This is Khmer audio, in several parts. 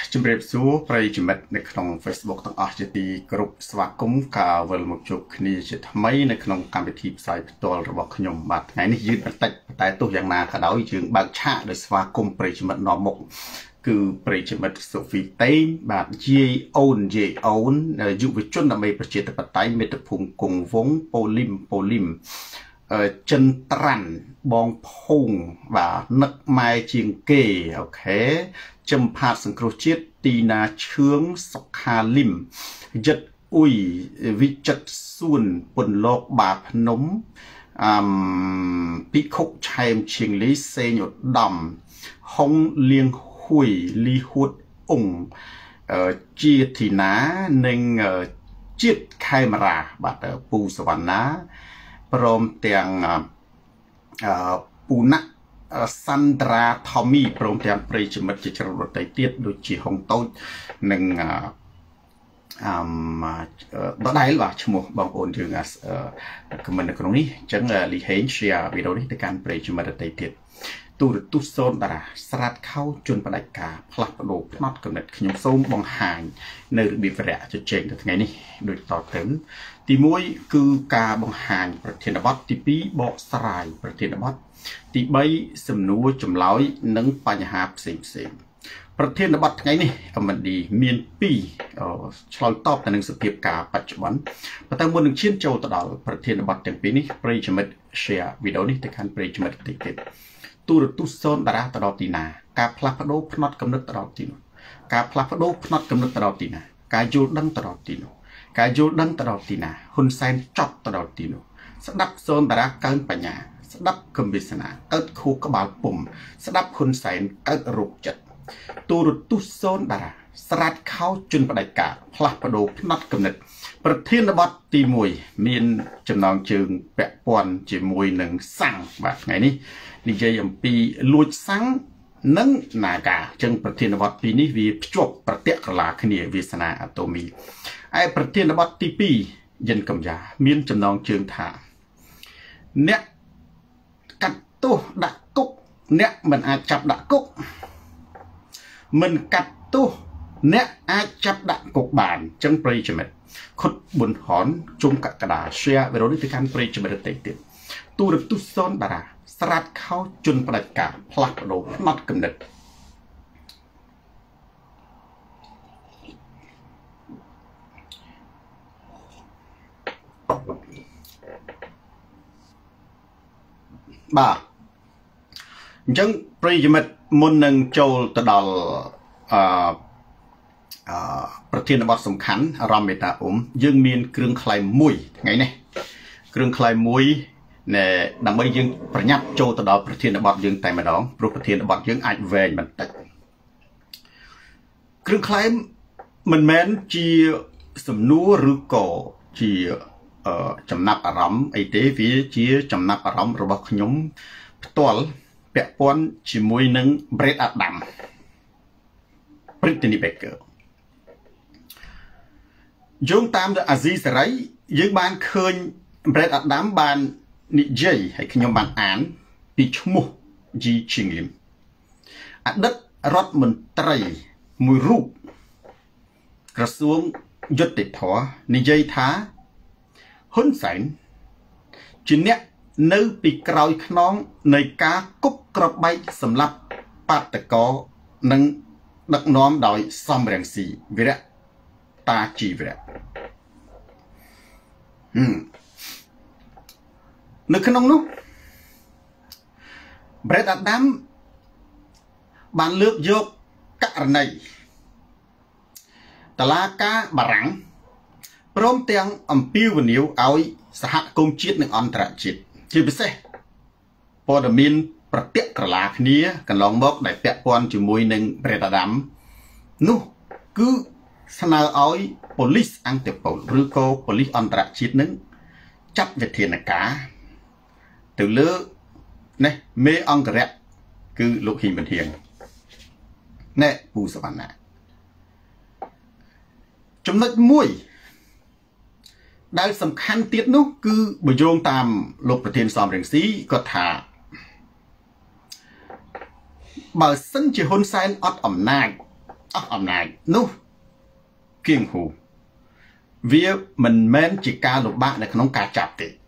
ជំរាបសួរប្រិយមិត្តនៅក្នុង Facebook ទាំងអស់ជាទីគោរពស្វាគមន៍ការវិលមកជួបគ្នាជាថ្មីនៅក្នុងកម្មវិធីផ្សាយផ្ទាល់របស់ខ្ញុំបាទថ្ងៃនេះយឺតបន្តិចតែទោះយ៉ាងណាក៏ដោយយើងបើកឆាកដោយស្វាគមន៍ប្រិយមិត្តនាំមុខគឺប្រិយមិត្តសូហ្វីតេងបាទយាយអូនយុវជនដើម្បីប្រជាធិបតេយ្យមេត្តាភូមិគង់វងប៉ូលីមចិនត្រាន់បងភូងបាទនឹកម៉ែជាងគេអូខេចំផាតសង្គ្រោះជាតិទីណាឈឿងសុខាលឹមយិតអ៊ុយវិចិត្រសួនពន្លកបាភ្នំពិខុឆែមឈៀងលីសេញឧត្តមហុងលៀងហួយលីហួតអ៊ុងជាធីណានិងជាតិខេមរាបាទពូសវណ្ណាព្រមទាំងពូណាសាន់ត្រាថូមីព្រមទាំងប្រិយមិត្តជាច្រើនប្រទេសទៀតដូចជាហុងតូចនិងដដែលបាទឈ្មោះបងប្អូនយើងខមមិននៅក្នុងនេះអញ្ចឹងលីហេង share វីដេអូនេះទៅកាន់ប្រិយមិត្តដទៃទៀតទូរទស្សន៍សូនតារាស្រាតខោជន់បដិការផ្លាស់ប្ដូរផ្នត់កំណត់ខ្ញុំសូមបង្ហាញនៅរបៀបវរៈជជែកនៅថ្ងៃនេះដូចតទៅទី1គឺការបង្ហាញប្រធានបទទី2បកស្រាយប្រធានបទទី3សំណួរចម្លើយនិងបញ្ហាផ្សេងប្រធានបទថ្ងៃនេះMNDមាន2ឆ្លើយតបទៅនឹងសភាពការបច្ចុប្បន្នប៉ុន្តែមុននឹងឈានចូលទៅដល់ប្រធានបទទាំងពីរនេះប្រិយមិត្ត share វីដេអូនេះទៅកាន់ប្រិយមិត្តទៀតទូរទស្សន៍សូនតារាទៅដល់ទីណាការផ្លាស់ប្ដូរផ្នត់កំណត់ទៅដល់ទីនោះការផ្លាស់ប្ដូរផ្នត់កំណត់ទៅដល់ទីណាការយល់ដឹងទៅដល់ទីនោះការយល់ដឹងទៅដល់ទីណាហ៊ុនសែនចប់ទៅដល់ទីនោះស្ដាប់សូនតារាកើនបញ្ញាស្ដាប់កំវិសនាកើតខួរក្បាលពុំស្ដាប់ហ៊ុនសែនកើតរោគចិត្តទូរទស្សន៍សូនតារាស្រាតខោជន់បដិការផ្លាស់ប្ដូរផ្នត់កំណត់ប្រធានបទទី1មានចំណងជើងពាក់ព័ន្ធជាមួយនឹងសាំងបាទថ្ងៃនេះនិយាយអំពីលួចសាំងនិងនាការចឹងប្រធានបទទីនេះវាភ្ជាប់ប្រតិក្រឡាគ្នាវាសនាអាតូមីឯប្រធានបទទី2យិនកំយ៉ាមានចំណងជើងថាអ្នកកាត់ទោសដាក់គុកអ្នកមិនអាចចាប់ដាក់គុកមិនកាត់ទោសអ្នកអាចចាប់ដាក់គុកបានចឹងប្រិយមិត្តខុតប៊ុនហនជុំកក្កដា share វីដេអូនេះទៅកាន់ប្រិយមិត្តទៀតទូរទស្សន៍សូនតារាស្រាតខោជន់ផ្ដាច់ការផ្លាស់ប្ដូរផ្នត់កំណត់បាទអញ្ចឹងប្រិយមិត្តមុននឹងចូលទៅដល់ប្រធានបទសំខាន់អារម្មណ៍មេតាយើងមានគ្រឿងខ្លែងមួយថ្ងៃនេះគ្រឿងខ្លែងមួយដើម្បីយើងប្រញាប់ចូលទៅដល់ប្រធានបទយើងតែម្ដងព្រោះប្រធានបទយើងអាចវែងបន្តិចគ្រឿងខ្លែងមិនមែនជាសំណួរឬក៏ជាចំណាប់អារម្មណ៍អីទេវាជាចំណាប់អារម្មណ៍របស់ខ្ញុំផ្ទាល់ពាក់ព័ន្ធជាមួយនឹង Brett Adam Brittany Baker យោងតាមអាស៊ីសេរីយើងបានឃើញ Brett Adam បាននិយាយហើយខ្ញុំបានអានពីឈ្មោះ Ji Ching Lim អតីតរដ្ឋមន្ត្រីមួយរូបក្រសួងយុតិធម៌និយាយថាហ៊ុនសែនជាអ្នកនៅពីក្រោយខ្នងនៃការគប់ក្របបែកសម្លាប់បាតកោនិងដឹកនាំដោយសំរងស៊ីវិរៈតាជីវរៈនៅក្នុងនោះ Brett Adam បានលើកយកករណីតឡាការបារាំងព្រមទាំងអំពាវនាវឲ្យសហគមន៍ជាតិនិងអន្តរជាតិជាពិសេសព័ត៌មានប្រតិក្រឡាគ្នាកន្លងមកដែលពាក់ព័ន្ធជាមួយនឹង Brett Adam នោះគឺស្នើឲ្យប៉ូលីសអន្តរពលឬក៏ប៉ូលីសអន្តរជាតិនឹងចាត់វិធានការទៅលើនេះមេអង្គរៈគឺលោកហ៊ីមិនហៀងណែពូសវណ្ណាចំណុចមួយដែលសំខាន់ទៀតនោះគឺបើយោងតាមលោកប្រធានសំរងស៊ីគាត់ថាបើសិនជាហ៊ុនសែនអត់អំណាចអំណាចនោះគៀងហ៊ូវាមិនមែនជាការលំបាកនៅក្នុងការចាប់ទេឥ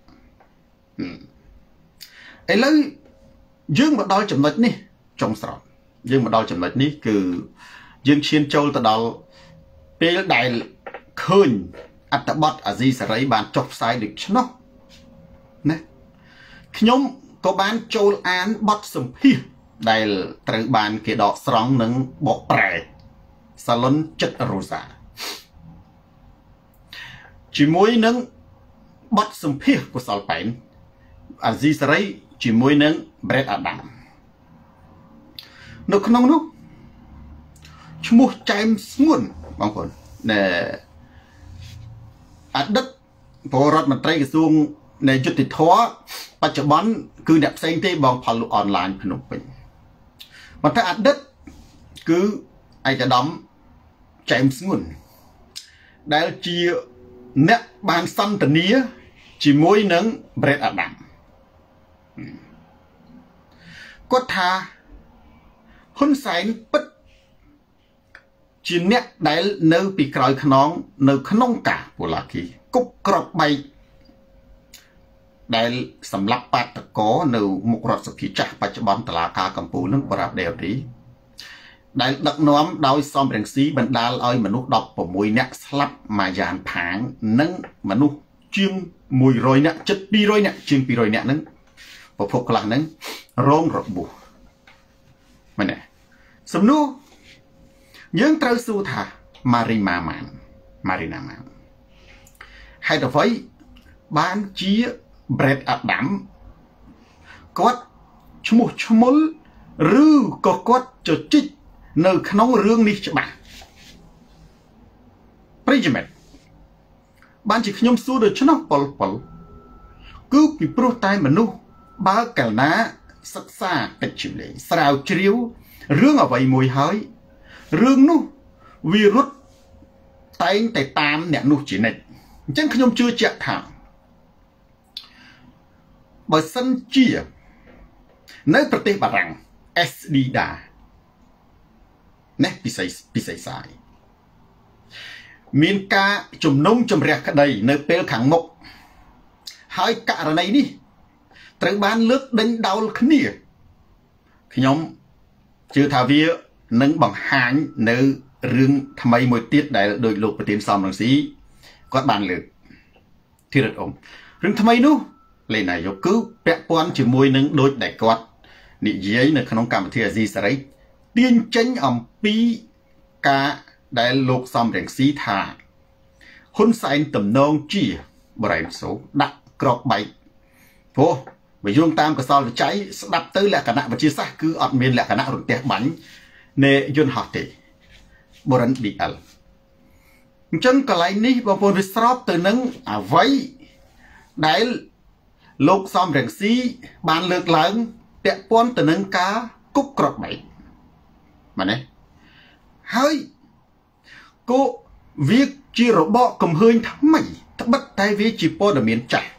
ឡូវយើងមកដល់ចំណុចនេះចុងស្រង់យើងមកដល់ចំណុចនេះគឺយើងឈានចូលទៅដល់ពេលដែលឃើញអត្ថបទអាស៊ីសេរីបានចុះផ្សាយដូចឆ្នោះណាខ្ញុំក៏បានចូលអានបទសម្ភាសន៍ដែលត្រូវបានគេដកស្រង់និងបកប្រែសាឡុនចិត្តរ៉ូសាជាមួយនឹងបទសម្ភាសន៍កុសលប៉ែនអាស៊ីសេរីជាមួយនឹង Brett Adam នៅក្នុងនោះឈ្មោះចែមស្ងួនបងប្អូនអតីតរដ្ឋមន្ត្រីក្រសួងនៃយុតិធធបច្ចុប្បន្នគឺអ្នកផ្សេងទេបងផលលក់អនឡាញភ្នំពេញប៉ុន្តែអតីតគឺឯកឧត្តមចែមស្ងួនដែលជាអ្នកបានសន្ទនាជាមួយនឹង Brett Adam គាត់ថាហ៊ុនសែនពិតជាអ្នកដែលនៅពីក្រោយខ្នងនៅក្នុងការពូឡាគីគប់ក្របបែកដែលសម្រាប់បាតកោនៅមុខរដ្ឋសភាចាស់បច្ចុប្បន្នតុលាការកំពូលនឹងបរាបដេរីដែលដឹកនាំដោយសំរងស៊ីបណ្ដាលឲ្យមនុស្ស16នាក់ស្លាប់មួយយ៉ានផាងនិងមនុស្សជាង100នាក់ជិត200នាក់ជាង200នាក់ហ្នឹងប្រភពខ្លះហ្នឹងរងរបួសមែនទេសំណួរយើងត្រូវសួរថាម៉ារីណាម៉ានហេតុអ្វីបានជា Brett Adam គាត់ឈ្មោះឈ្មោលឬក៏គាត់ជជិកនៅក្នុងរឿងនេះច្បាស់ប្រិយមិត្តបានជាខ្ញុំសួរដូច្នោះប៉ុលគឺពីព្រោះតែមនុស្សបើកាលណាសិក្សាតិចជំលេងស្រាវជ្រាវរឿងអ្វីមួយហើយរឿងនោះវារត់តែងតែតាមអ្នកនោះជានិច្ចអញ្ចឹងខ្ញុំជឿជាក់ថាបើសិនជានៅប្រទេសបារាំង SDDA នេះពិសេសសាយមានការជំនុំជម្រះក្តីនៅពេលខាងមុខហើយករណីនេះត្រូវបានលើកដេញដោលគ្នាខ្ញុំជឿថាវានឹងបង្ហាញនៅរឿងថ្មីមួយទៀតដែលដោយលោកប្រធានសំរងស៊ីគាត់បានលើកធីរិតអង្គរឿងថ្មីនោះលេនាយកគឺពាក់ព័ន្ធជាមួយនឹងដូចដែលគាត់និយាយនៅក្នុងកម្មវិធីអាស៊ីសេរីទាញចេញអំពីការដែលលោកសំរងស៊ីថាហ៊ុនសែនតំណងជាបរិយាសូដាក់ក្របបែកព្រោះបើយោងតាមកសលវិច័យស្ដាប់ទៅលក្ខណៈវិទ្យាសាស្ត្រគឺអត់មានលក្ខណៈរន្ទះបាញ់នៃយន្តហោះទេបរិន DL អញ្ចឹងកន្លែងនេះបងប្អូនវាស្របទៅនឹងអ្វីដែលលោកសំរងស៊ីបានលើកឡើងពាក់ព័ន្ធទៅនឹងការគប់ក្របបែកមែនទេហើយក៏វាជារបបកំហើញថ្មីត្បិតតែវាជាព័ត៌មានចាស់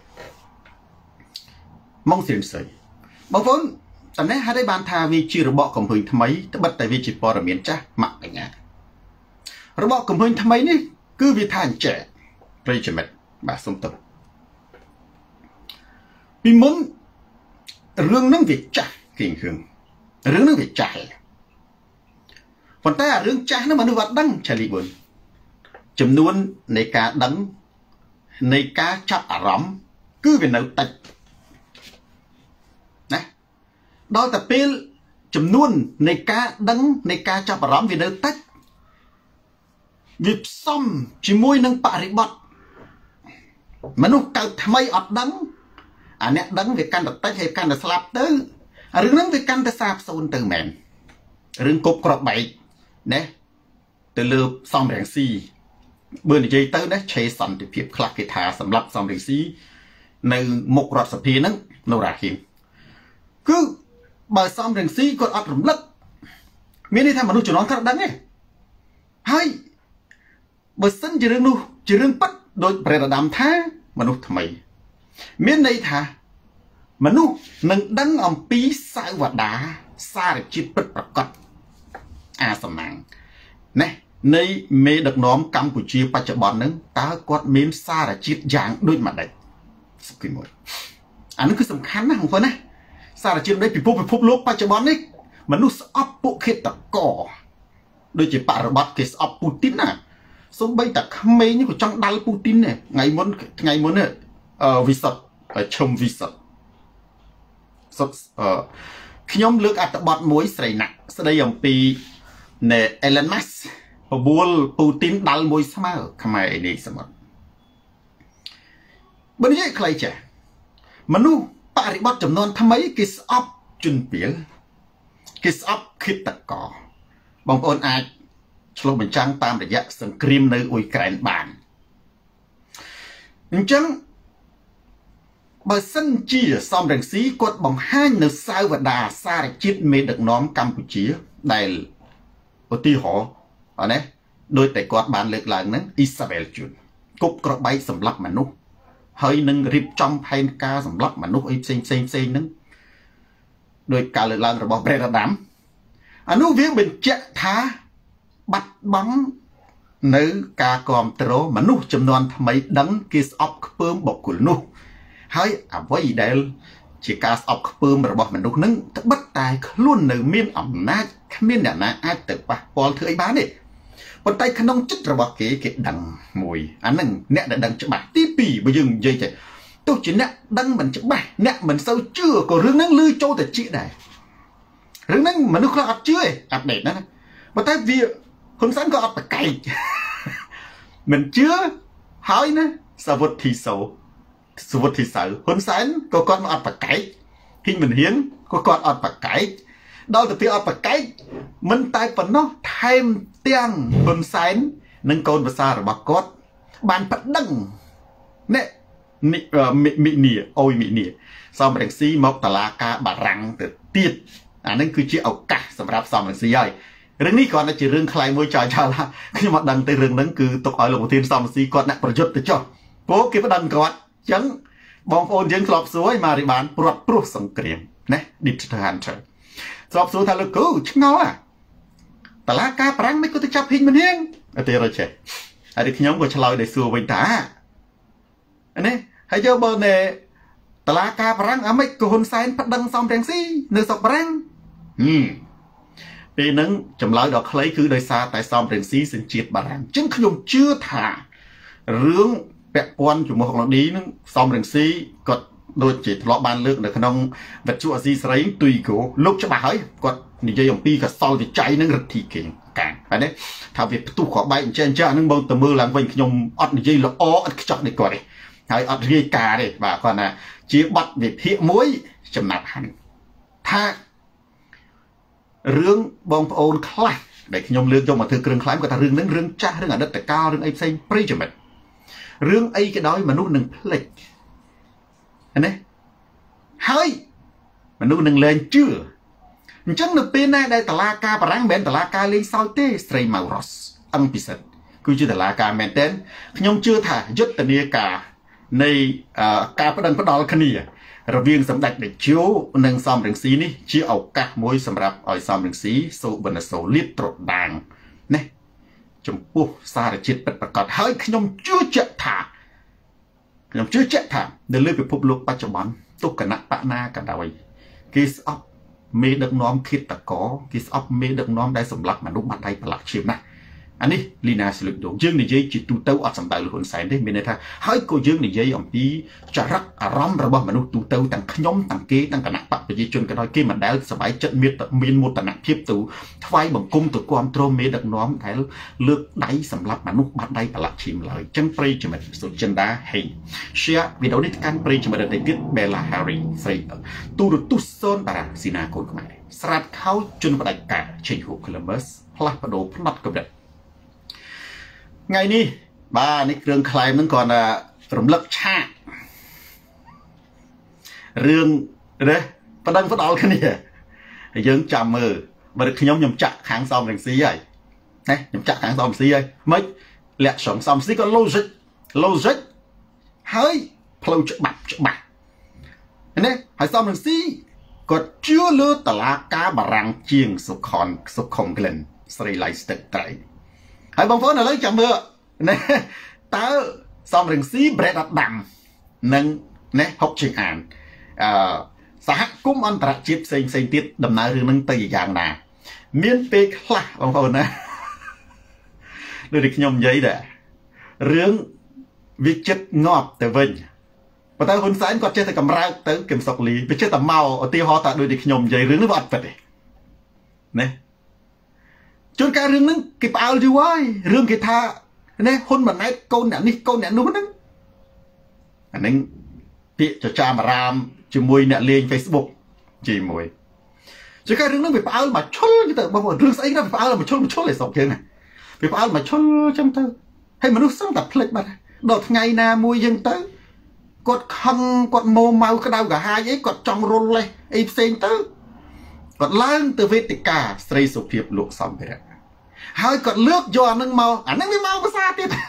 មកសិនស័យបងប្អូនតើនេះហេតុអីបានថាវាជារបបកំហើញថ្មីត្បិតតែវាជាព័ត៌មានចាស់មកបញ្ញារបបកំហើញថ្មីនេះគឺវាថាអញ្ចេះប្រិយមិត្តបាទសុំទោសពីមុនរឿងហ្នឹងវាចាស់គៀងរឿងហ្នឹងវាចាស់ប៉ុន្តែអារឿងចាស់ហ្នឹងមនុស្សអត់ដឹងឆាលីប៊ុនចំនួននៃការដឹងនៃការចាប់អារម្មណ៍គឺវានៅតិចណាដល់តែពេលចំនួននៃការដឹងនៃការចាប់អារម្មណ៍វានៅតិចវាផ្សំជាមួយនឹងបរិបទមនុស្សកើតថ្មីអត់ដឹងអាអ្នកដឹងវាកាន់តែតិចហើយកាន់តែស្លាប់ទៅរឿងហ្នឹងវាកាន់តែសាបសូន្យទៅមែនរឿងគប់ក្របបែកណាទៅលើសំរងស៊ីបើនិយាយទៅណាឆេសន្តិភាពខ្លះគេថាសម្រាប់សំរងស៊ីនៅមុខរដ្ឋសភាហ្នឹងនៅរាហ៊ីមគឺបើសំរងស៊ីគាត់អត់រំលឹកមានន័យថាមនុស្សជំនាន់ក្រោយដឹងទេហើយបើសិនជារឿងនោះជារឿងពិតដោយព្រះរាដាមថាមនុស្សថ្មីមានន័យថាមនុស្សនឹងដឹងអំពីសាវតាសារជាតិពិតប្រកបអាសំណាងណែនៃមេដឹកនាំកម្ពុជាបច្ចុប្បន្នហ្នឹងតើគាត់មានសារជាតិយ៉ាងដូចម្ដេចសុខមួយអានេះគឺសំខាន់ណាស់បងប្អូនណាសារជាតិដូចពិភពលោកបច្ចុប្បន្ននេះមនុស្សស្អប់ពួកឃាតករដូចជាបរិបត្តិគេស្អប់ពូទីនណាសូម្បីតែក្មេងក៏ចង់ដាល់ពូទីនដែរថ្ងៃមុននេះវិសុទ្ធឈុំវិសុទ្ធខ្ញុំលើកអត្ថបទមួយស្រីណាក់ស្ដីអំពីណែ Elon Musk បបួលពូទីនដាល់មួយស្មើខ្មែរឯនេះសមុទ្របើនិយាយខ្លីចាស់មនុស្សបរិបត្តិចំនួនថ្មីគេស្អប់ជនពាលគេស្អប់ឃាតករបងប្អូនអាចឆ្លុះបញ្ចាំងតាមរយៈសង្គ្រាមនៅអ៊ុយក្រែនបានអញ្ចឹងបើសិនជាសំរងស៊ីគាត់បង្ហាញនៅសាវតាសារជាតិមេដឹកនាំកម្ពុជាដែលឧទាហរណ៍ណាដោយតែគាត់បានលើកឡើងហ្នឹងអ៊ីសាបែលជូនគប់ក្របែកសម្លាប់មនុស្សហើយនឹងរៀបចំផែនការសម្លាប់មនុស្សអីផ្សេងហ្នឹងដោយការលើកឡើងរបស់ព្រះរដាមអានោះវាបញ្ជាក់ថាបាត់បង់នៅការគ្រប់គ្រងមនុស្សចំនួនថ្មីដឹងគេស្អប់ខ្ពើមបុគ្គលនោះហើយអ្វីដែលជាការស្អប់ខ្ពើមរបស់មនុស្សនឹងត្បិតតែខ្លួននៅមានអំណាចគ្មានអ្នកណាអាចទៅប៉ះពាល់ធ្វើអីបានទេប៉ុន្តែក្នុងចិត្តរបស់គេដឹងមួយអានឹងអ្នកដែលដឹងច្បាស់ទី2បើយើងនិយាយទៅទោះជាអ្នកដឹងមិនច្បាស់អ្នកមិនសូវជឿក៏រឿងហ្នឹងលឺចូលទៅជាដែររឿងហ្នឹងមនុស្សខ្លះអត់ជឿទេអាប់ដេតណាប៉ុន្តែវាហ៊ុនសែនក៏អត់ប្រកែកមិនជឿហើយណាសាវុធធីសៅហ៊ុនសែនក៏គាត់មិនអត់ប្រកែកហ៊ីងមិនហ៊ានក៏គាត់អត់ប្រកែកដល់ទៅពេលអត់ប្រកែកមិនតែប៉ុណ្ណោះថែមទាំងហ៊ុនសែននិងកូនប្រសាររបស់គាត់បានប្តឹងណែមីនីសំរងស៊ីមកតឡាការបារាំងទៅទៀតអានឹងគឺជាឱកាសសម្រាប់សំរងស៊ីហើយរឿងនេះគ្រាន់តែជារឿងខ្លៃមួយចោលខ្ញុំអត់ដឹងទៅរឿងហ្នឹងគឺទុកឲ្យលោកប្រធានសំរងស៊ីគាត់អ្នកប្រយុទ្ធទៅចុះព្រោះគេប្តឹងគាត់អញ្ចឹងបងប្អូនយើងធ្លាប់សួរឲ្យមករីបានព្រាត់ព្រោះសង្គ្រាមណា Digital Hunter ធ្លាប់សួរថាលោកគ្រូឆ្ងល់តឡាការបារាំងមិនក៏ទៅចាប់ហ៊ីងមិនហៀងអត់ទេរចេះហើយខ្ញុំក៏ឆ្លើយដោយសួរវិញតានេះហើយយកបើណែតឡាការបារាំងអាម៉េចក៏ហ៊ុនសែនប្តឹងសំរងស៊ីនៅស្រុកបារាំងពេលហ្នឹងចម្លើយដ៏ខ្លីគឺដោយសារតែសំរងស៊ីសញ្ជាតិបារាំងអញ្ចឹងខ្ញុំជឿថារឿងពាក់ព័ន្ធជាមួយហុកឡូឌីនឹងសំរងស៊ីគាត់ដូចជាធ្លាប់បានលើកនៅក្នុងវិទ្យុអាស៊ីសេរីទុយគោលោកច្បាស់ហើយគាត់និយាយអំពីកសលវិច័យនឹងរដ្ឋីគេកាងហើយនេះថាវាផ្ទុះក៏បែកអញ្ចឹងអានឹងបងទៅមើលឡើងវិញខ្ញុំអត់និយាយល្អអត់ខ្ចោះនេះគាត់ទេហើយអត់រាយការទេបាទគាត់ថាជាប័ណ្ណវិភាគមួយចំណាប់ហាន់ថារឿងបងប្អូនខ្លះដែលខ្ញុំលើកយកមកធ្វើគ្រឿងខ្លែងគាត់ថារឿងហ្នឹងរឿងចាស់រឿងអតីតកាលរឿងអីផ្សេងប្រិយមិត្តរឿងអីក៏ដោយមនុស្សនឹងភ្លេចណាហើយមនុស្សនឹងលែងជឿអញ្ចឹងនៅពេលណាដែលតឡាការបារាំងមិនមែនតឡាការលេងសើចទេស្រីម៉ៅរ៉ូសអង្គពិសិដ្ឋគឺជាតឡាការមែនទែនខ្ញុំជឿថាយុទ្ធនាការនៃការប្តឹងផ្ដាល់គ្នារវាងសម្ដេចតេជោនិងសំរងស៊ីនេះជាឱកាសមួយសម្រាប់ឲ្យសំរងស៊ីសូបិនសូលាតត្រដាងណាចំពោះសារជាតិពិតប្រាកដហើយខ្ញុំជឿជាក់ថានៅលើពិភពលោកបច្ចុប្បន្នទុកគណៈបកណាក៏ដោយគេស្អប់មេដឹកនាំឃាតករគេស្អប់មេដឹកនាំដែលសម្លាប់មនុស្សបាត់ដៃប្រឡាក់ឈាមណាអានេះលីណាស្លឹកដងយើងនិយាយជាទូទៅអត់សំដៅលហ៊ុនសែនទេមានន័យថាហើយក៏យើងនិយាយអំពីចរិតអារម្មណ៍របស់មនុស្សទូទៅទាំងខ្ញុំទាំងគេទាំងគណៈបកប្រជាជនក៏ដោយគេមិនដែលសប្បាយចិត្តមានមោទនភាពទៅថ្វាយបង្គំទៅគ្រប់គ្រងមេដឹកនាំដែលលើកដៃសម្លាប់មនុស្សបាត់ដៃប្រឡាក់ឈាមឡើយអញ្ចឹងប្រិយមិត្តសុចិន្តាហេង share វីដេអូនេះកាន់ប្រិយមិត្តដទៃទៀត Bella Harry ស្រីទូរទស្សន៍សូនតារាស៊ីណាកូនខ្មែរស្រាតខោជន់បដិការជ័យហូ Columbus ផ្លាស់ប្ដូរផ្នត់កម្រិតថ្ងៃនេះបាទនេះគ្រឿងខ្លែងហ្នឹងគាត់ថារំលឹកឆាករឿងណាប្តឹងផ្ដាល់គ្នាហើយយើងចាំមើលបើខ្ញុំចាក់ខាងសំរងស៊ីហើយណាខ្ញុំចាក់ខាងសំរងស៊ីហើយមិនលាក់ស្រង់សំរងស៊ីក៏ logic ហើយផ្លូវច្បាប់ណាហើយសំរងស៊ីគាត់ជឿលើតឡាការបារាំងជាងសុខុមក្លិនស្រីឡៃស្ទឹកត្រៃហើយបងប្អូនឥឡូវចាំមើលណាតើសំរងស៊ីប្រេតអត់ដាំនឹងណាហុកជើងអានសហគមន៍អន្តរជាតិផ្សេងទៀតដំណើររឿងហ្នឹងទៅយ៉ាងណាមានពេលខ្លះបងប្អូនណាដូចที่ខ្ញុំនិយាយដែររឿងវាចិត្តងាប់ទៅវិញប៉ុន្តែហ៊ុនសែនគាត់ចេះតែកម្រើកទៅគឹមសុកលីវាចេះតែមកឧទាហរណ៍តែដូចที่ខ្ញុំនិយាយរឿងនេះវាអត់ពិតទេណាជួនកាលរឿងហ្នឹងគេផ្អើលយូរហើយរឿងគេថាណាហ៊ុនម៉ាណែតកូនអ្នកនេះកូនអ្នកនោះហ្នឹងអាហ្នឹងពាក្យចចាមអារាមជាមួយអ្នកលេង Facebook ជាមួយជួនកាលរឿងហ្នឹងវាផ្អើលមកឈុលទៅបងប្អូនរឿងស្អីទៅវាផ្អើលមកឈុលឯស្រុកយើងណាវាផ្អើលមកឈុលចឹងទៅហើយមនុស្សសឹងតែភ្លេចបាត់ដល់ថ្ងៃណាមួយចឹងទៅគាត់ខឹងគាត់ម៉ូម៉ៅក្តៅកាហាយអីគាត់ចង់រុលលេះអីផ្សេងទៅគាត់ឡើងទៅវេទិកាស្រីសុភាពលោកសំភារៈហើយគាត់លើកយកអានឹងមកអានឹងវាមកភាសាទៀតដ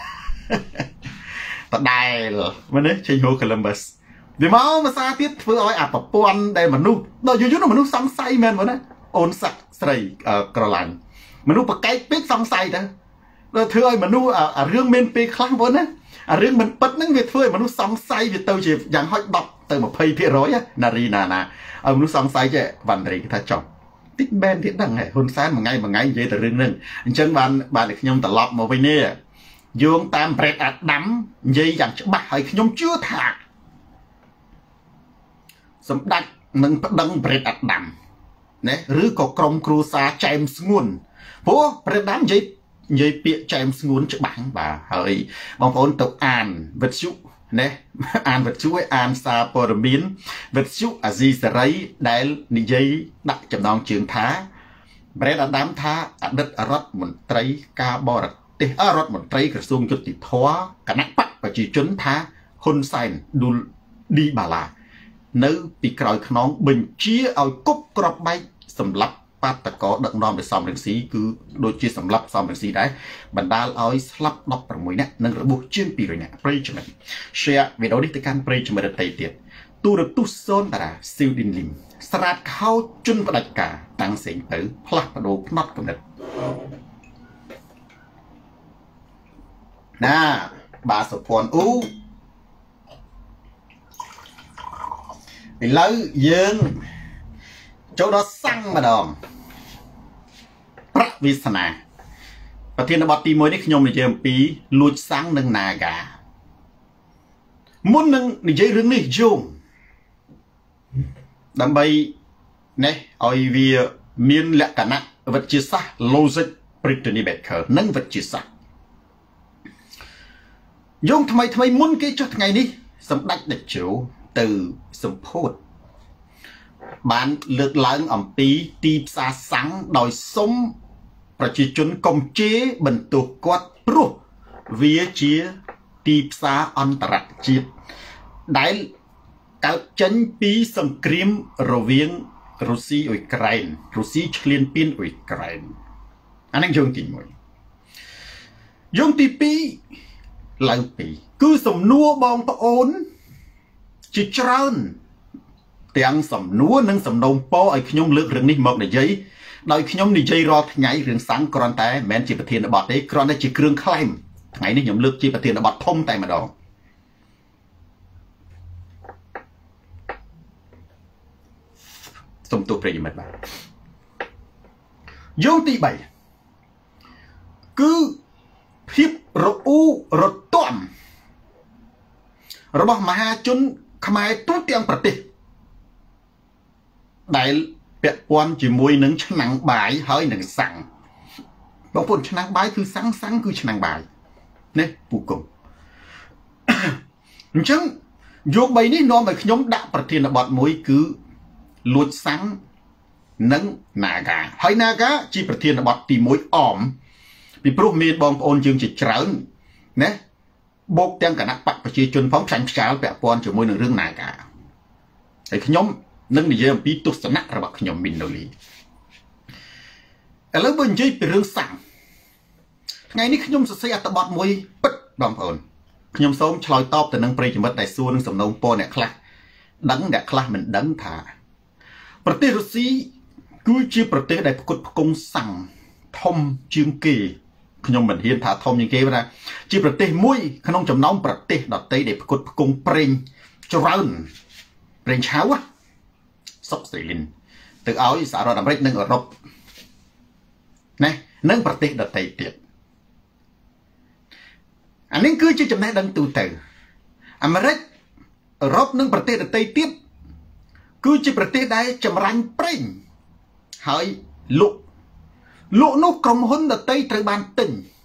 ដែលមើលនេះចេញហូ Columbus វាមកភាសាទៀតធ្វើឲ្យអាប្រព័ន្ធដែលមនុស្សដល់យូរមនុស្សសង្ស័យមែនមើលណាអូនស័កស្រីក្រឡាញ់មនុស្សប្រកែកពេកសង្ស័យទៅដល់ធ្វើឲ្យមនុស្សអារឿងមានពេលខ្លះបងណាអារឿងមិនពិតហ្នឹងវាធ្វើឲ្យមនុស្សសង្ស័យវាទៅជាយ៉ាងហោច10ទៅ 20% ណារីណាឲ្យមនុស្សសង្ស័យចេះវ៉ាន់រីគេថាចប់តិចបែនទៀតហ្នឹងហ៊ុនសែនមួយថ្ងៃនិយាយតែរឿងហ្នឹងអញ្ចឹងបានតែខ្ញុំត្រឡប់មកវិញនេះយោងតាមប្រេតអាដាមនិយាយយ៉ាងច្បាស់ហើយខ្ញុំជឿថាសម្ដេចនឹងប្តឹងប្រេតអាដាមណាឬក៏ក្រុមគ្រួសារចែមស្ងួនព្រោះប្រេតអាដាមនិយាយពាក្យចែមស្ងួនច្បាស់បាទហើយបងប្អូនទៅអានវិទ្យុណាអានវិទ្យុឲ្យអានសារព័ត៌មានវិទ្យុអាស៊ីសេរីដែលនិយាយដាក់ចំណងជើងថាប្រេតអាដាមថាអតីតរដ្ឋមន្ត្រីការបរទេសរដ្ឋមន្ត្រីក្រសួងយុតិធម៌គណៈបកប្រជាជនថាហ៊ុនសែនឌូលឌីបាឡានៅពីក្រោយខ្នងបញ្ជាឲ្យគប់ក្របបែកសម្លាប់បាតកោដឹកនាំដោយសំរងស៊ីគឺដូចជាសម្លាប់សំរងស៊ីដែរបណ្ដាលឲ្យស្លាប់16នាក់និងរបួសជាង200នាក់ប្រិយមិត្ត share វីដេអូនេះទៅកាន់ប្រិយមិត្តដទៃទៀតទូរទស្សន៍សូនតារាស៊ីវឌីនលីមស្រាតខោជន់ផ្ដាច់ការតាំងសេងទៅផ្លាស់ប្ដូរផ្នត់កំណត់ណាបាទសុភ័ណ្ឌអ៊ូឥឡូវយើងចូលដល់សាំងម្ដងប្រាក់វាសនាប្រធានបទទី1នេះខ្ញុំនិយាយអំពីលួចសាំងនិង Naga មុននឹងនិយាយរឿងនេះយោងដើម្បីនេះឲ្យវាមានលក្ខណៈវិទ្យាសាស្ត្រ logic Brittany Baker និងវិទ្យាសាស្ត្រយោងថ្មីមុនគេចុះថ្ងៃនេះសម្ដេចតេជោទៅសម្ពោធបានលើកឡើងអំពីទីផ្សារសាំងដោយសុំប្រជាជនកុំជេរបន្ទោសគាត់ព្រោះវាជាទីផ្សារអន្តរជាតិដែលកើតចេញពីសង្គ្រាមរវាងរុស្ស៊ីអ៊ុយក្រែនរុស្ស៊ីឈ្លានពានអ៊ុយក្រែនអានឹងយោងទី1យោងទី2ឡើង2គឺសំណួរបងប្អូនជាច្រើនទាំងសំណួរនិងសំណូមពរឲ្យខ្ញុំលើករឿងនេះមកនិយាយដោយខ្ញុំនិយាយរាល់ថ្ងៃរឿងសាំងគ្រាន់តែមិនមែនជាប្រធានបទទេគ្រាន់តែជាគ្រឿងក្លែងថ្ងៃនេះខ្ញុំលើកជាប្រធានបទធំតែម្ដងសូមទោសប្រិយមិត្តបាទយោងទី3គឺភាពរអ៊ូរទាំរបស់មហាជនខ្មែរទូទាំងប្រទេសដែលពាក់ព័ន្ធជាមួយនឹងឆ្នាំងបាយហើយនឹងសាំងបងប្អូនឆ្នាំងបាយគឺសាំងគឺឆ្នាំងបាយនេះពូកុំអញ្ចឹងយោង3នេះនាំឲ្យខ្ញុំដាក់ប្រធានបទមួយគឺលួចសាំងនិង Naga ហើយ Naga ជាប្រធានបទទី1អមពីព្រោះមានបងប្អូនយើងជាច្រើនណាបូកទាំងគណៈបកប្រជាជនផងផ្សាញ់ផ្សាលពាក់ព័ន្ធជាមួយនឹងរឿង Naga ហើយខ្ញុំនឹងនិយាយអំពីទស្សនៈរបស់ខ្ញុំមីនណូលីឥឡូវបើនិយាយពីរឿងសាំងថ្ងៃនេះខ្ញុំសរសេរអត្ថបទមួយពិតបងប្អូនខ្ញុំសូមឆ្លើយតបទៅនឹងប្រិយមិត្តដែលសួរនឹងសំណូមពរអ្នកខ្លះដឹងអ្នកខ្លះមិនដឹងថាប្រទេសរុស្ស៊ីគឺជាប្រទេសដែលផ្គត់ផ្គង់សាំងធំជាងគេខ្ញុំមិនហ៊ានថាធំជាងគេណាជាប្រទេសមួយក្នុងចំណោមប្រទេសដទៃដែលផ្គត់ផ្គង់ប្រេងច្រើនប្រេងឆៅសុកស្រីលីនទៅឲ្យសហរដ្ឋអាមេរិកនិងអឺរ៉ុបណានិងប្រទេសដទៃទៀតអានេះគឺជាចំណេះដឹងទូទៅអាមេរិកអឺរ៉ុបនិងប្រទេសដទៃទៀតគឺជាប្រទេសដែលចម្រាញ់ប្រេងហើយលក់នោះក្រុមហ៊ុនដទៃត្រូវបានទិញ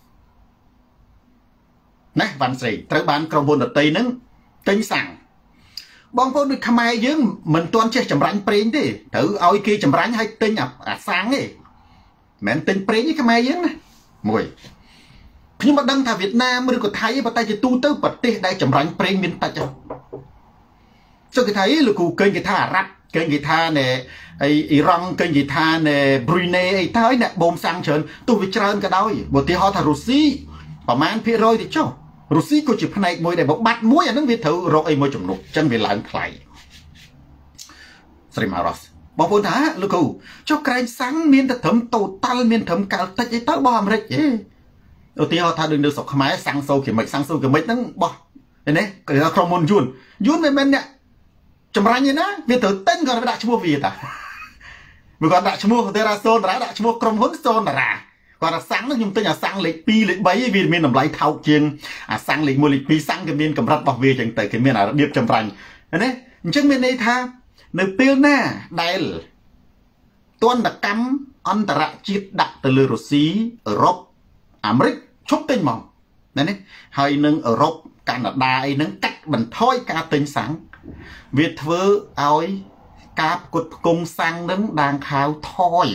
ណាវ៉ាន់ស្រីត្រូវបានក្រុមហ៊ុនដទៃហ្នឹងទិញសាំងបងប្អូនដូចខ្មែរយើងមិនទាន់ចេះចម្រាញ់ប្រេងទេត្រូវឲ្យគេចម្រាញ់ឲ្យទិញអាសាំងទេមិនមែនទិញប្រេងទេខ្មែរយើងណាមួយខ្ញុំមិនដឹងថាវៀតណាមឬក៏ថៃទេប៉ុន្តែជាទូទៅប្រទេសដែលចម្រាញ់ប្រេងមានតិចចុះគេថាលោកគ្រូគេគេថាអារ៉ាប់គេគេថាណែអ៊ីរ៉ង់គេគេថាណែប្រូណេអីទៅអ្នកបូមសាំងច្រើនទោះវាច្រើនក៏ដោយបើទីហោថារុស្ស៊ីប្រមាណភាគរយទៅចុះរុស្ស៊ីក៏ជាផ្នែកមួយដែលបើបាត់មួយអានឹងវាត្រូវរកអីមួយចំនួនអញ្ចឹងវាឡើងថ្លៃស្រីម៉ារ៉ូសបងប្អូនថាលោកគ្រូចុះក្រែងសាំងមានតែត្រឹមតូតាល់មានត្រឹមកាល់តិចអីទៅបោះអាមេរិកទេឧទាហរណ៍ថាដូចនៅស្រុកខ្មែរសាំងសូគីមិចហ្នឹងបោះនេះគេថាក្រុមហ៊ុនយួនមិនមែនអ្នកចម្រាញ់ទេណាវាត្រូវទិញគាត់ដាក់ឈ្មោះវាតាបើគាត់ដាក់ឈ្មោះទេរ៉ាសូនតារាដាក់ឈ្មោះក្រុមហ៊ុនសូនតារាគាត់ថាសាំងហ្នឹងខ្ញុំទិញអាសាំងលេខ2លេខ3វាមានតម្លៃថោកជាងអាសាំងលេខ1លេខ2សាំងគេមានកម្រិតរបស់វាចឹងទៅគេមានអារបៀបចម្រាញ់ណាអញ្ចឹងមានន័យថានៅពេលណាដែលទណ្ឌកម្មអន្តរជាតិដាក់ទៅលើរុស្ស៊ីអឺរ៉ុបអាមេរិកឈប់ទិញមកណាហើយនឹងអឺរ៉ុបកាណាដាអីហ្នឹងកាត់បន្ថយការទិញសាំងវាធ្វើឲ្យការផ្គត់ផ្គង់សាំងនឹងដាងខាវថយ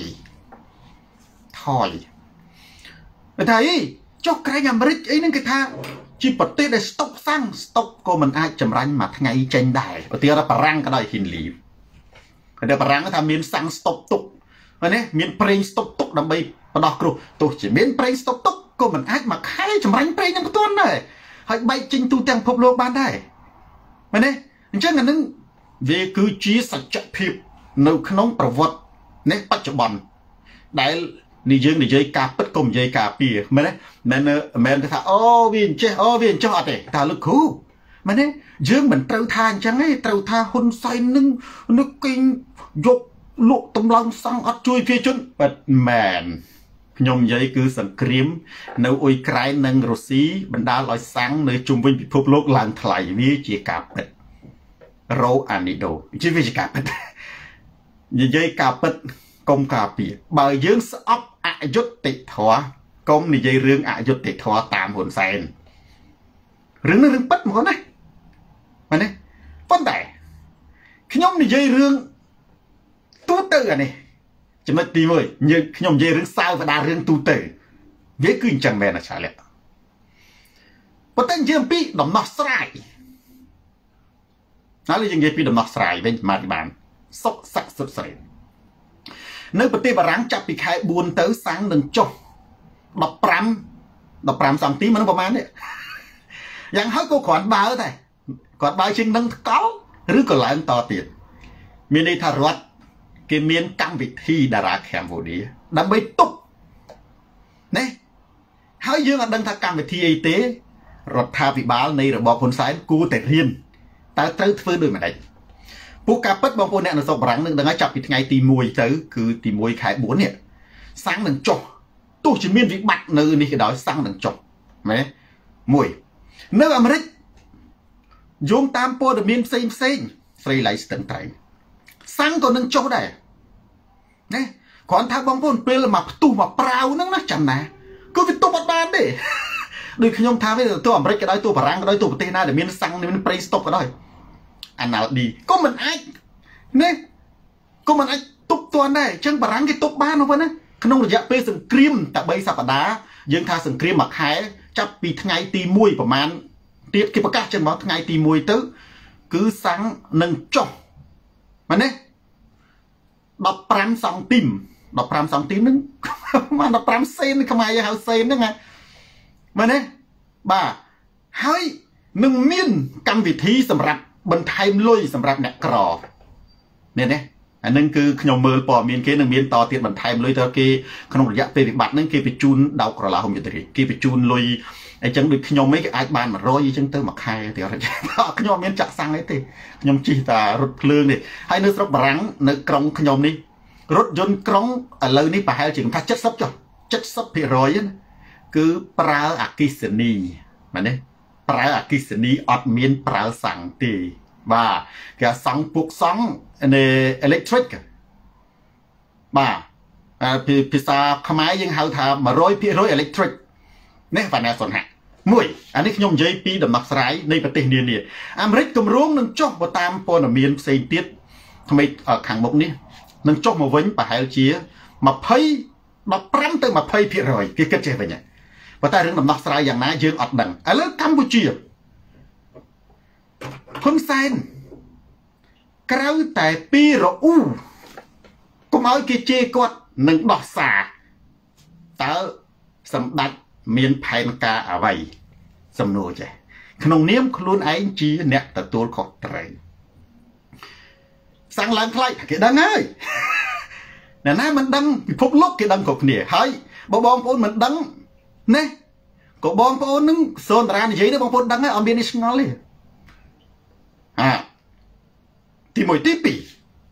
គេថាអីចុះក្រែងអាមេរិកអីហ្នឹងគេថាជាប្រទេសដែលស្តុកសាំងស្តុកក៏មិនអាចចម្រាញ់មួយថ្ងៃចេញដែរឧទាហរណ៍បារាំងក៏ដោយហ៊ីនលីតែបារាំងថាមានសាំងស្តុកទុកណាមានប្រេងស្តុកទុកដើម្បីបដោះគ្រោះទោះជាមានប្រេងស្តុកទុកក៏មិនអាចមួយខែចម្រាញ់ប្រេងនឹងផ្ទាល់ដែរហើយបែកចេញទូទាំងពិភពលោកបានដែរមែនទេអញ្ចឹងអានឹងវាគឺជាសច្ចភាពនៅក្នុងប្រវត្តិនេះបច្ចុប្បន្នដែលយើងនិយាយការពិតកុំនិយាយការពារមែនទេមែនគេថាអូវាអញ្ចេះអត់ទេតើលោកគ្រូមែនទេយើងមិនត្រូវថាអញ្ចឹងទេត្រូវថាហ៊ុនសែននឹងនឹកគេយកលក់តម្លើងសាំងអត់ជួយប្រជាជនប៉ិតមែនខ្ញុំនិយាយគឺសង្គ្រាមនៅអ៊ុយក្រែននិងរុស្ស៊ីបណ្ដាលឲ្យសាំងនៅជុំវិញពិភពលោកឡើងថ្លៃវាជាការពិតរ៉ូអានីដូជាវិជាការពិតនិយាយការពិតកុំការពារបើយើងស្អប់អយុត្តិធម៌កុំនិយាយរឿងអយុត្តិធម៌តាមហ៊ុនសែនរឿងនេះរឿងពិតហ្មងណាមែនទេប៉ុន្តែខ្ញុំនិយាយរឿងទូទៅអានេះចំណុចទី1ខ្ញុំនិយាយរឿងសាវតារឿងទូទៅវាគឺអញ្ចឹងមែនណាឆាលប៉ុន្តែនិយាយអំពីដំណោះស្រាយហើយយើងនិយាយពីដំណោះស្រាយវិញបានសុខស័ក្តិសុទ្ធស្រីនៅប្រទេសបារាំងចាប់ពីខែ4ទៅសាំងនឹងចុះ15សង់ទីមិនប្រហែលទេយ៉ាងហោចក៏គ្រាន់បើតែគាត់បើជាងនឹងថ្កល់ឬក៏ឡើងតទៀតមានន័យថារដ្ឋគេមានកម្មវិធីតារាកម្ពុជាដើម្បីទប់ណាហើយយើងអត់ដឹងថាកម្មវិធីអីទេរដ្ឋាភិបាលនៃរបបហ៊ុនសែនគួរតែរៀនតើត្រូវធ្វើដូចម្ដេចពួកការពិតបងប្អូនអ្នកនៅស្រុកបារាំងនឹងដឹងឲ្យចាប់ពីថ្ងៃទី1ទៅគឺទី1ខែ4នេះសាំងនឹងចុះទោះជាមានវិបត្តិនៅនេះក៏ដោយសាំងនឹងចុះមែនមួយនៅអាមេរិកយោងតាមព័ត៌មានផ្សេងស្រីឡៃស្ទឹងត្រែងសាំងក៏នឹងចុះដែរណាគ្រាន់ថាបងប្អូនពេលមកផ្ទុះមកប្រាវហ្នឹងណាចាំណាគឺវាទប់អត់បានទេដូចខ្ញុំថាវាទៅអាមេរិកក៏ដោយទៅបារាំងក៏ដោយទៅប្រទេសណាដែលមានសាំងមានប្រេងស្តុកក៏ដោយអាណាល់ឌីក៏មិនអាចណាក៏មិនអាចទប់ទាន់ដែរអញ្ចឹងបារាំងគេទប់បានហ្នឹងណាក្នុងរយៈពេលសង្គ្រាមតែ3សប្តាហ៍យើងថាសង្គ្រាមមួយខែចាប់ពីថ្ងៃទី1ប្រហែលទៀតគេប្រកាសចឹងមកថ្ងៃទី1ទៅគឺសាំងនឹងចុះមែនទេ15សង់ទីម15សង់ទីមហ្នឹងមក15សេនខ្មែរហៅសេនហ្នឹងមែនទេបាទហើយនឹងមានកម្មវិធីសម្រាប់បន្ថែមលុយសម្រាប់អ្នកក្រមែនទេ anh nên cứ nhom mơ bỏ miền kế nâng miền to tiền bản thay lôi theo cái không được dạy về việc bát nâng kia bị chun đau cỏ là không như thế kia bị chun lôi ai chẳng được nhom mấy cái ai bàn mà roi gì chẳng tới mặc hai thì họ nhom miền chặt sang ấy thì nhom chỉ ta rút lương đi hay nước rút bảng nước còng nhom đi rút dân còng ở lời ní bà hai chừng thay chất sấp cho chất sấp thì rồi cứ pra akisani mà đấy pra akisani ọt miền pra sang thì và cái sóng buộc sóng này electric bà pizza khám ái nhưng hào thà mà roi electric nè và nèส่วน hạ mùi anh ấy nhom dây pi đầm mặc sảiในประเทศนี้เนี่ยอเมริกกำลังนึงจบมาตามปอนเมียนเซนติสทำไมขังมุกนี้นึงจบมาวิ่งไปหาเชียมาเพย์มาปรำตึงมาเพย์พี่รอยกี่กระเจี๊ยบไปเนี่ยว่าแต่เรื่องดำนักสายอย่างนั้นยังอดดังอะไรกัมพูชีคนเซนกระไรแต่ปีรอูก็มาเอาเจกอดหนึ่งดอกสาแต่สมบัติเมียนไพนกาอะไรสำนวนใจขนมเนี้ยมคลุนไอ้จีเนี่ยแต่ตัวขอดไรสั่งล้างใครเกี่ยดังไงเนี่ยนะมันดังพบโลกเกี่ยดังกบเนี่ยเฮ้ยบองปนมันดังเนี่ยก็บองปนนึงโซนร้านยี่เนี่ยบองปนดังไงอเมริกาเลยที่มวยที่ปี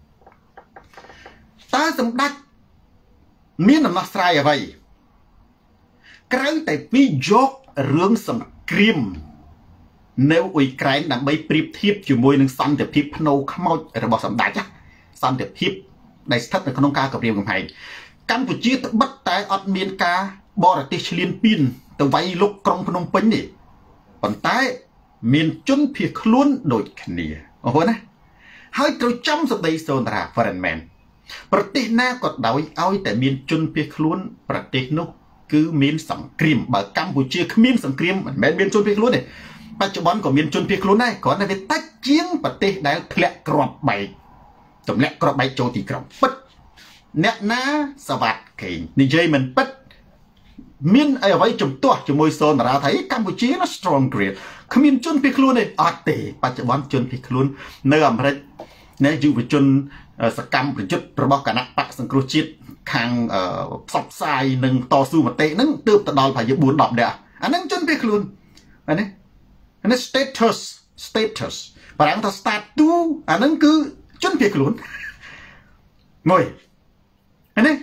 ตาสมบัติมีน้ำหนักใส่อะไรกระแต่วิจกเรื่องสังครีมเนวอุยไกรนำไปเปรียบเทียบอยู่มวยหนึ่งสันเดพิบพโนขมอยระบบสัมดัจ้ะสันเดพิบในสถานขนมกากับเรียมกับไฮกัมพูชีตบัดแต่อดเมียนกาบอร์ติชเลียนปินแต่ไวลุกกรงพนมเปญนี่ปันแต่เมียนจนเพียคล้วนโดยขณีโอ้โหนะให้เราจำสติโซนราฟารันแมนประเทศหน้ากดดาวเอาแต่เมียนจนเพียคล้วนประเทศนุกคือเมียนสังครีมแบบกัมพูชีคือเมียนสังครีมแมนเมียนจนเพียคล้วนเนี่ยปัจจุบันก็เมียนจนเพียคล้วนได้ก่อนในเวทเจียงประเทศได้แผลกรอบใบจำแหลกกรอบใบโจตีกรอบปัดเนี่ยนะสวัสดิ์เข่งนี่เจมันปัดเมียนไอ้ไว้จมตัวจมวยโซนราไทยกัมพูชีน่า strong great ขมิ้นจนพิคลุนเลยอาเตปัจจุบันจนพิคลุนเนื้อมันเนี่ยอยู่ไปจนสกัมหรือจุดระบบกันนักปักสังครุจิตทางสับไซหนึ่งต่อสู้มาเตะนั่งตืบตะดอลพายุบุญดอกเดียอันนั้นจนพิคลุนอันนี้ status ปรังถ้า status อันนั้นคือจนพิคลุนมวยอันนี้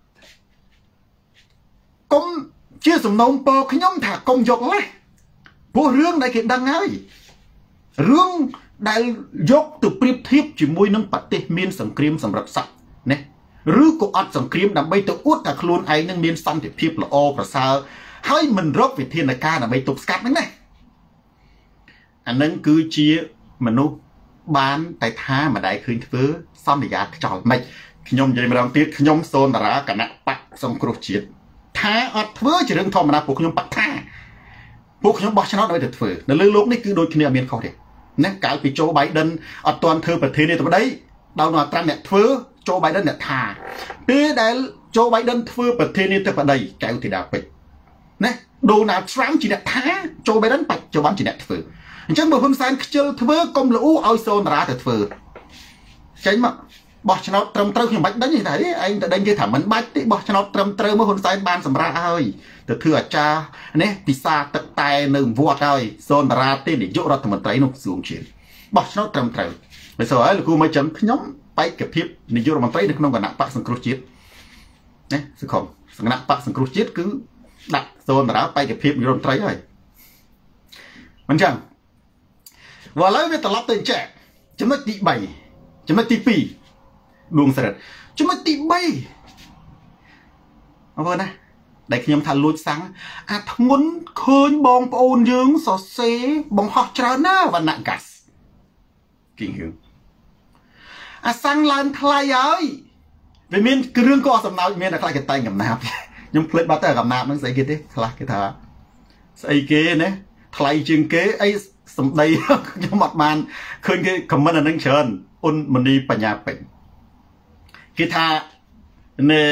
กมเชื่อสมนมปอขย่มถากกมยกเลยพวกเรื่องใดเกิดดังไงเรื่องได้ยกตัวเปรียบเทียบจีมวยนังปฏิเมียนสังครีมสำหรับสัตว์เนี่ยหรือก็อัดสังครีมนำไปตัวอุดแต่คลูนไอนังเมียนสันติเพียบละอประสาให้มันรบวิธีในการนำไปตุกสกัดนั่นไงอันนั้นคือเชี่ยมนุษย์บ้านแต่ท้ามาได้คืนเฟื้อซ่อมในยาจอดไม่ขย่มใจมาลองตีขย่มโซนตระกันนะปักสังครุจิตท้าอัดเฟื้อจะเรื่องทอมนาพวกขย่มปักท้าพวกขย่มบอกชนะโดยเดือดเฟื้อในเรื่องโลกนี่คือโดยขณีเมียนเขาเดียเนี่ยการไปโจไบเดนอัดตอนเธอประเทศนี้ตัวได้ดาวนาตรันเนี่ยเฟื้อโจไบเดนเนี่ยท่าปีได้โจไบเดนเฟื้อประเทศนี้ตัวได้แก้วที่ดาวไปเนี่ยดูนาทรัมป์จีเนี่ยท่าโจไบเดนปัจจุบันจีเนี่ยเฟื้อจังบอกคนแซนเจอเฟื้อกลมหลู่เอาโซนราแต่เฟื้อใช่ไหมบอกชนะตรมเตอร์อย่างบัดนั้นอย่างไรไอ้แต่ดันจะถามมันบัดที่บอกชนะตรมเตอร์เมื่อคนแซนบานสำราญเอาแต่เถื่อจ้าเนี่ยพิซซ่าตะไตหนึ่งวัวได้โซนราเต้นยกรัฐมนตรีนุ่งสูงเฉียนบอกชนะตรมเตอร์ไปสวยลูกกูมาจังขย่มไปเก็บพิบในยกรัฐมนตรีในขนมกันนักปักสังครุจิตเนี่ยสุขมสังนักปักสังครุจิตคือดักโซนราไปเก็บพิบยกรัฐมนตรีเลยมันจังว่าแล้วเวทลับเต็มแจกจะไม่ตีใบจะไม่ตีปีดวงเสด็จจะไม่ตีใบเอาเพื่อนนะได้ขยำทันลุยสังอาทงุนเคยบองปอนยืงสอดเสบองหอกจราหน้าวันนักกัสกิ่งหิวอาสังลานทลายย้อยไปเมียนคือเรื่องก็สำเนาเมียนอะไรกันไตกับน้ำยังเพลิดบัตเตอร์กับน้ำนั่งใส่กี่ทีคลากี่ท่าใส่เก๋เนี่ยทลายจึงเก๋ไอ้สมได้ยังหมดมันเคยกี่คำมันนั่งเชิญอุ่นมันดีปัญญาเป็นกีตาเนี่ย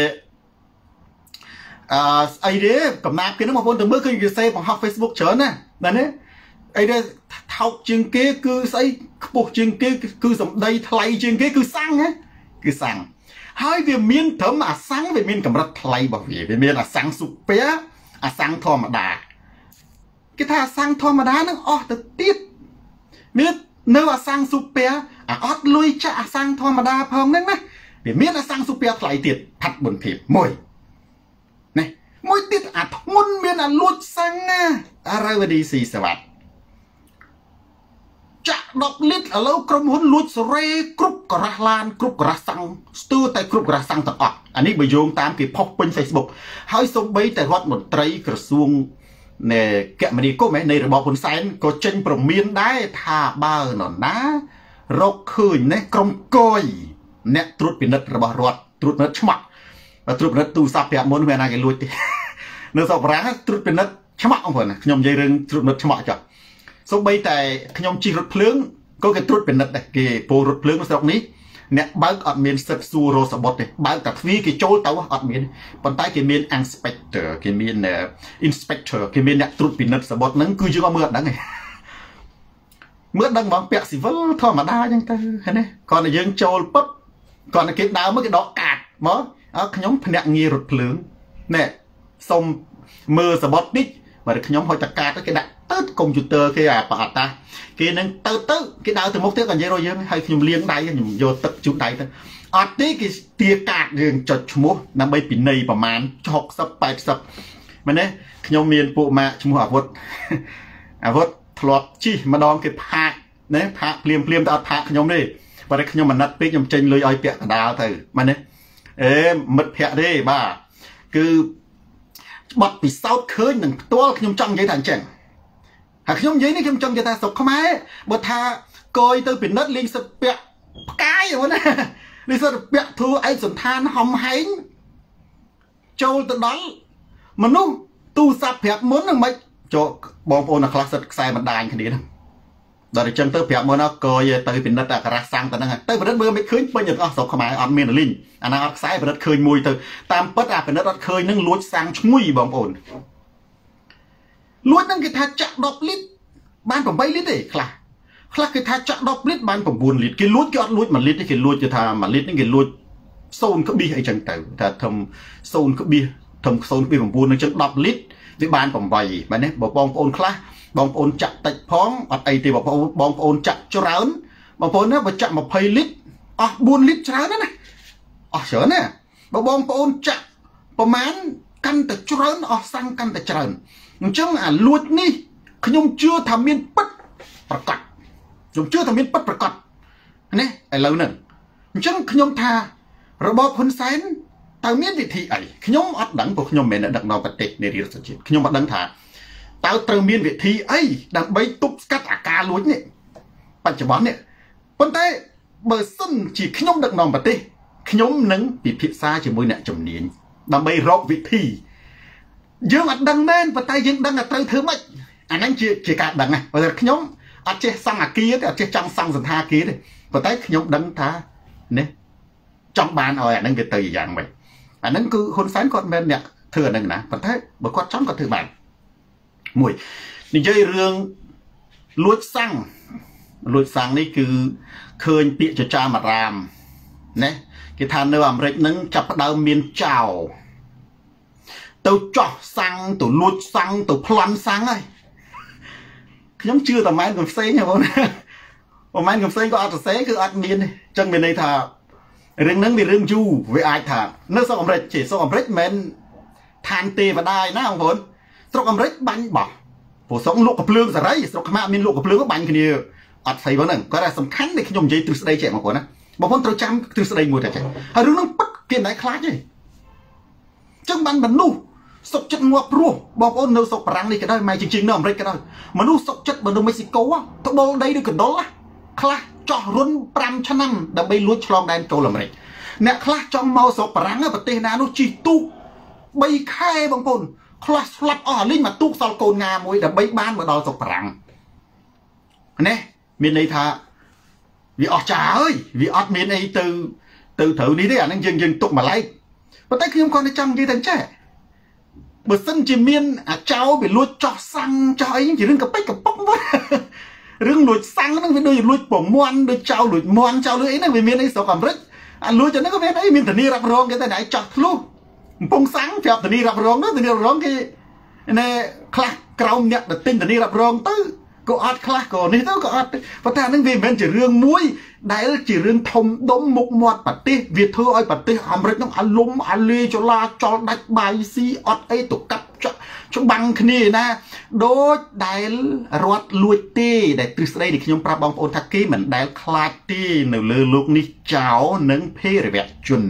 ไอเดียกับน้ำกินน้ำมันถึงเมื่อคืนกี่เซฟของฮอกเฟซบุ๊กเชิญนะนั่นเนี่ยไอเดียเท่าจึงเก๋คือใส่ปุกจึงเก๋คือสมได้ทลายจึงเก๋คือสร้างไง cứ sang hai việc miên thấm sáng về miên cầm rất thay bảo về miên sáng sụp bé sáng thò mà đà cái thà sáng thò mà đá nó từ tiết miên nếu sáng sụp bé lui chả sáng thò mà đà phong đấy nè vì miên sáng sụp bé thay tiệt thật buồn thiệt mồi này mồi tiết thôn miên lụt sang ra về đi xì sờ chặt đọc lít ở lâu cầm hôn lụt sợi cướp cả lan cướp cả sang sưu tại cướp cả sang tập anh ấy bây giờ tám cái pop bên Facebook hai số mấy tại hot một trái cửa xuông nè kẹm mà đi có mấy này rồi bỏ cuốn sáng có chân bờ miên đá thà ba nọ ná rọc khơi nè cầm coi nè trút bị nứt rồi bỏ ruột trút nứt chмак và trút nứt tu sạp bẹt muốn về này cái lụt nếu sập ráng trút bị nứt chмак ông phải nè nhom dây rừng trút nứt chмак chợ số bây tại nhom chi rút phướng có cái trút bị nứt này cái bộ rút phướng nó ní nè bao ọt miên sập su rô sập bọt này bao cả phi cái chỗ tàu ọt miên còn tay cái miên inspector cái miên inspector cái miên nè trút bị nứt sập bọt nắng cứ chưa có mưa đắng này mưa đắng bóng bẹt xì vỡ thôi mà đa chẳng ta thế này còn là dương châu bắp còn là cái đào mới cái đó cạt mớ nhóm nè nghi rút phướng nè xong mưa sập bọt đít và được nhóm hội tạc cạt cái đặt tớt computer cái bảo ta cái nâng tớ cái đào từ một tiếng còn dễ rồi hay nhung liếng đáy nhung vô tập chút đáy ở tí cái tia cạt đường chợt mua nằm bay pin nàyประมาณ6 sập 8 sập mà nè nhung miền bộ mà chung hòa vót thọt chi mà đòn cái phạ nè phạ liềm ta phạ nhung đi và đấy nhung mà nát pít nhung tranh lưới oi bẹt đào từ mà nè mật phẹ đi bà cứ bật bị sao khơi nâng toa nhung trong giấy thành chẳng nhung giấy này nhung trong giấy ta sọc không ai bật tha coi tôi bị nứt liên sập bẹt cái rồi nè đi sập bẹt thua ai sồn than hồng hánh châu tự đón mà nu tu sập bẹt muốn là mấy cho bom ôn là classic sai mặt đài cái gì đó rồi chân tới bẹt muốn nó coi tới bị nứt là cái sang tới năng tới bị nứt mưa mấy khơi bây giờ sọc không ai on miền là linh anh đang sai bị nứt khơi mùi từ tam bớt bị nứt khơi nâng lúa sang chui bom ôn lúa nâng cái thà chặt đọc lít banผม 3 lít đấy khla cái thà chặt đọc lít banผม 4 lít cái lúa cái lúa mà lít cái lúa cái thà mà lít cái lúa sôn cái bia hay chẳng tử thà thầm sôn cái biaผม 4 nó chẳng đọc lít với banผม 3mà nèบอกបងប្អូនខ្លះបងប្អូនចាក់តិចផងអត់អីទេបងប្អូនចាក់ច្រើនបងប្អូនណាបើចាក់20លីត្រអស់4លីត្រច្រើនណាអស់ច្រើនណាបើបងប្អូនចាក់ប្រហែលកាន់តែច្រើនអស់សាំងកាន់តែច្រើនអញ្ចឹងអាលួចនេះខ្ញុំជឿថាមានពិតប្រកបខ្ញុំជឿថាមានពិតប្រកបណាឥឡូវហ្នឹងអញ្ចឹងខ្ញុំថារបបហ៊ុនសែនតើមានវិធីអីខ្ញុំអត់ដឹងព្រោះខ្ញុំមិនមែនដឹកនាំប្រទេសនៃរដ្ឋជាតិខ្ញុំអត់ដឹងថាតើត្រូវមានវិធីអីដើម្បីទប់ស្កាត់អាការលួចនេះបច្ចុប្បន្ននេះប៉ុន្តែបើសិនជាខ្ញុំដឹកនាំប្រទេសខ្ញុំនឹងពិភាក្សាជាមួយអ្នកជំនាញដើម្បីរកវិធីយើងអត់ដឹងមែនប៉ុន្តែយើងដឹងថាត្រូវធ្វើម៉េចអាហ្នឹងជាការដឹងណាបើខ្ញុំអត់ចេះសង់អាគារទេអត់ចេះចង់សង់សន្តាគារទេប៉ុន្តែខ្ញុំដឹងថានេះចង់បានឲ្យអាហ្នឹងវាទៅយ៉ាងម៉េចអាហ្នឹងគឺហ៊ុនសែនគាត់មិនមែនអ្នកធ្វើអាហ្នឹងណាប៉ុន្តែបើគាត់ចង់គាត់ធ្វើបានមួយនិយាយរឿងលួចសាំងនេះគឺឃើញពាក្យចចាមអារាមណាគេថានៅអាមេរិកហ្នឹងចាប់ផ្ដើមមានចៅទៅចោះសាំងទៅលួចសាំងទៅប្លន់សាំងហើយខ្ញុំជឿតែម៉ែនកំផ្សេងហ៎បងម៉ែនកំផ្សេងក៏អត់សរសេរគឺអត់មានទេអញ្ចឹងមានន័យថារឿងហ្នឹងវារឿងយូរវាអាចថានៅស្រុកអាមេរិកជាស្រុកអាមេរិកមិនមែនឋានទេវតាឯណាបងប្អូនស្រុកអាមេរិកបាញ់បោះព្រោះស្រុកលក់កភ្លើងសេរីស្រុកខ្មែរមានលក់កភ្លើងបាញ់គ្នាអត់ស្អីបងហ្នឹងគាត់ថាសំខាន់ដែលខ្ញុំនិយាយទ្រឹស្ដីចេះបងប្អូនណាបងប្អូនត្រូវចាំទ្រឹស្ដីមួយតែចេះហើយរឿងហ្នឹងពិតគេមិនដែលខ្លាចទេចឹងបានមនុស្សសុកចិត្តងាប់រស់បងប្អូននៅស្រុកបារាំងនេះក៏ដោយម៉ែជាងនៅអាមេរិកក៏ដោយមនុស្សសុកចិត្តនៅមេស៊ីកូត្បូលដីឬកណ្ដុលខ្លះចោះរុន5ឆ្នាំដើម្បីលួចឆ្លងដែនចូលអាមេរិកអ្នកខ្លះចង់មកស្រុកបារាំងប្រទេសណានោះជិះទូក3ខែបងប្អូនខ្លះស្លាប់អស់អាលីងមកទូកសល់កូនងាមួយដើម្បីបានមកដល់ស្រុកបារាំងនេះមានន័យថាវាអស់ចាហើយវាអត់មានអីទៅត្រូវនេះទេអាហ្នឹងយើងទុកម្លេចប៉ុន្តែខ្ញុំគាត់តែចង់និយាយតែចេះបើសិនជាមានអាចោវាលួចចោះសាំងចោះអីជារឿងកប៉ិចកប៉ុកមករឿងលួចសាំងហ្នឹងវាដូចលួចពងមាន់ដូចចោលួចមាន់ចោលលួចអីហ្នឹងវាមានអីស្រុកអាមេរិកលួចចឹងក៏មានអីមានធានារ៉ាប់រងគេតែណៃចោះធ្លុះពងសាំងប្រាប់ធានារ៉ាប់រងនោះធានារ៉ាប់រងគេណែខ្លះក្រោមអ្នកទៅទិញធានារ៉ាប់រងទៅក៏អត់ខ្លះក៏នេះទៅក៏អត់ប៉ុន្តែហ្នឹងវាមិនមែនជារឿងមួយដែលជារឿងធំដុំមុខមាត់ប្រទេសវាធ្វើឲ្យប្រទេសអាមេរិកហ្នឹងអាលំអាលេចលាចលដាច់បាយស៊ីអត់អីទៅកាប់ច្បាំងគ្នាណាដូចដែលរត់លួចទេដែលទ្រឹស្ដីដែលខ្ញុំប្រាប់បងប្អូនថាគេមិនដែលខ្លាចទេនៅលើលោកនេះចោលនិងភេរវជន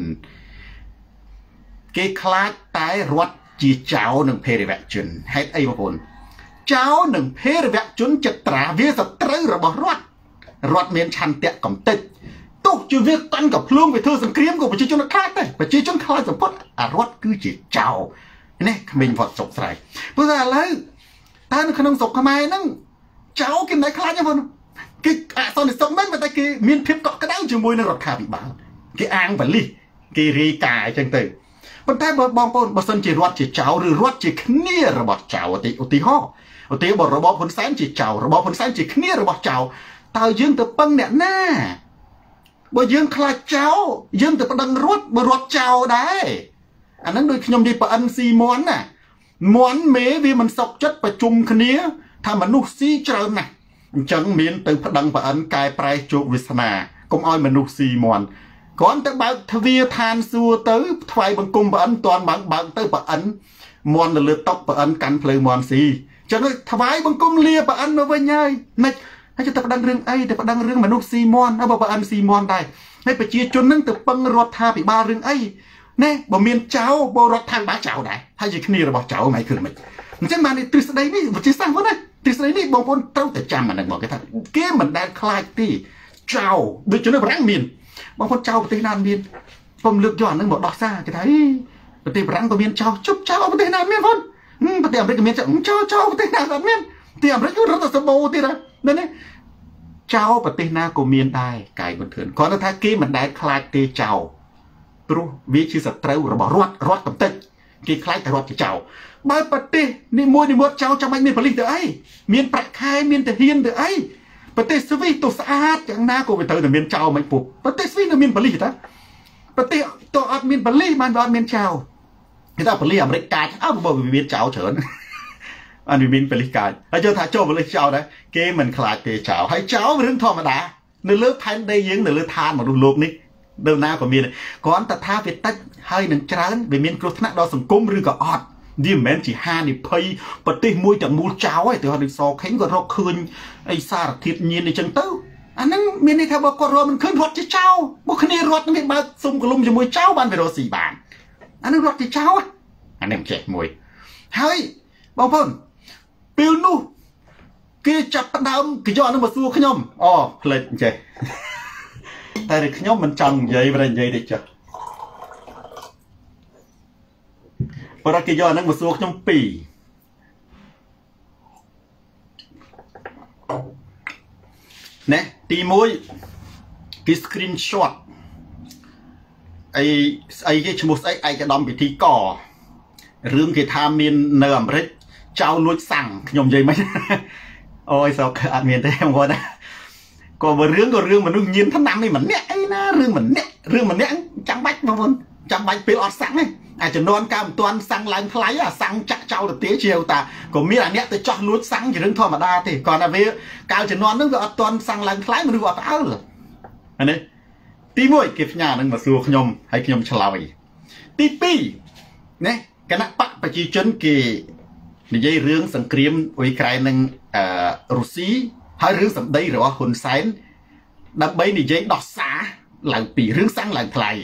គេខ្លាចតែរត់ជាចោលនិងភេរវជនហេតុអីបងប្អូនចោលនិងភេរវជនចត្រាវាសត្រូវរបស់រដ្ឋមានឆន្ទៈកំតិចទោះជាវាតាន់ក៏ភ្លួងវាធ្វើសង្គ្រាមក៏ប្រជាជនខ្លាចដែរប្រជាជនខ្លាចសម្ពត់អារដ្ឋគឺជាចោលនេះក្មេងវត្តសុកស្រែកព្រោះតែឥឡូវតើនៅក្នុងស្រុកខ្មែរហ្នឹងចោលគេមិនខ្លាចទេបងគេអសន្តិសុខមិនតែគេមានភាពកក់ក្ដៅជាមួយនឹងរដ្ឋាភិបាលគេអាងបលិសគេរាយការណ៍អញ្ចឹងទៅប៉ុន្តែបើបងប្អូនបើសិនជារដ្ឋជាចោលឬរដ្ឋជាគ្នារបស់ចោលឧទាហរណ៍បើរបបហ៊ុនសែនជាចោលរបបហ៊ុនសែនជាគ្នារបស់ចោលតើយើងទៅពឹងអ្នកណាបើយើងខ្លាចចោលយើងទៅប្តឹងរដ្ឋបើរដ្ឋចោលដែរអាហ្នឹងដូចខ្ញុំនិយាយប្អិនស៊ីមន់ណាមន់មេវាមិនសុកចិត្តប្រជុំគ្នាថាមនុស្សស៊ីច្រើនណាស់អញ្ចឹងមានទៅប្តឹងប្អិនកែប្រែជោគវាសនាកុំឲ្យមនុស្សស៊ីមន់គ្រាន់តែបើកទ្វារឋានសួគ៌ទៅថ្វាយបង្គំប្អិនតាន់បើកទៅប្អិនមន់ទៅលើតុប្អិនកាន់ភ្លៅមន់ស៊ីអញ្ចឹងថ្វាយបង្គំលាប្អិនមកវិញហើយមិនហើយទៅប្តឹងរឿងអីទៅប្តឹងរឿងមនុស្សស៊ីមន់បើប្អិនស៊ីមន់ដែរហើយប្រជាជននឹងទៅពឹងរដ្ឋាភិបាលរឿងអីណែបើមានចៅបរដ្ឋាភិបាលចៅដែរហើយជាគ្នារបស់ចៅមិនគឺមិនអញ្ចឹងបានទ្រឹស្ដីនេះវិទ្យាសាស្ត្រហ្នឹងណាទ្រឹស្ដីនេះបងប្អូនត្រូវតែចាំអាហ្នឹងមកគេថាគេមិនដែលខ្លាចទេចៅដូចជានៅបារាំងមានបងប្អូនចៅប្រទេសណាមានខ្ញុំលើកយកអាហ្នឹងមកដោះសារគេថាប្រទេសបារាំងក៏មានចៅជប់ចៅប្រទេសណាមានបងប្រទេសអាមេរិកក៏មានចៅប្រទេសណាក៏មានទីអាមេរិករដ្ឋសម្បូរទៀតណានេះចៅប្រទេសណាក៏មានដែរកាយបន្ទឿនគាត់ថាគេមិនដែលខ្លាចទេចៅព្រោះវាជាសត្រូវរបស់រដ្ឋកំតិចគេខ្លាចតែរដ្ឋជាចៅបើប្រទេសនេះមួយចៅចាំបាច់មានប៉ូលីសទៅអីមានប្រាក់ខែមានទាហានទៅអីប្រទេសស្វីសទៅស្អាតយ៉ាងណាក៏វាត្រូវតែមានចៅមិនពុះប្រទេសស្វីសនៅមានប៉ូលីសតាប្រទេសតើអត់មានប៉ូលីសបានអត់មានចៅគេថាប៉ូលីសអាមេរិកកាចបើវាមានចៅច្រើនអានេះមានប៉ូលីសកាចហើយចូលថាចូលប៉ូលីសចៅដែរគេមិនខ្លាចទេចៅហើយចៅរឿងធម្មតានៅលើផែនដីយើងនៅលើឋានមនុស្សលោកនេះដើមណាក៏មានគ្រាន់តែថាវាតិចហើយនឹងច្រើនវាមានគ្រោះថ្នាក់ដល់សង្គមឬក៏អត់វាមិនមែនជាហានិភ័យប្រទេសមួយទាំងមូលចោលទេដូចសខេងក៏រកឃើញអីសារធាតុញៀនអីចឹងទៅអាហ្នឹងមានន័យថាបើគាត់រកមិនឃើញរត់ជាចោលបើគ្នារត់វាបើកសុំកលុំជាមួយចោលបានវារកស៊ីបានអាហ្នឹងរត់ជាចោលអានេះចេះមួយហើយបងប្អូនពេលនោះគេចាប់ផ្ដើមគេយកអាហ្នឹងមកសួរខ្ញុំផ្លេចចេះតែខ្ញុំមិនចង់និយាយប្រហែលនិយាយតិចចុះព្រោះគេយកអាហ្នឹងមកសួរខ្ញុំ2ណែទី1គេ screenshot អីគេឈ្មោះស្អីឯកឧត្តមពិធីករឿងគេថាមាននៅអាមេរិកចៅលួចសាំងខ្ញុំនិយាយមិនអូយសោកអត់មានទេបងប្អូនណាក៏បើរឿងក៏រឿងមនុស្សញៀនថ្នាំនេះម្នាក់អីណារឿងម្នាក់ចាំបាច់បងប្អូនចាំបាច់ពេលអត់សាំងទេអាចចំនួនកាលមិនទាន់សាំងឡើងថ្លៃអាសាំងចាក់ចោលទៅទៀតជាវតាក៏មានអាអ្នកទៅចោះលួចសាំងជារឿងធម្មតាទេគាត់ថាវាកាលចំនួនហ្នឹងវាអត់ទាន់សាំងឡើងថ្លៃមនុស្សអត់ផ្អើលអានេះទី1គេផ្ញើហ្នឹងមកសួរខ្ញុំហើយខ្ញុំឆ្លើយទី2ណាគណៈបកប្រជាជនគេនិយាយរឿងសង្គ្រាមអ៊ុយក្រែននិងរុស្ស៊ីហើយរឿងសម្ដីរបស់ហ៊ុនសែនដើម្បីនិយាយដោះសារឡើងពីរឿងសាំងឡើងថ្លៃ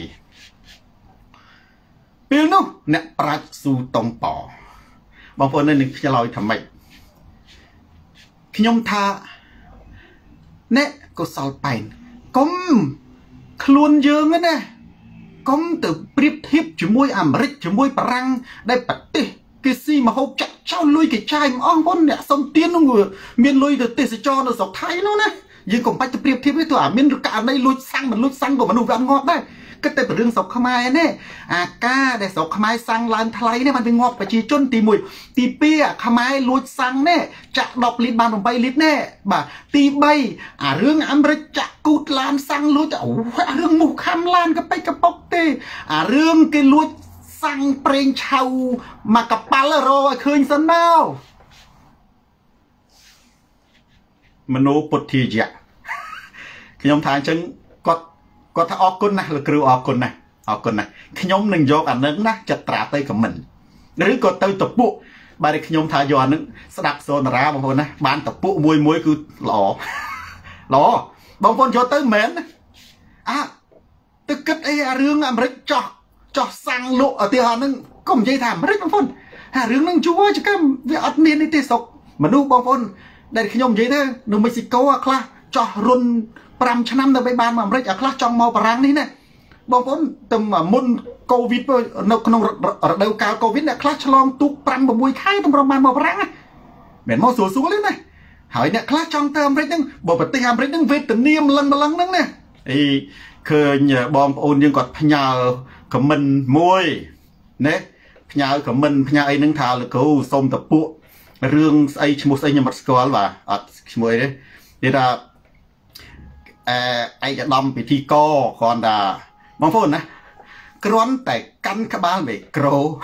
ពេលនោះអ្នកប្រាជ្ញស៊ូតុងប៉បងប្អូននឹងឆ្លើយថាម៉េចខ្ញុំថាអ្នកកុសលប៉ែនកុំខ្លួនយើងណាកុំទៅប្រៀបធៀបជាមួយអាមេរិកជាមួយបារាំងដែលប្រទេសគេស៊ីមហូបចាក់ចោលលុយគេចាយមិនអស់បងអ្នកសុំទៀននោះមានលុយទៅទេសចរនៅស្រុកថៃនោះណាយើងកុំបាច់ទៅប្រៀបធៀបទេទោះអាមានករណីលួចសាំងមិនលួចសាំងក៏មនុស្សវាអត់ងាប់ដែរก็แต่เรื่องศกขมายเนี่ยอาก้าแต่ศกขมายสั่งลานทลายเนี่ยมันเป็นงอกไปจีจนตีมุยตีเปี้ยขมายลุดสั่งเนี่ยจะดอกลิตรบานลงไปลิตรเนี่ยบ่าตีใบเรื่องอเมริกจะกูดลานสั่งลุดโอ้เรื่องหมู่คำลานก็ไปกระปกเตเรื่องกิลุดสั่งเปล่งเชามากระปัลโรคืนสนาวมโนปุถีเจขยมทางจังก็ถ้าออกคนนะหรือครูออกคนนะขยมหนึ่งโยกอันนึงนะจะตราเตยกับมันหรือก็เตยตะปุบาริขยมทายอนนึงสดักโซนราบางคนนะบ้านตะปุมวยคือหล่อบางคนโยเตยเหม็นตึกกึศไอ้เรื่องอเมริกจ่อสั่งโลเอาที่หานึงก็ไม่ใช่ทำอเมริกบางคนเรื่องนึงชัวร์จะก็วิอัดเนียนในที่ศกมาดูบางคนได้ขยมใหญ่เด้อดูเม็กซิโกอะคลาจ่อรุนปรำชนะในใบบานมาอเมริกอะคลาจองเมาปรังนี่เนี่ยบางคนตึมมุนโควิดในขนมเดาการโควิดเนี่ยคลาฉลองตุกปรำแบบมวยไข่ตึมประมาณมาปรังอะเหม็นมอสูสูเลยนะหายเนี่ยคลาจองเติมอเมริกนึงบอกปฏิหารอเมริกนึงเวทเนียมลังนึงเนี่ยเคยบอมโอนยังกดพญาขมันมวยเนี่ยพญาขมันพญาไอ้นึงทาเลยกูส้มตะปุเรื่องไอ้ชมุสไอ้ยมัดสกอลว่าชมวยเนี่ยเดี๋ยวไอ้จะดำไปที่ก้อคอนดาบางคนนะกร้อนแต่กันขบาลเมโคร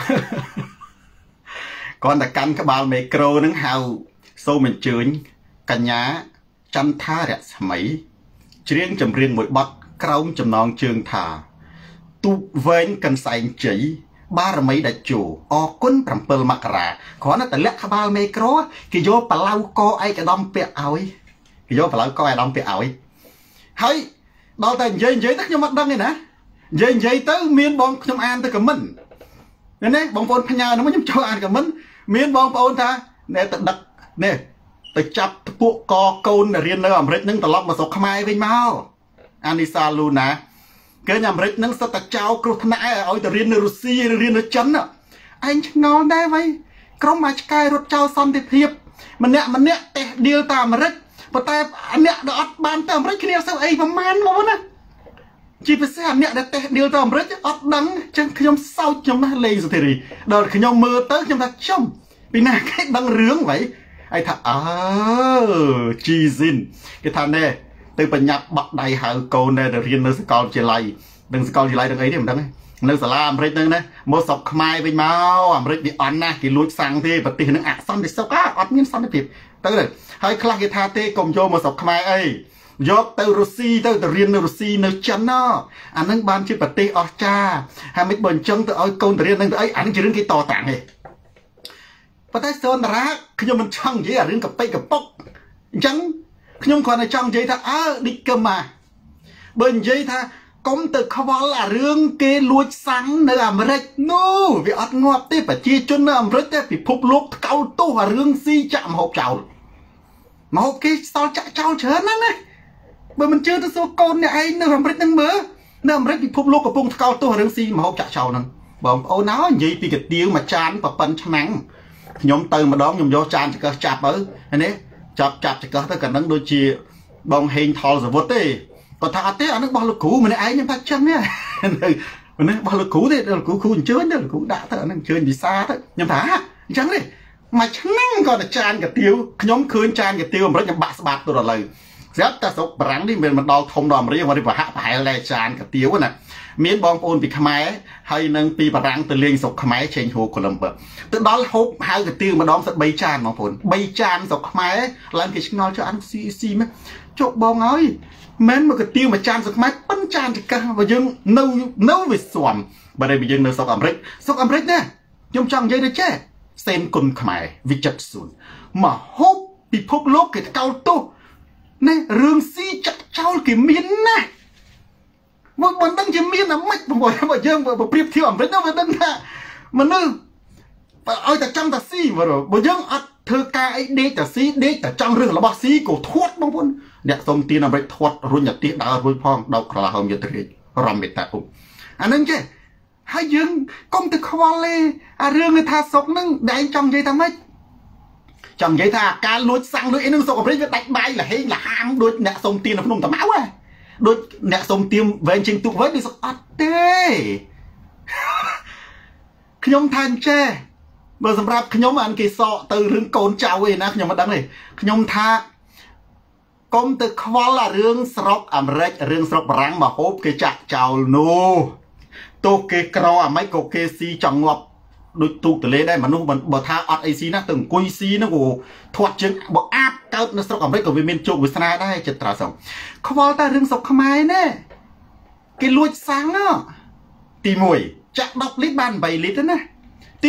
ก่อนแต่กันขบาลเมโครนึงเฮาโซเหมือนจืดกัญญาจำท่าเด็ดสมัยเชียงจำเรียงมวยบัดกร้องจำนองเชิงท่าตุเว้นกันใส่จีบารมีดัจจูออกก้นปรำเปิลมักราขอนั่นแต่เล็กขบาลเมโครกิโยปลาวก็ไอ้กระดอมเปียเอากิโยปลาวก็ไอ้ดอมเปียเอาเฮ้ยเราแต่ยัยตั้งยมัดดังเลยนะยัยตั้งเมียนบองชมอ่านตั้งกับมันเนี่ยบองปนพญาเนี่ยมันชมอ่านกับมันเมียนบองปนท่าเนี่ยตัดดักเนี่ยแต่จับพวกกอโกนเรียนในอเมริกนึงตลอดมาสกขมายไปเมาอันนี้ซาลูนะเกิดอเมริกนึงสตัดเจ้ากรุธนาเอาแต่เรียนในรัสเซียเรียนในจันอ่ะไอ้งอนได้ไหมกรมมาชกายรถเจ้าซันติเพียบมันเนี่ยแต่เดียวตามอเมริกแต่อันเนี้ยเดอดบานเติมไรขี้เดียวเสียไอ้ประมาณมั้งนะจีบเสียอันเนี้ยเด็ดเดียวเติมไรอดดังจังขยมเศร้าขยมน่าเลยสุดทีเดินขยมมือเติมขยมทัดช่ำปีหน้าแค่ดังเรื่องไว้ไอ้ท่าจีซินcáiท่านเนี่ยตื่นปัญญาบักใดหาโกนเนี่ยเรียนในสกอลเจริญดังสกอลเจริญดังไอ้เนี่ยมันดังในสลามไรนึงนะโมศกขมายไปเมาไรดิอันนะกิลุยสั่งที่ปฏิหนึ่งอักษรดิสก้าอัดเงี้ยสั่งได้ผิดตั้งเลยให้คลากิธาเตกลมโยมาสอบขมายไอ้ยกเตอร์รูซีเตอร์เรียนรูซีในจันนออันนั้นบานชื่อปฏิออจ้าให้ไม่บ่นจังเตอร์เอาโกนเรียนนั่งเตอร์ไอ้อันนั้นจะเรื่องกี่ต่อต่างไงปฏิโซนรักขยมมันช่างเยอะเรื่องกับไปกับปกจังขยมคนในช่างเยอะท่าดิกมาเบิ่นเยอะท่าก้มตึกขวาเรื่องเกลวยสังในอเมริกนู่วิอัดงอบที่ปะจีจนในอเมริกแต่ผิดพบลูกเกาตู้เรื่องซีจะมาหกเจ้ามาหกกี่สาวจะเจ้าเฉินนั่นไงเมื่อมันเจอตัวโซโกนเนี่ยไอ้ในอเมริกนั่งเมื่อในอเมริกผิดพบลูกกับปุ่งเกาตู้เรื่องซีมาหกจะเจ้านั่นบอกเอาน้ายี่ปีกเดียวมาจานปะปันฉนังยมเติมมาดองยมโยจานจะก็จับเอออันนี้จับจะก็ถ้ากันนั่งโดยจีบองเฮงทอลสวัสดิ์ก็ถ้าเต้อันนั้นบอลลูกคูมันไอ้ยังพักจังเนี่ยมันนี่บอลลูกคูเนี่ยลูกคูเชิญเนี่ยลูกคูด่าเถอะนั่งเชิญดีซ่าเถอะยังถาจังเลยมาชนั่งก่อนจานกับเตียวขยมคืนจานกับเตียวมันยังบาสบาตัวเลยเสียแต่สกปรังที่มันดองทงดอมเรียกว่าที่ว่าหะหายอะไรจานกับเตียวน่ะเมียนบองโอนปีขมายให้นังปีปรังตัวเลี้ยงสกขมายเชนโฮโคลัมเบอร์ตัวดอลฮบหายกับเตียวมาดองสักใบจานบองโอนใบจานสกขมายหลังกิจงานจะอันซีไหมจบบองเอ้ยแม้มันก็เตียวมาจานสกขมายปั้นจานจะกันว่ายังเน่าวิสวมบัดนี้ยังเน่าสกอเมริกเนี่ยยมจังยัยได้แจ้เซนกุลขมายวิจัดศูนย์มาฮบปีพกโลกเกิดเกาโตเนี่ยเรื่องซีจัดเจ้ากี่มินนะมันตั้งจะมินนะไม่ผมบอกว่าเยอะแบบเปรียบเทียบเป็นนั่นเป็นนั่นนะมันนึกเอาแต่จังแต่ซีมาหรอบ่ยังอัดเธอกาไอเด็กแต่ซีเด็กแต่จังเรื่องระบาดซีกูทวดบางคนเนี่ยสมตีนอะไรทวดรุ่นหยัดตีดาวรุ่นพ่องดาวคลาหงยัดตีรำเบ็ดแต่ผมอันนั้นแค่ให้ยังก้มตะควาเลยเรื่องในทาศกนั่งได้จังใจทำไมจังใจทาการลุยสั่งลุยไอ้นึงสกปรกจะตัดใบละเฮงละห้ามลุยเนี่ยสมตีนพนมตะม้าวะដូចអ្នកសុំទៀមវែងជាងទូកវិញដូចអត់ទេខ្ញុំថាអញ្ចេះបើសម្រាប់ខ្ញុំអានគេសក់ទៅរឿងកូនចៅឯណាខ្ញុំមិនដឹងទេខ្ញុំថាកុំទៅខ្វល់អារឿងស្រុកអាមេរិករឿងស្រុកបារាំងមកហូបគេចាក់ចោលនោះទោះគេក្រអាម៉េចក៏គេស៊ីចង់ងាប់ដូចទូកទលេដែរមនុស្សបើថាអត់អីស៊ីណាទៅអង្គុយស៊ីហ្នឹងក៏ធាត់ជើងបើអាបកើតនៅស្រុកអាមេរិកក៏វាមានជោគវាសនាដែរចិត្តត្រាសងខ្វល់តែរឿងស្រុកខ្មែរណាគេលួចសាំងទី1ចាក់10លីត្របាន8លីត្រណាទី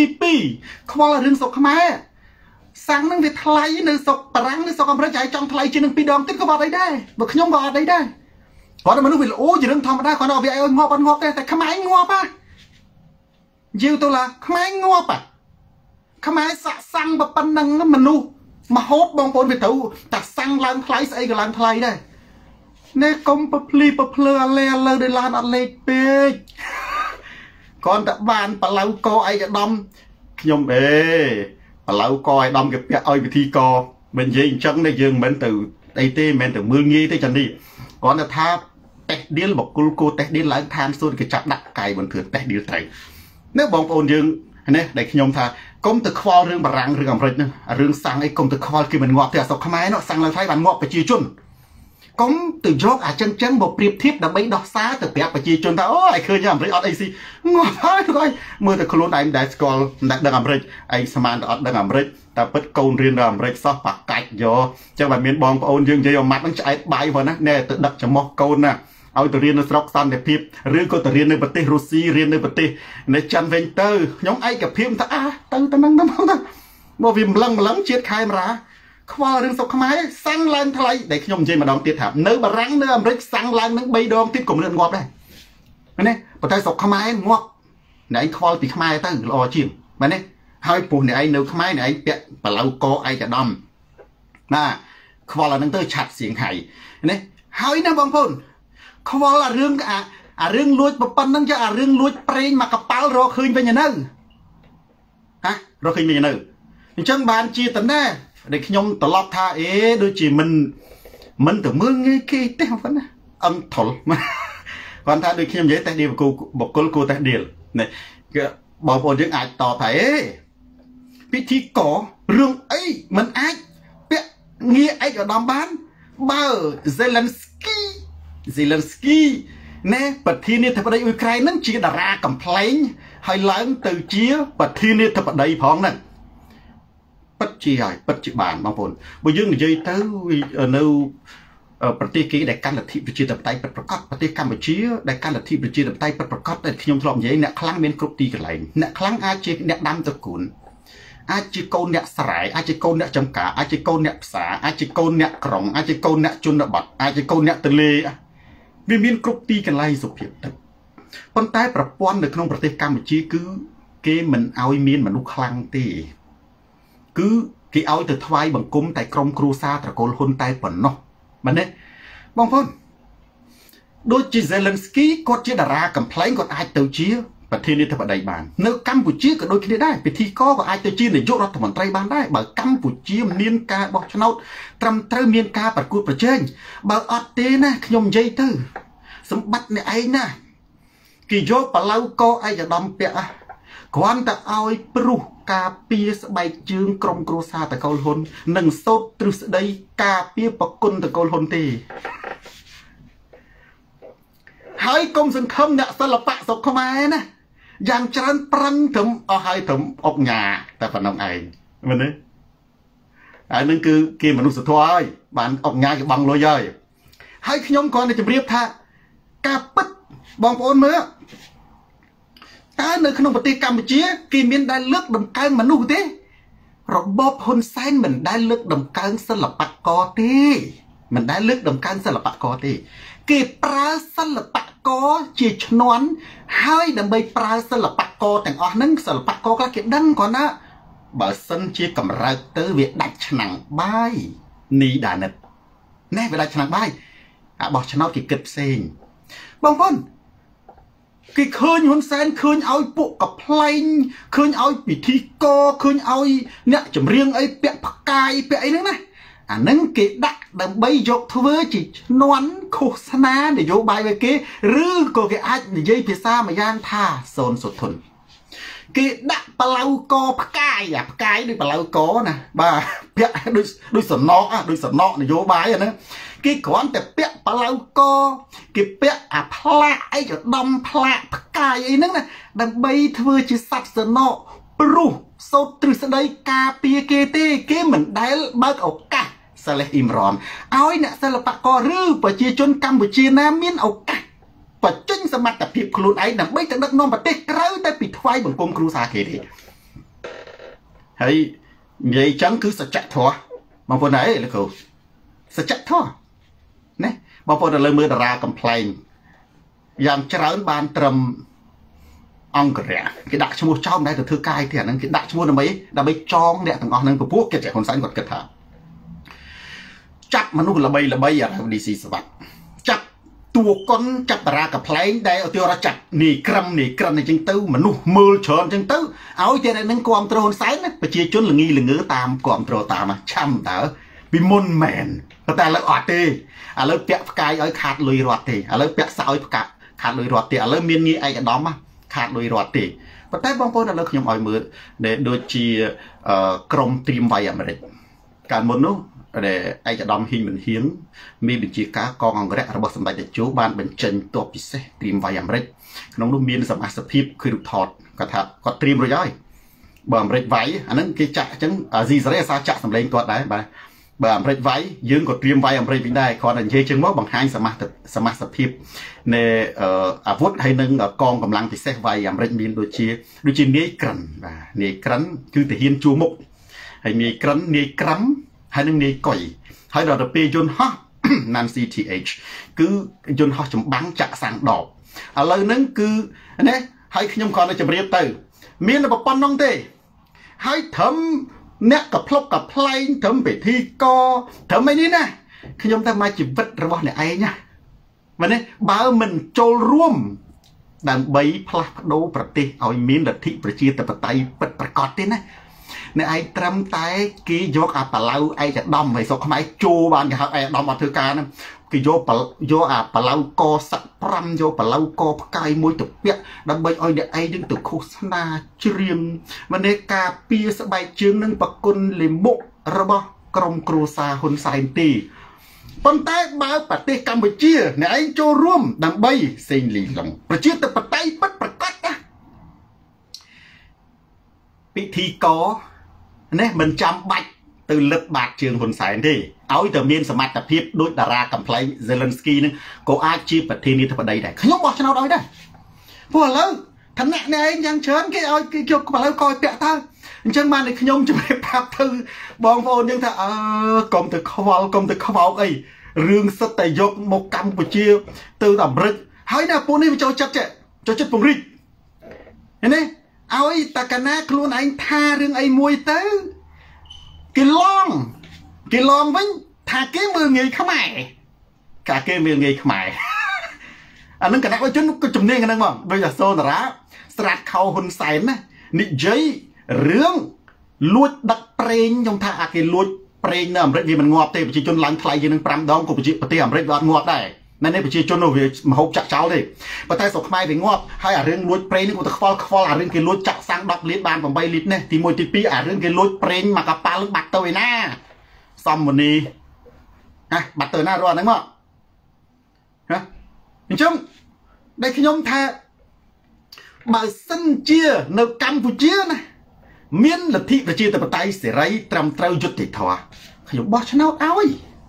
2ខ្វល់រឿងស្រុកខ្មែរសាំងហ្នឹងវាថ្លៃនៅស្រុកបារាំងនៅស្រុកអាមេរិកហើយចង់ថ្លៃជាងនឹង2ដងទៀតក៏អត់អីដែរបើខ្ញុំក៏អត់អីដែរគាត់មនុស្សវាអូជារឿងធម្មតាគាត់ឲ្យវាឲ្យងាប់អត់ងាប់ទេតែខ្មែរងាប់យូរទៅឡាខ្មែរងាប់ខ្មែរសាក់សាំងប៉ុណ្ណឹងមនុស្សមកហូបបងប្អូនវាត្រូវតែសាំងឡើងថ្លៃស្អីក៏ឡើងថ្លៃដែរណែកុំប្រភ្លីប្រភ្លើអាលេអាលើដោយឡានអត់លេខពេកគាត់តែបានបលៅកឯកឧត្តមខ្ញុំបលៅកឯកឧត្តមគេពាក់ឲ្យពិធីកមិននិយាយអញ្ចឹងទេយើងមិនទៅអីទេមិនទៅមើលងាយទេចានេះគាត់ទៅថាតេះឌីលបកគលគោតេះឌីលឡើងឋានសួគ៌គេចាប់ដាក់កាយបន្ទឿនតេះឌីលត្រីនៅបងប្អូនយើងនេះដែលខ្ញុំថាកុំទៅខ្វល់រឿងបារាំងឬអាមេរិកហ្នឹងរឿងសាំងអីកុំទៅខ្វល់គេមិនងាប់ទេអាស្រុកខ្មែរនោះសាំងឡើងថ្លៃបានងាប់ប្រជាជនកុំទៅយកអាចឹងមកប្រៀបធៀបដើម្បីដោះសារទៅប្រាប់ប្រជាជនថាអូឲ្យឃើញអាមេរិកអត់អីស៊ីងាប់ហើយមើលទៅខ្លួនឯងមិនដែលស្គាល់មិនដែលដឹងអាមេរិកឯងស្មានទៅអត់ដឹងអាមេរិកតែពិតកូនរៀននៅអាមេរិកសោះបាក់កាច់យកចឹងបើមានបងប្អូនយើងនិយាយឲ្យម៉ាត់ហ្នឹងឆ្អែតបាយផងណាណែទៅដឹកចំោះកូនណាឲ្យទៅរៀននៅស្រុកសន្តិភាពឬក៏ទៅរៀននៅប្រទេសរុស្ស៊ីរៀននៅប្រទេសនៅចិនវិញទៅខ្ញុំឯកភាពថាទៅហ្នឹងទៅមកវាម្លឹងជាតិខេមរាខ្វល់រឿងស្រុកខ្មែរសាំងឡើងថ្លៃដែលខ្ញុំនិយាយម្ដងទៀតថានៅបារាំងនៅអាមេរិកសាំងឡើងនឹង3ដងទៀតក៏មិនងាប់ដែរមែនទេប៉ុន្តែស្រុកខ្មែរងាប់អ្នកឯងខ្វល់ពីខ្មែរទៅល្អជាងមែនទេហើយព្រោះអ្នកឯងនៅខ្មែរអ្នកឯងពាក់បលៅកឯកឧត្តមណាខ្វល់អានឹងទៅឆាត់សៀងហៃណាហើយណាបងប្អូនខ្វល់អារឿងលួចប៉ុណ្្នឹងចាអារឿងលួចប្រេងមកកប៉ាល់រកឃើញវិញនៅហ៎រកឃើញវិញនៅអញ្ចឹងបានជាតណែដែលខ្ញុំត្រឡប់ថាដូចជាមិនទៅមើលងាយគេទេបងប្អូនណាអឹងថុលគាត់ថាដូចខ្ញុំនិយាយតេះឌីលបកគលគួរតេះឌីលនេះគឺបងប្អូនយើងអាចតបថាពិធីករឿងអីមិនអាចពាក់ងារឯកឧត្តមបានបើ Zelensky ណែប្រធានាធិបតីអ៊ុយក្រែននឹងជាតារាកំ pl ែងហើយឡើងទៅជាប្រធានាធិបតីផងហ្នឹងពិតជាហើយពិតជាបានបងប្អូនបើយើងនិយាយទៅនៅប្រទេសគេដែលកាន់លទ្ធិប្រជាធិបតេយ្យពិតប្រាកដប្រទេសកម្ពុជាដែលកាន់លទ្ធិប្រជាធិបតេយ្យពិតប្រាកដដែលខ្ញុំធ្លាប់និយាយអ្នកខ្លាំងមានគ្រប់ទីកន្លែងអ្នកខ្លាំងអាចជាអ្នកដាំត្រកូលអាចជាកូនអ្នកស្រែអាចជាកូនអ្នកចំការអាចជាកូនអ្នកផ្សារអាចជាកូនអ្នកក្រុងអាចជាកូនអ្នកជនបទអាចជាកូនអ្នកទលេវាមានគ្រប់ទីកន្លែងសុភាពទឹកប៉ុន្តែប្រព័ន្ធនៅក្នុងប្រទេសកម្ពុជាគឺគេមិនឲ្យមានមនុស្សខ្លាំងទេគឺគេឲ្យទៅថ្វាយបង្គំតែក្រុមគ្រួសារត្រកូលហ៊ុនតែប៉ុណ្ណោះមែនទេបងប្អូនដូចជា Zelensky គាត់ជាតារាកំ pl ែងគាត់អាចទៅជាប្រធានាធិបតីបាននៅកម្ពុជាក៏ដូចគ្នាដែរពិធីកក៏អាចទៅជានាយករដ្ឋមន្ត្រីបានដែរបើកម្ពុជាមានការបោះឆ្នោតត្រឹមត្រូវមានការប្រកួតប្រជែងបើអត់ទេណាខ្ញុំនិយាយទៅសម្បត្តិអ្នកឯងណាគេយកបលៅកឯកឧត្តមពាក់គ្រាន់តែឲ្យព្រោះការពារស្បែកជើងក្រុមគ្រួសារតកូលហ៊ុននិងសោតទ្រឹស្ដីការពារប្រគុណតកូលហ៊ុនទេហើយកុំសង្ឃឹមអ្នកសិល្បៈស្រុកខ្មែរណាយ៉ាងច្រើនប្រឹងត្រឹមអស់ហើយត្រឹមអុកញ៉ាតែប៉ុណ្ណឹងឯងមែនទេហើយនឹងគឺគេមនុស្សធម៌ហើយបានអុកញ៉ាគេបង់លុយហើយខ្ញុំគ្រាន់តែជម្រាបថាការពិតបងប្អូនមើលតើនៅក្នុងប្រទេសកម្ពុជាគេមានដែលលើកតម្កើងមនុស្សទេរបបហ៊ុនសែនមិនដែលលើកតម្កើងសិល្បករទេមិនដែលលើកតម្កើងសិល្បករទេគេប្រើសិល្បករជាឈ្នន់ហើយដើម្បីប្រើសិល្បករទាំងអស់ហ្នឹងសិល្បករខ្លះគេដឹងគ្រាន់ណាបើសិនជាកម្រើកទៅវាដាច់ឆ្នាំងបាយនីដានិតណែវាដាច់ឆ្នាំងបាយអាបោះឆ្នោតគេគិតផ្សេងបងប្អូនគេឃើញហ៊ុនសែនឃើញឲ្យពួកកប្លែងឃើញឲ្យពិធីកឃើញឲ្យអ្នកចម្រៀងអីពាក់ផ្កាយពាក់អីហ្នឹងណាអានឹងគេដាក់ដើម្បីយកធ្វើជាឈ្នន់ឃោសនានយោបាយឲ្យគេឬក៏គេអាចនិយាយភាសាមួយយ៉ាងថាសូនសុធុនគេដាក់បលៅកផ្កាយផ្កាយដូចបលៅកណាបាទពាក់ដូចសំណក់ដូចសំណក់នយោបាយហ្នឹងគេគ្រាន់តែពាក់បលៅកគេពាក់អាផ្លាកអីចដំផ្លាកផ្កាយអីហ្នឹងណាដើម្បីធ្វើជាសត្វសំណក់ព្រោះសូត្រទ្រឹស្ដីការពារគេទេគេមិនដែលបើកឱកាសសាឡេះអ៊ីមរ៉នឲ្យអ្នកសិល្បករឬប្រជាជនកម្ពុជាណាមានឱកាសបញ្ចេញសមត្ថភាពខ្លួនឯងដើម្បីទៅដឹកនាំប្រទេសក្រៅតែពីថ្វាយបង្គំគ្រូសាគេទេហើយនិយាយចឹងគឺសច្ចធម៌បងប្អូនអើយលោកគ្រូសច្ចធម៌ណាបងប្អូនឥឡូវមើលតារាកំ pl ែងយ៉ាងច្រើនបានត្រឹមអង្គរៈគេដាក់ឈ្មោះចោលមិនដែលទៅធ្វើកាយទេអាហ្នឹងគេដាក់ឈ្មោះដើម្បីចងអ្នកទាំងអស់ហ្នឹងពពួកគេចេះហ៊ុនសែនគាត់គិតថាចាប់មនុស្សល្បីអារ៉ាឌីស៊ីសវ័តចាប់តួកុនចាប់តារាកំ pl ែងដែលឧទាហរណ៍ចាប់នេះក្រឹមអញ្ចឹងទៅមនុស្សមើលច្រើនអញ្ចឹងទៅឲ្យតែនឹងគ្រប់គ្រងហ៊ុនសែនណាប្រជាជនល្ងីល្ងើតាមគ្រប់គ្រងតាមឆាំតើពីមុនមែនតែឥឡូវអត់ទេឥឡូវពាក់ផ្កាយឲ្យខាតលុយរត់ទេឥឡូវពាក់សឲ្យផ្កាខាតលុយរត់ទេឥឡូវមានងារឯកឧត្តមខាតលុយរត់ទេប៉ុន្តែបងប្អូនឥឡូវខ្ញុំឲ្យមើលដូចជាក្រមត្រៀមវាយអាមេរិកកាលមុននោះដែលឯកឧត្តមហ៊ីងមិនហៀងមានបញ្ជាការកងអង្គរៈរបស់សម្ដេចតេជោបានបញ្ចេញទ័ពពិសេសត្រៀមវាយអាមេរិកក្នុងនោះមានសមាជិកភាពគឺរូបថតគាត់ថាគាត់ត្រៀមរួចហើយបើអាមេរិកវាយអាហ្នឹងគេចាក់អញ្ចឹងអាស៊ីសេរីអាសាចាក់សម្លេងគាត់ដែរបាទបើអាមេរិកវាយយើងក៏ត្រៀមវាយអាមេរិកវិញដែរគ្រាន់តែនិយាយចឹងមកបង្ហាញសមាជិកភាពនៃអាវុធហើយនឹងកងកម្លាំងពិសេសវាយអាមេរិកមានដូចជានាយក្រិនបាទនាយក្រិនគឺទាហានជួរមុខហើយនាយក្រិននាយក្រឹមហើយនឹងនាយកុយហើយដល់ទៅពេលយន្តហោះ Nancy TH គឺយន្តហោះចម្បាំងចាក់សាំងដបឥឡូវហ្នឹងគឺណាហើយខ្ញុំគ្រាន់តែជម្រាបទៅមានតែប៉ុណ្្នឹងទេហើយត្រឹមអ្នកកផ្លុកកផ្លែងត្រឹមពិធីកត្រឹមអីនេះណាខ្ញុំតែមកជីវិតរបស់អ្នកឯងណាមែនទេបើមិនចូលរួមដើម្បីផ្លាស់ប្ដូរប្រទេសឲ្យមានលទ្ធិប្រជាធិបតេយ្យពិតប្រាកដទេណាអ្នកឯងត្រឹមតែគេយកអាបឡៅឯកឧត្តមហើយសុកខ្មែរចូលបានគេហៅឯកឧត្តមអត់ធ្វើការហ្នឹងគេយកអាបឡៅកសឹក5យកបឡៅកផ្កាយមួយទៅពាក់ដើម្បីឲ្យអ្នកឯងនឹងទៅឃោសនាច្រៀងមនេការពារស្បែកជើងនឹងប្រគុណលិមុខរបស់ក្រុមគ្រួសារហ៊ុនសែនទេប៉ុន្តែបើប្រទេសកម្ពុជាអ្នកឯងចូលរួមដើម្បីសេងលីឡុងប្រជាធិបតេយ្យពិតប្រាកដណាពិធីកនេះមិនចាំបាច់ទៅលឹកបាតជើងហ៊ុនសែនទេឲ្យតែមានសមត្ថភាពដូចតារាកំ pl ែង Zelensky នឹងក៏អាចជាប្រធានាធិបតីដែរខ្ញុំបោះឆ្នោតឲ្យដែរព្រោះឥឡូវឋានៈនេះឯងយ៉ាងច្រើនគេឲ្យគេយកបលៅកឲ្យពាក់តើអញ្ចឹងបានតែខ្ញុំជំរាបប្រាប់ទៅបងប្អូនយើងថាកុំទៅខ្វល់កុំទៅខ្វោកអីរឿងសិតតែយកមកកម្ពុជាទៅអាមេរិកហើយណាពួកនេះវាចូលចិត្តពង្រីកឃើញទេឲ្យតកណាខ្លួនឯងថារឿងអីមួយទៅគេឡងវិញថាគេមើលងាយខ្មែរកាគេមើលងាយខ្មែរអានឹងគណៈជនក៏ជំនាញហ្នឹងមកដូចអាសូតារាស្រាតខោហ៊ុនសែនណានិយាយរឿងលួចដឹកប្រេងខ្ញុំថាអាគេលួចប្រេងនៅអាមេរិកវាមិនងាប់ទេប្រជាជនឡើងថ្លៃជាងនឹង5ដងក៏ប្រទេសអាមេរិកវាអត់ងាប់ដែរនៅនេះប្រជាជននោះវាមហូបចាក់ចោលទេប៉ុន្តែស្រុកខ្មែរវាងាប់ហើយអារឿងលួចប្រេងនេះក៏ទៅខ្វល់អារឿងគេលួចចាក់សាំង10លីត្របាន8លីត្រនេះទី1ទី2អារឿងគេលួចប្រេងមកកប៉ាល់បាត់ទៅឯណាសំមនីបាត់ទៅណារត់ហ្នឹងមកអញ្ចឹងដែលខ្ញុំថាបើសិនជានៅកម្ពុជាណាមានលទ្ធិប្រជាធិបតេយ្យសេរីត្រឹមត្រូវយុត្តិធម៌ខ្ញុំបោះឆ្នោតឲ្យ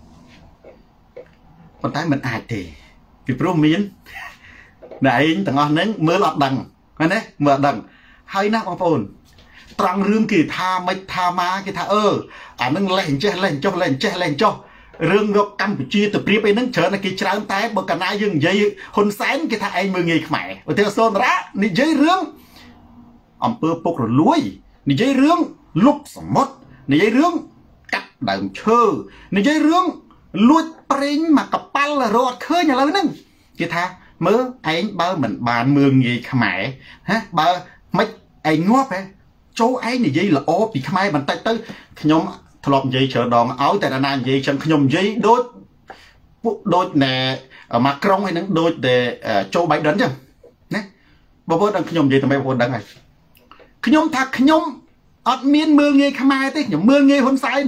ប៉ុន្តែមិនអាចទេពីព្រោះមានអ្នកឯងទាំងអស់ហ្នឹងមើលអត់ដឹងឃើញទេមើលអត់ដឹងហើយណាបងប្អូនត្រង់រឿងគេថាមិនថាមកគេថាអានឹងលេះអញ្ចេះលេះចុះរឿងយកកម្ពុជាទៅប្រៀបអីហ្នឹងច្រើនតែគេច្រើនតែបើកាលណាយើងនិយាយហ៊ុនសែនគេថាឯងមើលងាយខ្មែរឧទាហរណ៍សូនរ៉ានិយាយរឿងអំពើពុករលួយនិយាយរឿងលុបសមុទ្រនិយាយរឿងកាប់ដើមឈើនិយាយរឿងលួចប្រេងមកកប៉ាល់រត់ឃើញឥឡូវហ្នឹងគេថាមើលឯងបើមិនបានមើលងាយខ្មែរបើមិនឯងងាប់ចូលឯងនិយាយល្អពីខ្មែរបន្តិចទៅខ្ញុំធ្លាប់និយាយច្រើនដងឲ្យតែណានិយាយចឹងខ្ញុំនិយាយដូចពួកដូចណែមកក្រុងហើយនឹងដូចតែโจ Biden ចឹងណាបងប្អូនដឹងខ្ញុំនិយាយតែបងប្អូនដឹងហើយខ្ញុំថាខ្ញុំអត់មានមើលងាយខ្មែរទេខ្ញុំមើលងាយហ៊ុនសែន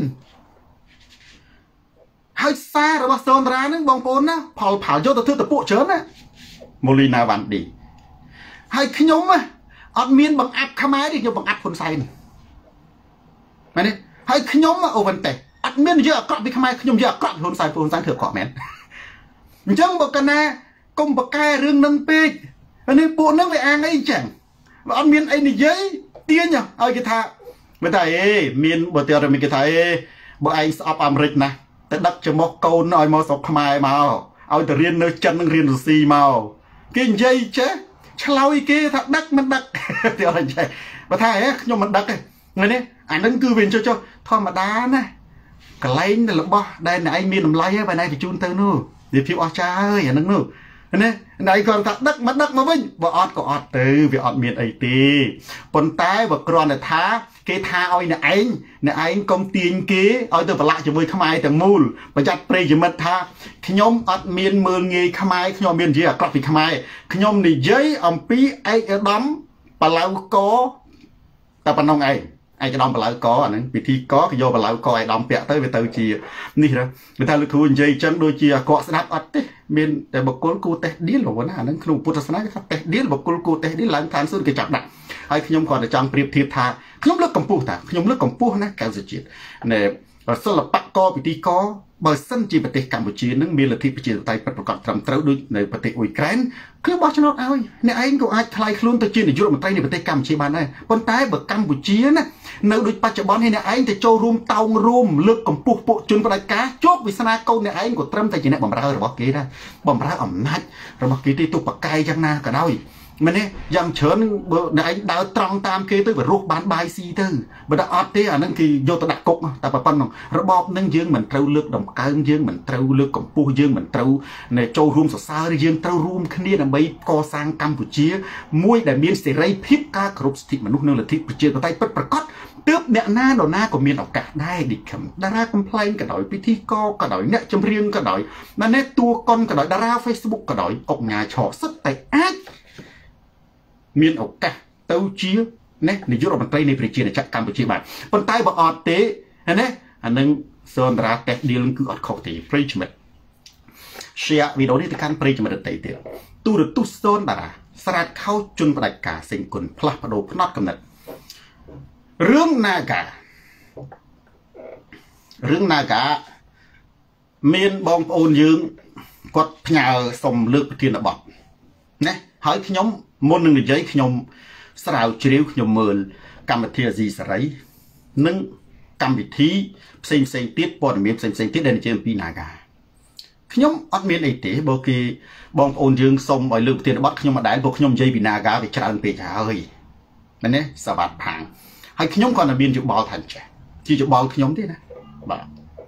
ហើយសាររបស់សូនតារាហ្នឹងបងប្អូនណាផលយកទៅធ្វើតពួកច្រើនណាម៉ូលីណាវ៉ាន់ឌីហើយខ្ញុំអត់មានបង្អាប់ខ្មែរទេខ្ញុំបង្អាប់ហ៊ុនសែនមែនទេហើយខ្ញុំអូវ៉ាន់តេអត់មាននិយាយអាក្រក់ពីខ្មែរខ្ញុំនិយាយអាក្រក់ពីហ៊ុនសែនធ្វើអាក្រក់មែនអញ្ចឹងបើកណាកុំបកកែរឿងនឹងពេកនេះពួកនឹងវាអាងអីអញ្ចឹងបើអត់មានអីនិយាយទាញឲ្យគេថាមើលថាមានបើតែមានគេថាបើឯងស្អប់អាមេរិកណាទៅដឹកចំមកកូនឲ្យមកស្រុកខ្មែរមកឲ្យទៅរៀននៅចិននឹងរៀនរុស្ស៊ីមកគេនិយាយចេះឆ្លោយគេថាដឹកមិនដឹកទៅអញ្ចឹងបើថាខ្ញុំមិនដឹកទេនេះអានឹងគឺវាចុះធម្មតាណាកលែងរបស់ដែលអ្នកឯងមានតម្លៃហើយបើណៃបញ្ជូនទៅនោះវាភាពអស្ចារ្យហើយអានឹងនោះណាណៃគាត់ថាដឹកមកវិញបើអត់ក៏អត់ទៅវាអត់មានអីទេប៉ុន្តែបើគ្រាន់តែថាគេថាឲ្យអ្នកឯងកុំទាញគេឲ្យទៅប្រឡាក់ជាមួយខ្មែរទាំងមូលប្រយ័ត្នប្រិយមិត្តថាខ្ញុំអត់មានមើលងាយខ្មែរខ្ញុំមាននិយាយអាក្រក់ពីខ្មែរខ្ញុំនិយាយអំពីឯកឧត្តមបលៅកតែប៉ុណ្ណឹងឯងឯកឧត្តមបលៅកអាហ្នឹងពិធីកគេយកបលៅកឯកឧត្តមពាក់ទៅវាទៅជានេះគេថាលោកគ្រូនិយាយចឹងដូចជាកក់ស្ដាប់អត់ទេមានតែបុគ្គលគូតេះឌីលបងប្អូនណាអាហ្នឹងក្នុងពុទ្ធសាសនាគេថាតេះឌីលបុគ្គលគូតេះឌីលឡើងឋានសួគ៌គេចាប់ដាក់ហើយខ្ញុំគាត់តែចង់ប្រៀបធៀបថាខ្ញុំលើកកម្ពស់ណាកៅសុជាតិណែសិល្បករពិធីករបើសិនជាប្រទេសកម្ពុជានឹងមានលទ្ធិប្រជាធិបតេយ្យពិតប្រាកដត្រឹមត្រូវដូចនៅប្រទេសអ៊ុយក្រែនខ្ញុំបោះឆ្នោតឲ្យអ្នកឯងក៏អាចថ្លៃខ្លួនទៅជានាយករដ្ឋមន្ត្រីនៃប្រទេសកម្ពុជាបានដែរប៉ុន្តែបើកម្ពុជាណានៅដូចបច្ចុប្បន្ននេះអ្នកឯងទៅចូលរួមតោងរួមលើកកម្ពស់ពួកជនផ្ដាច់ការជោគវាសនាកូនអ្នកឯងក៏ត្រឹមតែជាអ្នកបម្រើរបស់គេដែរបម្រើអំណាចរបស់គេទេទោះបកាយយ៉ាងណាក៏ដោយមែនទេយ៉ាងច្រើនបើអ្នកឯងដើរត្រង់តាមគេទៅវារស់បានបាយស៊ីទៅបើតែអត់ទេអានឹងគេយកទៅដាក់គុកតែប៉ុណ្ណឹងរបបនឹងយើងមិនត្រូវលើកដំកើងយើងមិនត្រូវលើកកម្ពស់យើងមិនត្រូវចូលរួមសរសើរយើងត្រូវរួមគ្នាដើម្បីកសាងកម្ពុជាមួយដែលមានសេរីភាពការគោរពសិទ្ធិមនុស្សនិងលទ្ធិប្រជាធិបតេយ្យពិតប្រាកដទើបអ្នកណានរណាក៏មានឱកាសដែរឌីខឹមតារាកំ pl ែងក៏ដោយពិធីករក៏ដោយអ្នកចម្រៀងក៏ដោយណាតួកុនក៏ដោយតារា Facebook ក៏ដោយអុកញ៉ាឆកសិតតែអាចមានឱកាសទៅជានាយករដ្ឋមន្ត្រីនៃប្រជាណាចក្រកម្ពុជាបានប៉ុន្តែបើអត់ទេណាអានឹងសូនតារាតេះឌីលគឺអត់ខុសទេប្រិយមិត្ត share វីដេអូនេះទៅកាន់ប្រិយមិត្តដទៃទៀតទូរទស្សន៍សូនតារាស្រាតខោជន់ផ្ដាច់ការសេងគុណផ្លាស់ប្ដូរផ្នត់កំណត់រឿង Naga មានបងប្អូនយើងគាត់ផ្ញើសុំលើកប្រធានបទណាហើយខ្ញុំមុននឹងនិយាយខ្ញុំស្រាវជ្រាវខ្ញុំមើលកម្មវិធីអាស៊ីសេរីនិងកម្មវិធីផ្សេងទៀតព័ត៌មានផ្សេងទៀតដែលនិយាយអំពី Naga ខ្ញុំអត់មានអីទេបើគេបងប្អូនយើងសុំឲ្យលើកប្រធានបទខ្ញុំមិនដែលព្រោះខ្ញុំនិយាយពី Naga វាច្រើនពេកហើយមែនទេសវត្តផាងហើយខ្ញុំក៏មានយោបល់ថាចេះជាយោបល់ខ្ញុំទេណាបាទ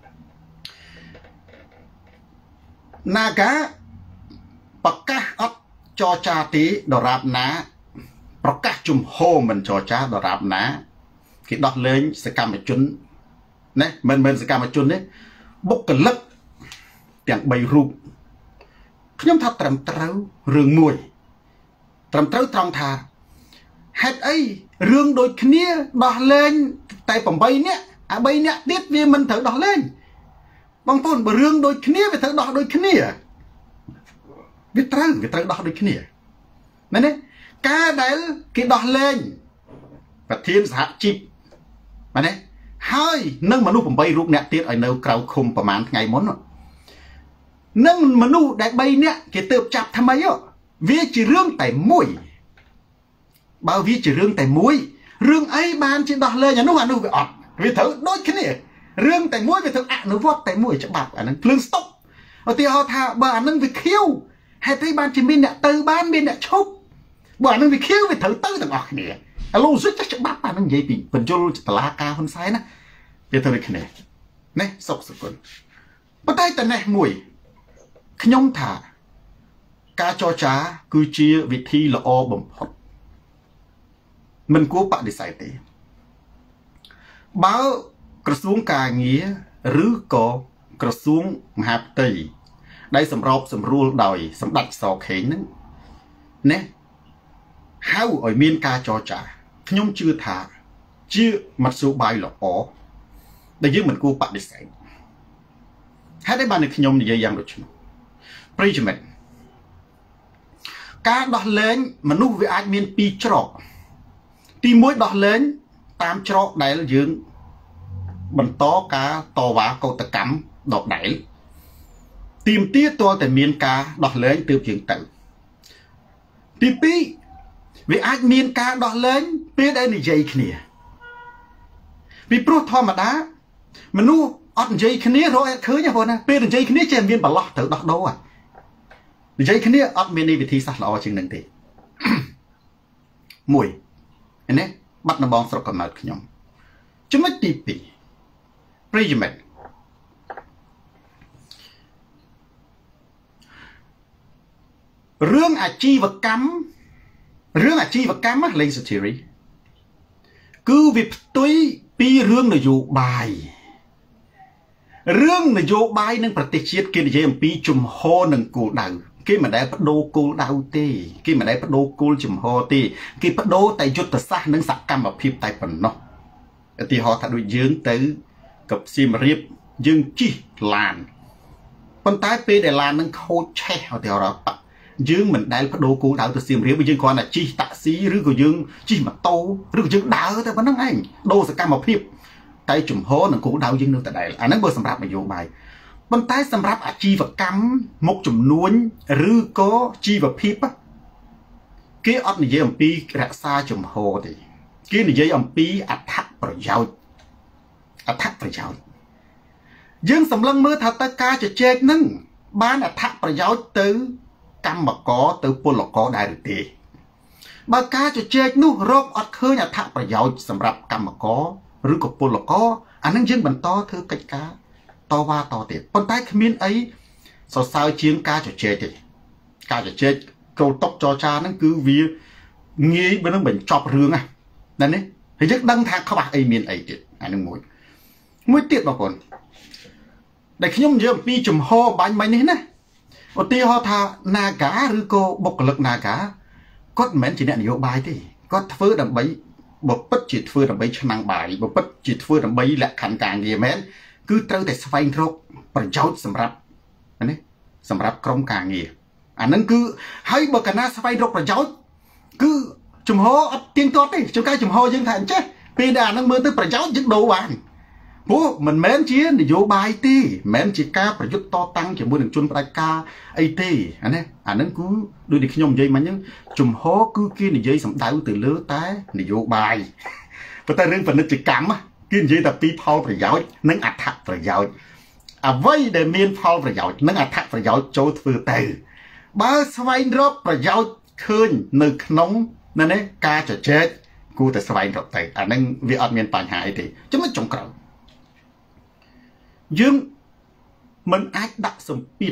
Naga ប្រកាសអត់ចរចាទេដរាបណាប្រកាសជំហរមិនចរចាដរាបណាគេដោះលែងសកម្មជនណាមិនសកម្មជនទេបុគ្គលិកទាំង3រូបខ្ញុំថាត្រឹមត្រូវរឿងមួយត្រឹមត្រូវត្រង់ថាហេតុអីរឿងដូចគ្នាដោះលែងតែ8នាក់អា3នាក់ទៀតវាមិនត្រូវដោះលែងបងប្អូនបើរឿងដូចគ្នាវាត្រូវដោះដូចគ្នាវាត្រូវដោះដូចគ្នាមែនទេការដែលគេដោះលែងប្រធានសហជីពមែនទេហើយនឹងមនុស្ស8រូបអ្នកទៀតឲ្យនៅក្រៅឃុំប្រហែលថ្ងៃមុននឹងមនុស្សដែល3នាក់គេទើបចាប់ថ្មីវាជារឿងតែមួយបើវាជារឿងតែមួយរឿងអីបានជាដោះលែងអានោះវាអត់វាត្រូវដូចគ្នារឿងតែមួយវាត្រូវអនុវត្តតែមួយច្បាប់អានឹងភ្លើងស្តុបឧទាហរណ៍ថាបើអានឹងវាខៀវហេតុអីបានជាមានអ្នកទៅបានមានអ្នកឈប់បើអានឹងវាខៀវវាត្រូវទៅទាំងអស់គ្នាអាឡូសិចច្បាប់អានឹងនិយាយពីបញ្យលតឡាការហ៊ុនសែនណាវាទៅដូចគ្នាណាសុកសគុណប៉ុន្តែតនេះមួយខ្ញុំថាការចរចាគឺជាវិធីល្អបំផុតមិនគួរបដិសេធទេបើក្រសួងការងារឬក៏ក្រសួងមហាផ្ទៃដែលសម្របសម្រួលដោយសម្ដេចសខេងហ្នឹងណាហៅឲ្យមានការចរចាខ្ញុំជឿថាជាមធ្យោបាយល្អដែលយើងមិនគួរបដិសេធហេតុអីបានខ្ញុំនិយាយយ៉ាងដូចនោះប្រិយមិត្តការដោះលែងមនុស្សវាអាចមានពីរច្រកទី1ដោះលែងតាមច្រកដែលយើងបន្តការតវ៉ាកោតកម្មដដែលទីមទាទាល់តែមានការដោះលែងទើបយើងទៅទី2វាអាចមានការដោះលែងពេលដែលនិយាយគ្នាពីព្រោះធម្មតាមនុស្សអត់និយាយគ្នារកអត់ឃើញទេបងណាពេលនិយាយគ្នាចេះមានបន្លោះត្រូវដោះដូរនិយាយគ្នាអត់មានវិធីសាស្ត្រល្អជាងនឹងទេមួយនេះបាត់ដំបងស្រុកកំណើតខ្ញុំចំណុចទី2ប្រិយមិត្តរឿងអាជីវកម្មលេងសាធីរីគឺវាផ្ទុយពីរឿងនយោបាយនិងប្រទេសជាតិគេនិយាយអំពីជំហរនិងគោលដៅគេមិនដែលបដូរគោលដៅទេគេមិនដែលបដូរគោលជំហរទេគេបដូរតែយុទ្ធសាស្ត្រនិងសកម្មភាពតែប៉ុណ្ណោះឧទាហរណ៍ថាដូចយើងទៅកັບសៀមរាបយើងជិះឡានប៉ុន្តែពេលដែលឡាននឹងខូចឆេះឧទាហរណ៍យើងមិនដែលបដូរគោលដៅទៅសៀមរាបយើងគ្រាន់តែជិះតាក់ស៊ីឬក៏យើងជិះម៉ូតូឬក៏យើងដើរតែប៉ុណ្្នឹងឯងដូរសកម្មភាពតែជំហរនិងគោលដៅយើងនៅតែដែរអាហ្នឹងបើសម្រាប់នយោបាយប៉ុន្តែសម្រាប់អាជីវកម្មមុខចំនួនឬក៏ជីវភាពគេអត់និយាយអំពីរក្សាជំហរទេគេនិយាយអំពីអត្ថប្រយោជន៍យើងសម្លឹងមើលថាតើការជជែកនឹងបានអត្ថប្រយោជន៍ទៅកម្មករទៅពលករដែរឬទេបើការជជែកនោះរកអត់ឃើញអត្ថប្រយោជន៍សម្រាប់កម្មករឬក៏ពលករអានឹងយើងបន្តធ្វើកិច្ចការតវ៉ាតទៀតប៉ុន្តែគ្មានអីសរសើរជាងការជជែកទេការជជែកកោតតុកចរចាហ្នឹងគឺវាងាយបើនឹងបញ្ចប់រឿងណានេះហើយយើងដឹងថាខ្វះអីមានអីទៀតអានឹងមួយទៀតបងប្អូនដែលខ្ញុំនិយាយអំពីចំហបាញ់មិញនេះណាឧទាហរណ៍ថា Naga ឬក៏បុគ្គលិក Naga គាត់មិនមែនជាអ្នកនយោបាយទេគាត់ធ្វើដើម្បីបើពិតជាធ្វើដើម្បីឆ្នាំងបាយបើពិតជាធ្វើដើម្បីលក្ខខណ្ឌការងារមែនគឺត្រូវតែស្វែងរកប្រយោជន៍សម្រាប់ក្រុមការងារអានឹងគឺហើយបើកាលណាស្វែងរកប្រយោជន៍គឺចំហអត់ទៀងទាត់ទេជួនកាលចំហយើងថាអញ្ចេះពេលដែលអានឹងមើលទៅប្រយោជន៍យើងដូរបានព្រោះមិនមែនជានយោបាយទេមិនមែនជាការប្រយុទ្ធតតាំងជាមួយនឹងជនផ្ដាច់ការអីទេអានឹងគឺដូចដែលខ្ញុំនិយាយមិញហ្នឹងជំហរគឺគេនិយាយសំដៅទៅលើតែនយោបាយប៉ុន្តែរឿងពាណិជ្ជកម្មគេនិយាយតែពីផលប្រយោជន៍និងអត្ថប្រយោជន៍អ្វីដែលមានផលប្រយោជន៍និងអត្ថប្រយោជន៍ចូលធ្វើទៅបើស្វែងរកប្រយោជន៍ឃើញនៅក្នុងការជជែកគួរតែស្វែងរកទៅអានឹងវាអត់មានបញ្ហាអីទេចំណុចចុងក្រោយយើងមិនអាចដាក់សម្ពាធ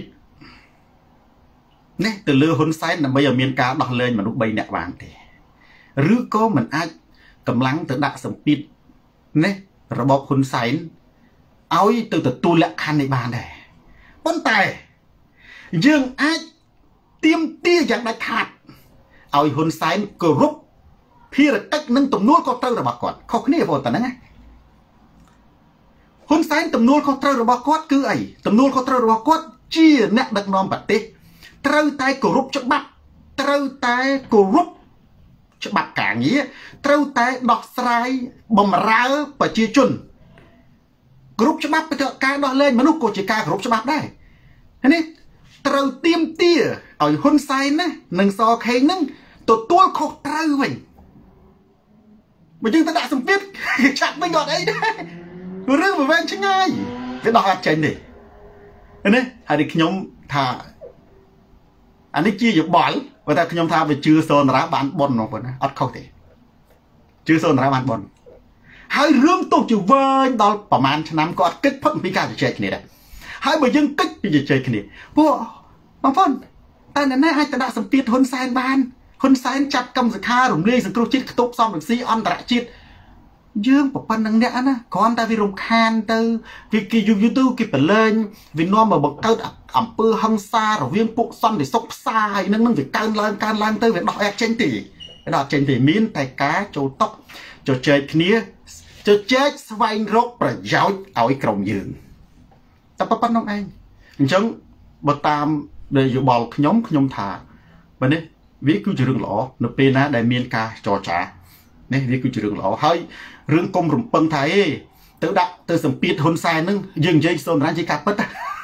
នេះទៅលើហ៊ុនសែនដើម្បីឲ្យមានការដោះលែងមនុស្ស3នាក់បានទេឬក៏មិនអាចកម្លាំងទៅដាក់សម្ពាធនេះរបបហ៊ុនសែនឲ្យទៅទទួលលក្ខខណ្ឌនេះបានដែរប៉ុន្តែយើងអាចទាមទារយ៉ាងដាច់ខាតឲ្យហ៊ុនសែនគោរពភារកិច្ចនិងទំនួលខុសត្រូវរបស់គាត់ខុសគ្នាបងតាហ្នឹងណាហ៊ុនសែនទំនួលខុសត្រូវរបស់គាត់គឺអីទំនួលខុសត្រូវរបស់គាត់ជាអ្នកដឹកនាំប្រទេសត្រូវតែគោរពច្បាប់ត្រូវតែគោរពច្បាប់ការងារត្រូវតែដោះស្រាយបំរើប្រជាជនគោរពច្បាប់ទៅការដោះលែងមនុស្សក៏ជាការគោរពច្បាប់ដែរនេះត្រូវទាមទារឲ្យហ៊ុនសែនណានិងសខេងហ្នឹងទទួលខុសត្រូវវិញបើយើងទៅដាក់សម្ពាធចាក់វិញអត់អីដែររឿងវាវែងឆ្ងាយវាដោះអត់ចេញទេនេះហើយខ្ញុំថាអានេះជាយោបល់បើតែខ្ញុំថាវាជឿសូនរាបានប៉ុនបងប្អូនណាអត់ខុសទេជឿសូនរាបានប៉ុនហើយរឿងទោះជាវែងដល់ប្រហែលឆ្នាំក៏អត់គិតផុតពីការជជែកគ្នាដែរហើយបើយើងគិតពីជជែកគ្នាពួកបងប្អូនតែអ្នកណាអាចទៅដាក់សម្ពាធហ៊ុនសែនបានហ៊ុនសែនចាប់កម្មសខារំលាយសង្គ្រោះជាតិខ្ទប់សំរងស៊ីអន្តរជាតិ dương của pan năng nhã na còn ta vì rồng khan từ vì kỳ YouTube kỳ phải lên vì nó mà bậc cao ẩm pư hăng xa rồi viên phụ son để sốc xa hay nâng việc can lan tới việc đọc trên tỷ miến tay cá châu tóc cho chơi kia cho chết vay rốt rồi giáo ở cổng giường ta pan năng anh chẳng bậc tam để dụ bò nhóm thả bên đấy viết cứ trường lõ nộp tiền á đại miền ca trò trả này viết cứ trường lõ hơi rương công rụng băng thái tự đặt tự sầm piết hôn sai nưng dừng dây xôn ra chỉ cắt bớt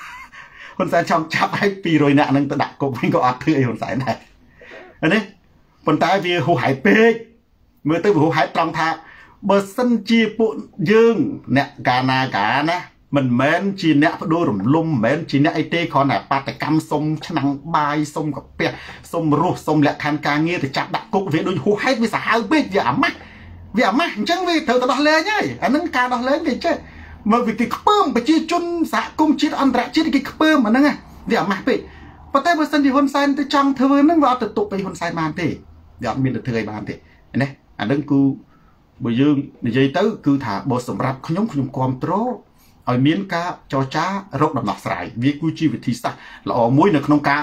hôn sai trong chắp hay pi rồi nè nưng tự đặt cũng có ọt tươi hôn sai này anh đấy phần tai vì hồ hải pê mưa tới hồ hải trong thà bờ sân chia bụi dương nè cả nè mình mến chỉ nè đôi rùm lum mến chỉ nè ai tê khó nè ba tay cam sông năng bài sông gặp bè sông ruột sông lẹ khan ca nghe thì chặt đặt cục về đôi hú hết với sao biết vì ẩm mắt chẳng vì thợ đỏ lên nhá anh nâng ca đỏ lên thì chứ mà vì cái bơm phải chia chun xã cung chia ăn rạ chia cái bơm mà nâng à vì ẩm mắt bị và tay bữa sân thì hôn sai tới trong thưa nâng vào từ tụไปhôn sai bàn thì vì ẩm miền được thời bàn thì này anh nâng cu bởi dương dây tới cứ thả bộ sầm rạp không nhóm con trố ở miền cá cho cha rốt đập nọc sải vì cú chi về thì sao là ở mũi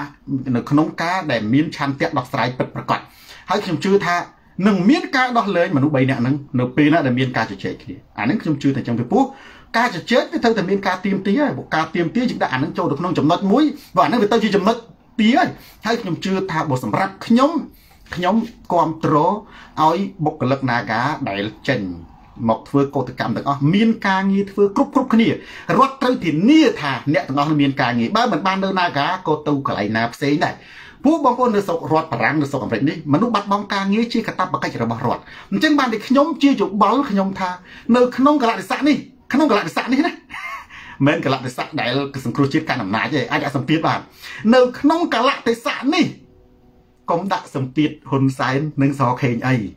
nực nông cá để miền chăn tiệt nọc sải bật bật quạt hãy chừng chưa tha nừng miền cá đó lên mà nó bay nè nừng pê nó để miền cá cho chết kìa nừng chừng chưa thành trong cái bút cá cho chết cái thâu thành miền cá tiêm tía bộ cá tiêm tía chúng ta nừng cho được nông chấm nốt muối và nừng về tao chỉ chấm nốt tía hãy chừng chưa tha bộ sầm rạp nhóm con trố ơi bốc cái lực na cá đại trình một phơi cô thực cảm được miền ca nghi phơi cướp kia rót tới thì nia thà nẹt nó miền ca nghi ba mình ban đơn na cá cô tu cái này nạp xế này phú bong con được sọc rót parang được sọc vậy đi mà lúc bắt bong ca nghi chi cả tập bằng cách là rót trên bàn thì nhóm chia chụp báo nhóm tha nơi không cái lại sạn đi không cái lại sạn đi này men cái lại sạn đại cái sừng chết can làm nái vậy ai đã sầm tiết bạn nơi không cái lại sạn đi cũng đã sầm tiết hôn sai nâng gió khen ấy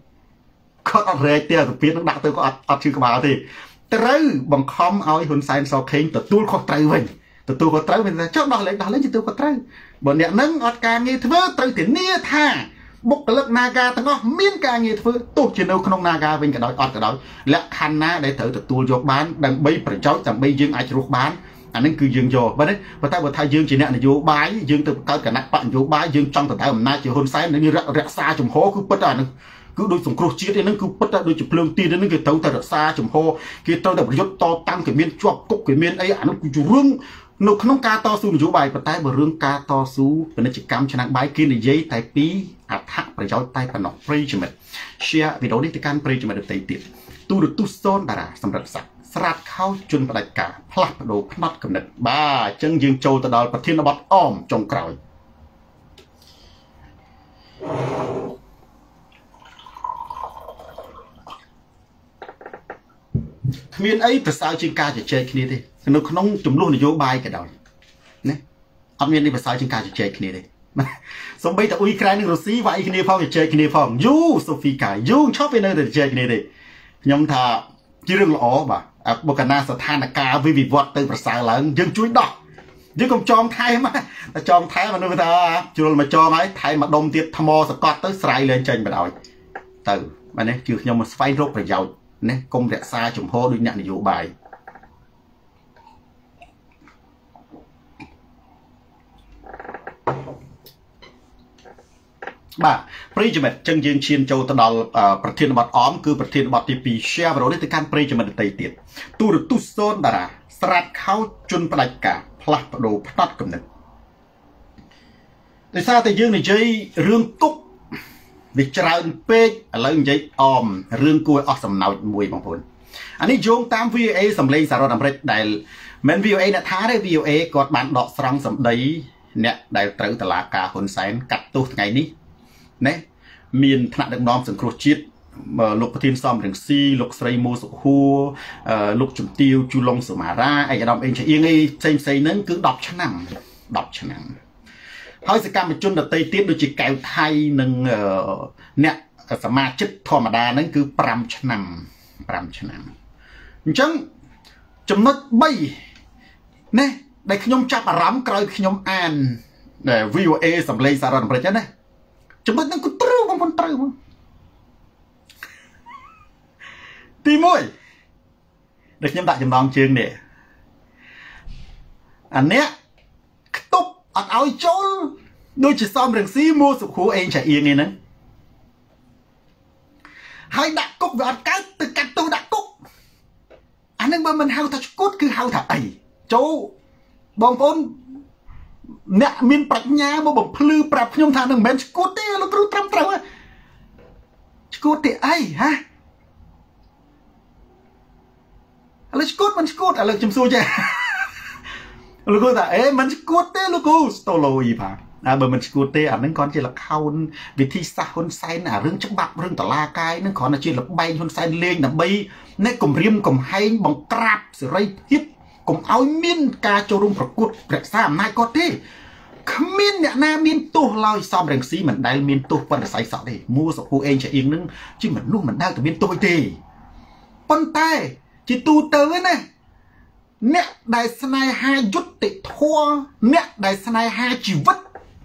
có ở đây tiền từ phía nước đặc tôi có ở chưa có bảo thì tới bằng không ao hôn sai sau khi từ tôi có trái mình từ tôi có trái mình trước đó lấy chỉ tôi có trái bọn nhẹ nâng ở càng nghe thứ tới thì nia tha bốc cái lớp naga tao có miên càng nghe thứ tôi chỉ đâu không naga bên cái đó lẽ khăn na để thử từ tôi vô bán đang bay phải cháu chẳng bay dương ai chụp bán anh nên cứ dương vô và đấy và ta vừa thay dương chỉ nè là vô bái dương từ cao cả nát bạn vô bái dương trong từ thái hôm nay chỉ hôn sai nó như rẽ xa chùm hố cứ bất à cứ đôi sủng cột chiết đấy nó cứ bất đã đôi chụp lương tin đấy nó cứ tàu thật xa chùm hô cái tàu tập yết to tăng cái miên chọc cục cái miên ấy nó cứ rương nó không ca to su chú bài và tay bờ rương ca to su và nó chỉ cắm cho năng bái kia để giấy tay pí thắt phải cháu tay và nó free cho mình share video này thì can free cho mình được tay tiền tu được tu son đãสำหรับสักสลัดเข้าจนประดับกาพลัดโดพนัดกำเนิดบ้าจึงยืนโจตดอลประเทศนบดอ้อมจงกล่าวมีนไอ้ภาษาจีนกาจะเจอขี้นี่ดินึกน้องจุ่มลูกในโยบายกันดอยเนี่ยอันนี้ในภาษาจีนกาจะเจอขี้นี่ดิสมัยแต่อุ้ยใครนึกรู้สิว่าไอ้ขี้นี่พ่อจะเจอขี้นี่พ่อยูโซฟีกายูชอบไปเนยแต่เจอขี้นี่ดิยมท่าจีเรื่องล้อบ่ะบุคคลน่าสถานการณ์วิวิวัตตื่นภาษาหลังยังช่วยดอกยังคงจองไทยมาแต่จองไทยมันนึกว่าจุลมาจองไอ้ไทยมาดมเตียทมอสกอตตื่นสายเลยเจนไปดอยตื่นมันเนี่ยคือยมมาไฟรบประโยชน์เนี่ยกรมเด็กซาจุ่มโฮด้วยเนี่ยนโยบายบ่าปริจเมตจึงยืนเชียนโจตดอลประเทศบัดอ้อมคือประเทศบัดที่ปีเชียบเราได้ถึงการปริจเมตไตเตียนตูรตุโซนดาราสลัดเข้าจุนประดับกาพลัดโดพนัดกำเนิดแต่ซาแต่ยืนในใจเรื่องกุ๊กวิจารณ์เป็ดอะไรอย่างใจอ้อมเรื่องกล้วยออกสำเนามวยบางคนอันนี้โยงตาม VOA สำเร็จสารพัดเร็จได้เหมือน VOA เนี่ยท้าได้ VOA กดบันดอกสรังสำได้เนี่ยได้ตรึงตลาดกาคนแสนกัดตัวไงนี้เนี่ยมีนถนัดดังน้อมสังครุจิตลูกประเทศซ้อมถึงซีลูกไซโมสุฮัวลูกจุ่มติวจูลงสมาราไอ้กระดองเองใช่ยังไงเซนนั้นคือดอกชนะเฮ้ยสกัดเป็นจุนดัดเตยติดโดยจีแก้วไทยหนึ่งเนี่ยสมาชิกธรรมดานั้นคือปรำชนะจังจำนวนใบเนี่ยได้ขยมจับรำกลายขยมอ่านเนี่ย VOA สำเร็จสารพัดประเทศเนี่ยจำนวนนั้นก็ตรึบางคนตรึบ tí môi được nhóm tại chùm đòn chương nè anh nè túc ọt áo chôn đôi chỉ xóm rừng xí mua sụp khố anh chạy yên nghe nè hai đặt cúc và ọt cái từ cắt tu đặt cúc anh nên mà mình hao thật cốt cứ hao thật ấy chỗ bong vốn nè miền bạch nha mà bông phư bạc nhung thằng đừng bén cốt đi nó cứ trầm trầm á cốt thì ai ha là cốt là chấm xui chứ lúc cô ta ê mình cốt thế lúc cô stoloi bà bởi mình cốt thế à nên còn chỉ là khâu vì thi xa hôn say là rừng chắc bạc rừng tả la cái nên còn là chỉ là bay hôn say lên là bay nên cùng riêng cùng hay bằng crap sự ray hít cùng áo miên ca cho rung cốt rạch xa mai có thế miên nè na miên tu loi xong rừng xí mình đây miên tu vẫn là say sợ đi mua sọc cô em chạy yên nưng chứ mình luôn mình đang từ miên tôi thì con tay chỉ tu tới này nè đại sài hai chút tị thua nè đại sài hai chỉ vứt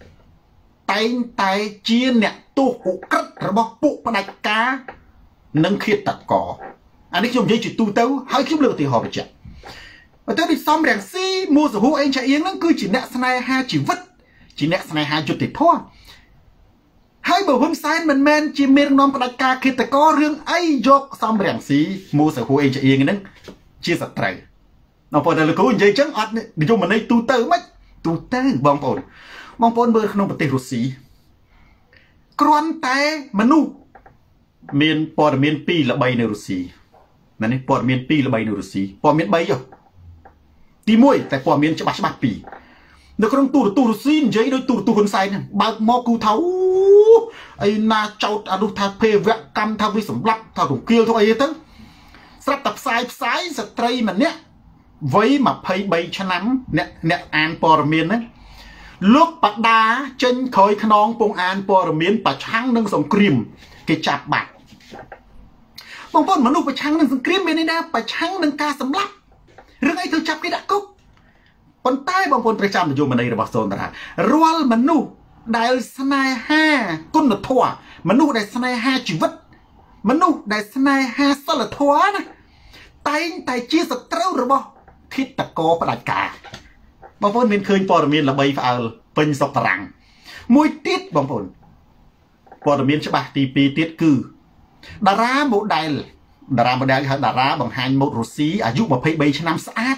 tay chia nè tu cụ cất rồi bọc bụ và đại cá nâng khiết tật cỏ anh ấy dùng dây chỉ tu tới hai kiếm lượng thì họ phải chạy và tới đi xong đèn xi mua sở hữu anh chạy yến nó cứ chỉ nè sài hai chỉ vứt chỉ nè sài hai chút tị thua hai bờ hôm sai mình men chỉ miền nam và đại cá khi ta có riêng ấy dọc xong đèn xi mua sở hữu anh chạy yến nó chia sẻ trời nó phải là cố dây trắng ọt để cho mình đây tu tơ mất tu tơ bong bồn bơi không bật rụt xí con tay mà nu miền port miền pi là bay nửa xí này port miền pi là bay nửa xí port miền bay rồi tí mũi tại port miền cho bạc pi nó không tu xí giấy đôi tu con sai này bạc mò cù thấu ai na châu à đu thà phê vẹn cam thà vi sủng lắc thà đủ kia thôi ấy thế sắp tập sai sợi trai mà nhé với mà phây bay cho nắm nè an port miền đấy lúc bạc đá chân khơi khăn bông an port miền bạc trắng nâng sòng kìm cái chạp bạc bông bông mà lúc bạc trắng nâng sòng kìm bên đây bạc trắng nâng ca sầm lắc rừng ấy thử chạp cái đã cúc con tay bông bông trai chạm dùng mà đây là bạc sồn ra roal mà nu đại snai ha con là thua mà nu đại snai ha chỉ vứt mà nu đại snai ha sao là thua nè tay chia sạch trâu rồi bông thiết tạc co và đại cả bông bông mình khơi port miền là bay vào bên sọc răng mùi tiết bông bông port miền cho bạc tì pi tiết cư đà ra một đài đà ra bằng hai một rô xí à giúp mà phây bay cho năm xã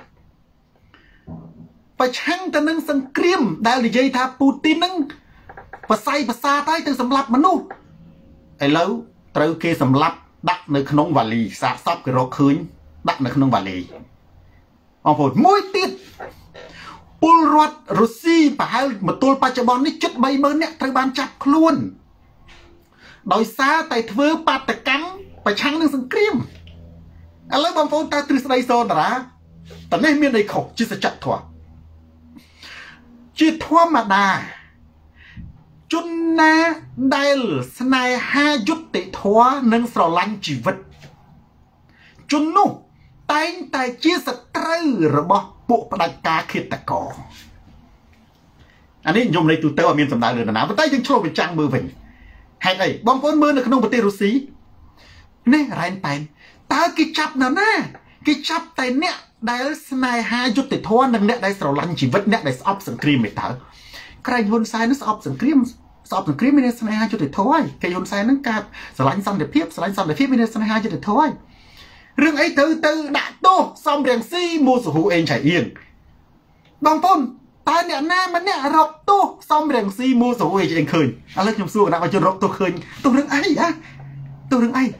và chăng ta nâng sân kriêm đài là dây tha Putin nâng và say và xa tay từ sầm lập mà nu ai lâu trâu kê sầm lập đặt nơi khung và lì sạp sắp cái rô khơi đặt nơi khung và lì ông phổi môi tiết pul rọt Russia và hai một tool pa cho bọn ní chất bay mơn nè trời ban chặt luôn đòi xa tay thưa pa tay cắn phải chăng nâng sân kriêm anh lấy bom phôi ta từ đây so đã tận này miền đây khổ chỉ sẽ chặt thua chỉ thua mà đà chun na đây snai hai chút tị thua nâng sò lanh chỉ vật chun nu tay chia sẻ trừ rồi bỏ bộ đại ca khi ta có anh ấy dùng này tụi tớ ở miền sầm đại đường nào và tay chân trôi về trang mưa vịnh hay này bom phun mưa là không có tiền xí nè rèn tay ta cái chắp nào nè cái chắp tay nè đại này hai chút thì thua nâng nè đại sầu lăn chỉ vứt nè đại sọp sừng cream mày thở cái hôn sai nó sọp sừng cream này này hai chút thì thôi cái hôn sai nó cạp sờ lăn xong để phép này hai chút thì thôi rừng ấy từ đã tô xong đèn si mua sở hữu anh chạy yên bằng phôn ta nè na mà nè rọc tô xong đèn si mua sở hữu anh chạy yên khơi anh lấy nhom xuồng nào cho rọc tô khơi tô rừng ấy á tô rừng ấy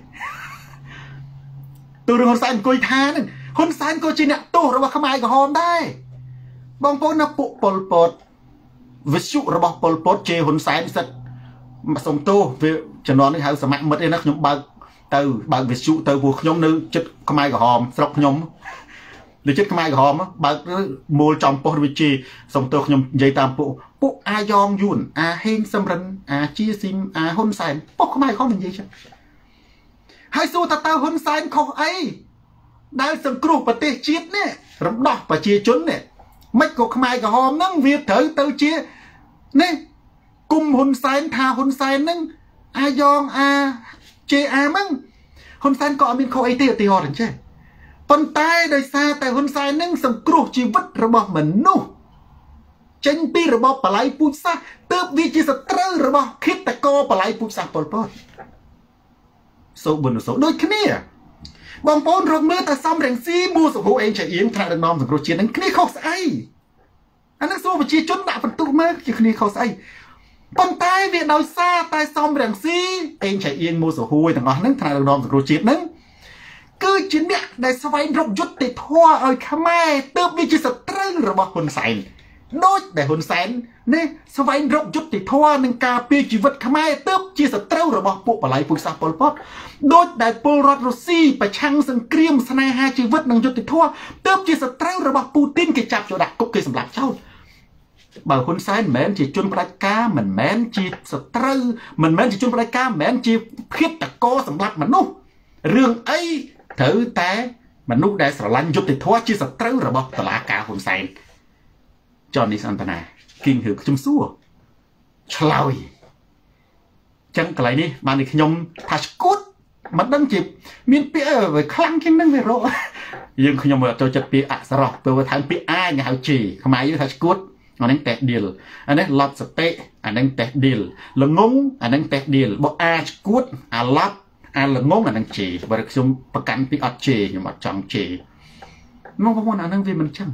tô rừng hôn sai coi tha nè hôn sai coi chi nè tô rồi mà không ai có hôn đây bằng phôn nó phụ Pol Pot ví dụ rồi bằng Pol Pot chê hôn sai sật mà xong tô về cho nó hãy sắm mạnh mất đây nó nhom từ bạn việc dụ từ buộc nhóm nữ chất không ai có hòm sọc nhóm để chất không ai có hòm bạn mua trong po chi xong tôi nhóm dây tam bộ ai yom yun hen xâm rân chia sim hôn sai po không ai có mình gì chứ hai số ta hôn sai không ấy đang sân cừu và tê chết nè rắm đỏ và chia chốn nè mấy cục không ai có hòm nâng việc thử từ chia nè cùng hôn sai tha hôn sai nâng ai yom chê măng ហ៊ុនសែនក៏អត់មានខុសអីទេឧទាហរណ៍អញ្ចឹងប៉ុន្តែដោយសារតែហ៊ុនសែននឹងសង្គ្រោះជីវិតរបស់មនុស្សចេញពីរបបបល័យពូជសាសន៍ទើបវាជាសត្រូវរបស់ឃាតករបល័យពូជសាសន៍ប៉ុលពតសូប៊ុនសូដូចគ្នាបងប្អូនរកមើលតែសំរងស៊ីមូសុភូអេងចៃអៀងថ្នាក់ដឹកនាំសង្គ្រោះជាតិនឹងគ្នាខុសស្អីអានឹងសួរប្រជាជនដាក់បន្ទុកមើលជាគ្នាខុសស្អីប៉ុន្តែវាដោយសារតែសំរងស៊ីអេងចៃអៀងមូសុភូទាំងអស់ហ្នឹងថ្នាក់ដឹកនាំសង្គ្រោះជាតិហ្នឹងគឺជាអ្នកដែលស្វែងរកយុត្តិធម៌ឲ្យខ្មែរទើបវាជាសត្រូវរបស់ហ៊ុនសែនដូចដែលហ៊ុនសែននេះស្វែងរកយុត្តិធម៌នឹងការពារជីវិតខ្មែរទើបជាសត្រូវរបស់ពួកបល័យពូជសាសន៍ប៉ុលពតដូចដែលពលរដ្ឋរុស្ស៊ីប្រឆាំងសង្គ្រាមស្នេហាជីវិតនិងយុត្តិធម៌ទើបជាសត្រូវរបស់ពូទីនគេចាប់ចូលដាក់គុកគេសម្លាប់ចោលបើហ៊ុនសែនមិនមែនជាជនផ្ដាច់ការមិនមែនជាសត្រូវមិនមែនជាជនផ្ដាច់ការមិនមែនជាឃាតករសម្លាប់មនុស្សរឿងអីត្រូវតែមនុស្សដែលស្រឡាញ់យុត្តិធម៌ជាសត្រូវរបស់តុលាការហ៊ុនសែនចននេះសន្តនាគីងហឺខ្ញុំសួរឆ្លើយចឹងកន្លែងនេះបានតែខ្ញុំថាស្គួតមិនដឹងជាមានពាក្យខ្លាំងជាងនឹងវារកយើងខ្ញុំអត់ចូលចិត្តពាក្យអសរោះពេលថាពាក្យអាញហៅជីខ្មែរយើងថាស្គួតអានេះតេះឌីលអានេះឡប់សតិអានេះតេះឌីលល្ងងអានេះតេះឌីលបើអាស្គួតអាឡប់អាល្ងងអានឹងជីបើខ្ញុំប្រកាន់ពីអត់ជីខ្ញុំអត់ចង់ជីមកបងប្អូនអានឹងវាមិនចឹង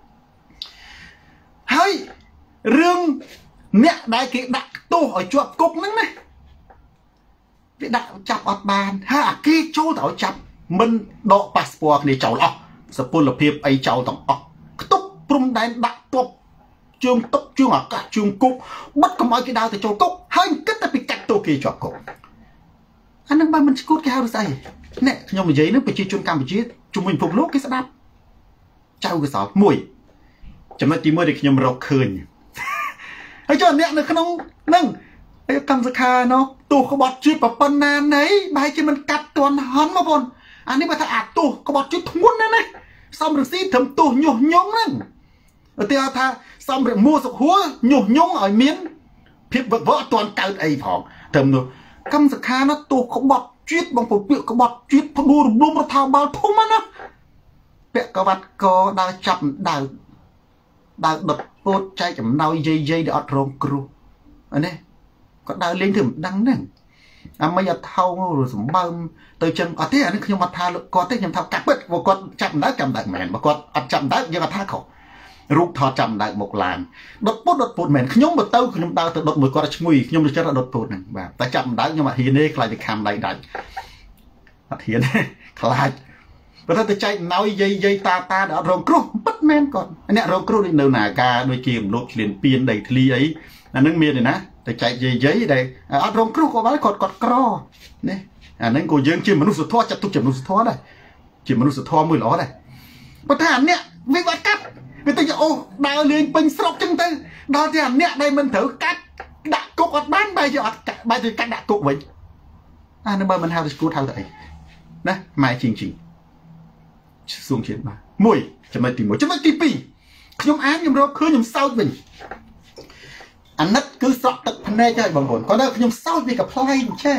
ហើយរឿងអ្នកដែលគេដាក់ទោសឲ្យជាប់គុកហ្នឹងណាវាដាក់ចាប់អត់បានហើយអាគេចូលទៅឲ្យចាប់មិនដកប៉ាសពតគ្នាចោលអស់សុពលភាពអីចោលទាំងអស់ខ្ទប់ព្រំដែនដាក់ទប់ជើងតុកជើងអាកាសជើងគុកបិទកុំឲ្យគេដើរទៅចូលគុកហើយគិតតែពីកាត់ទោសគេជាប់គុកអានឹងបើមិនស្គួតគេហៅស្អីនេះខ្ញុំនិយាយនឹងប្រជាជនកម្ពុជាជុំវិញពិភពលោកគេស្ដាប់ចៅកសលមួយចំណុចទី1ដែលខ្ញុំរកឃើញហើយចុះអ្នកនៅក្នុងហ្នឹងកម្មសខានោះទោសក្បត់ជាតិប៉ុណ្ណាណីបែរជាមិនកាត់ទាន់ហន់មកបងអានេះបើថាអាទោសក្បត់ជាតិធ្ងន់ណាស់ណាសំរងស៊ីត្រឹមទោសញុះញង់ហ្នឹងឧទាហរណ៍ថាសំរងមួសុខួរញុះញង់ឲ្យមានភាពវឹកវរអត់ទាន់កើតអីផងត្រឹមនោះកម្មសខានោះទោសក្បត់ជាតិបងពពាកក្បត់ជាតិផ្ដួលរំលំរដ្ឋាភិបាលធំណាពាក់កវ៉ាត់កដើរចាប់ដៅដុតពោតចែកចំណោយយាយដែលអត់រងគ្រោះអានេះគាត់ដើរលេងធ្វើមិនដឹងហ្នឹងអាមិនអត់ថោងសម្បើមទៅចឹងអត់ទេអានេះខ្ញុំអត់ថាគាត់ទេខ្ញុំថាកាប់ពិតបើគាត់ចាប់ដៅចាំដៅមែនបើគាត់អត់ចាប់ដៅយើងអត់ថាខុសរូបថតចាំដៅមកឡានដុតពោតមែនខ្ញុំបើទៅខ្ញុំដើរទៅដុតមួយគាត់ឈ្ងុយខ្ញុំទៅចិត្តដុតពោតហ្នឹងបាទតែចាប់ដៅខ្ញុំអត់ហ៊ានទេខ្លាចទៅខំដៃដាច់អត់ហ៊ានខ្លាចបើទៅចែកណោយយាយតាដែលអត់រងគ្រោះពិតមែនគាត់អ្នករងគ្រោះនៅណាការដូចជាមលប់ឆ្លៀនពៀនដីធ្លីអីអានឹងមានទេណាតែចែកយាយដែលអត់រងគ្រោះក៏បានគាត់ក្រនេះអានឹងក៏យើងជាមនុស្សធម៌ចាត់ទុកជាមនុស្សធម៌ដែរជាមនុស្សធម៌មួយល្អដែរប៉ុន្តែអាអ្នកវាបាត់កាត់វាទៅអូដើរលេងពេញស្រុកចឹងទៅដល់តែអាអ្នកដែលមិនត្រូវកាត់ដាក់គុកអត់បានបែរជាអត់បែរទៅកាត់ដាក់គុកវិញអានឹងបើមិនហៅទៅស្គួតហៅទៅអីណាម៉ែជីងសួងជាតិបាទមួយចំណុចទី1ចំណុចទី2ខ្ញុំអានខ្ញុំរកឃើញខ្ញុំសោតវិញអាណិតគឺស្រក់ទឹកភ្នែកហើយបងប្អូនគាត់ថាខ្ញុំសោតវាក៏ផ្លែងឆែ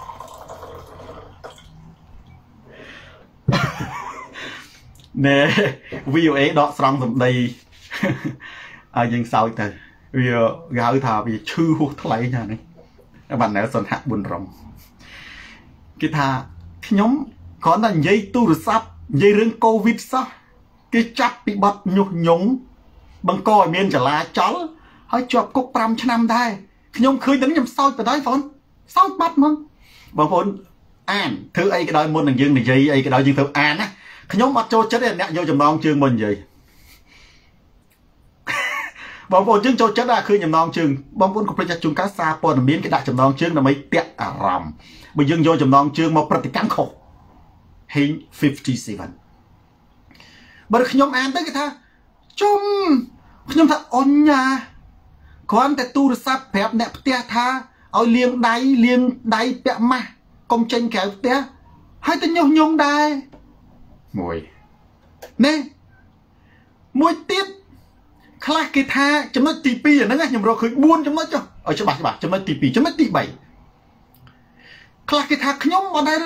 ណែ VOA ដកស្រង់សម្ដីឲ្យយើងសោតទៅវាគេហៅថាវាឈឺហួសថ្លៃណានេះបានណែសុនហៈប៊ុនរំគេថាខ្ញុំគ្រាន់តែនិយាយទូរស័ព្ទនិយាយរឿងកូវីដសោះគេចាប់ពីបទញុះញង់បង្កឲ្យមានចលាចលហើយជាប់គុក5ឆ្នាំដែរខ្ញុំឃើញតែខ្ញុំសោចទៅដែរបងសោចបាត់ហ្មងបងប្អូនអានធ្វើអីក៏ដោយមុននឹងយើងនិយាយអីក៏ដោយយើងត្រូវអានណាខ្ញុំអត់ចូលចិត្តទេអ្នកយកចំណងជើងមកនិយាយបងប្អូនយើងចូលចិត្តឃើញចំណងជើងបងប្អូនកុំភ្លេចថាជួនកាលសារព័ត៌មានគេដាក់ចំណងជើងដើម្បីទាក់អារម្មណ៍បើយើងយកចំណងជើងមកប្រតិកម្មខុសHing 57បើខ្ញុំអានទៅគេថាជុំខ្ញុំថាអញ្ញាគ្រាន់តែទូរស័ព្ទប្រាប់អ្នកផ្ទះថាឲ្យលាងដៃពាក់ម៉ាស់កុំចេញក្រៅផ្ទះហើយទៅញុះញង់ដែរមួយនេះមួយទៀតខ្លះគេថាចំណុចទី2អាហ្នឹងខ្ញុំរកឃើញ4ចំណុចចុះឲ្យច្បាស់ចំណុចទី2ចំណុចទី3ខ្លះគេថាខ្ញុំអត់ដែល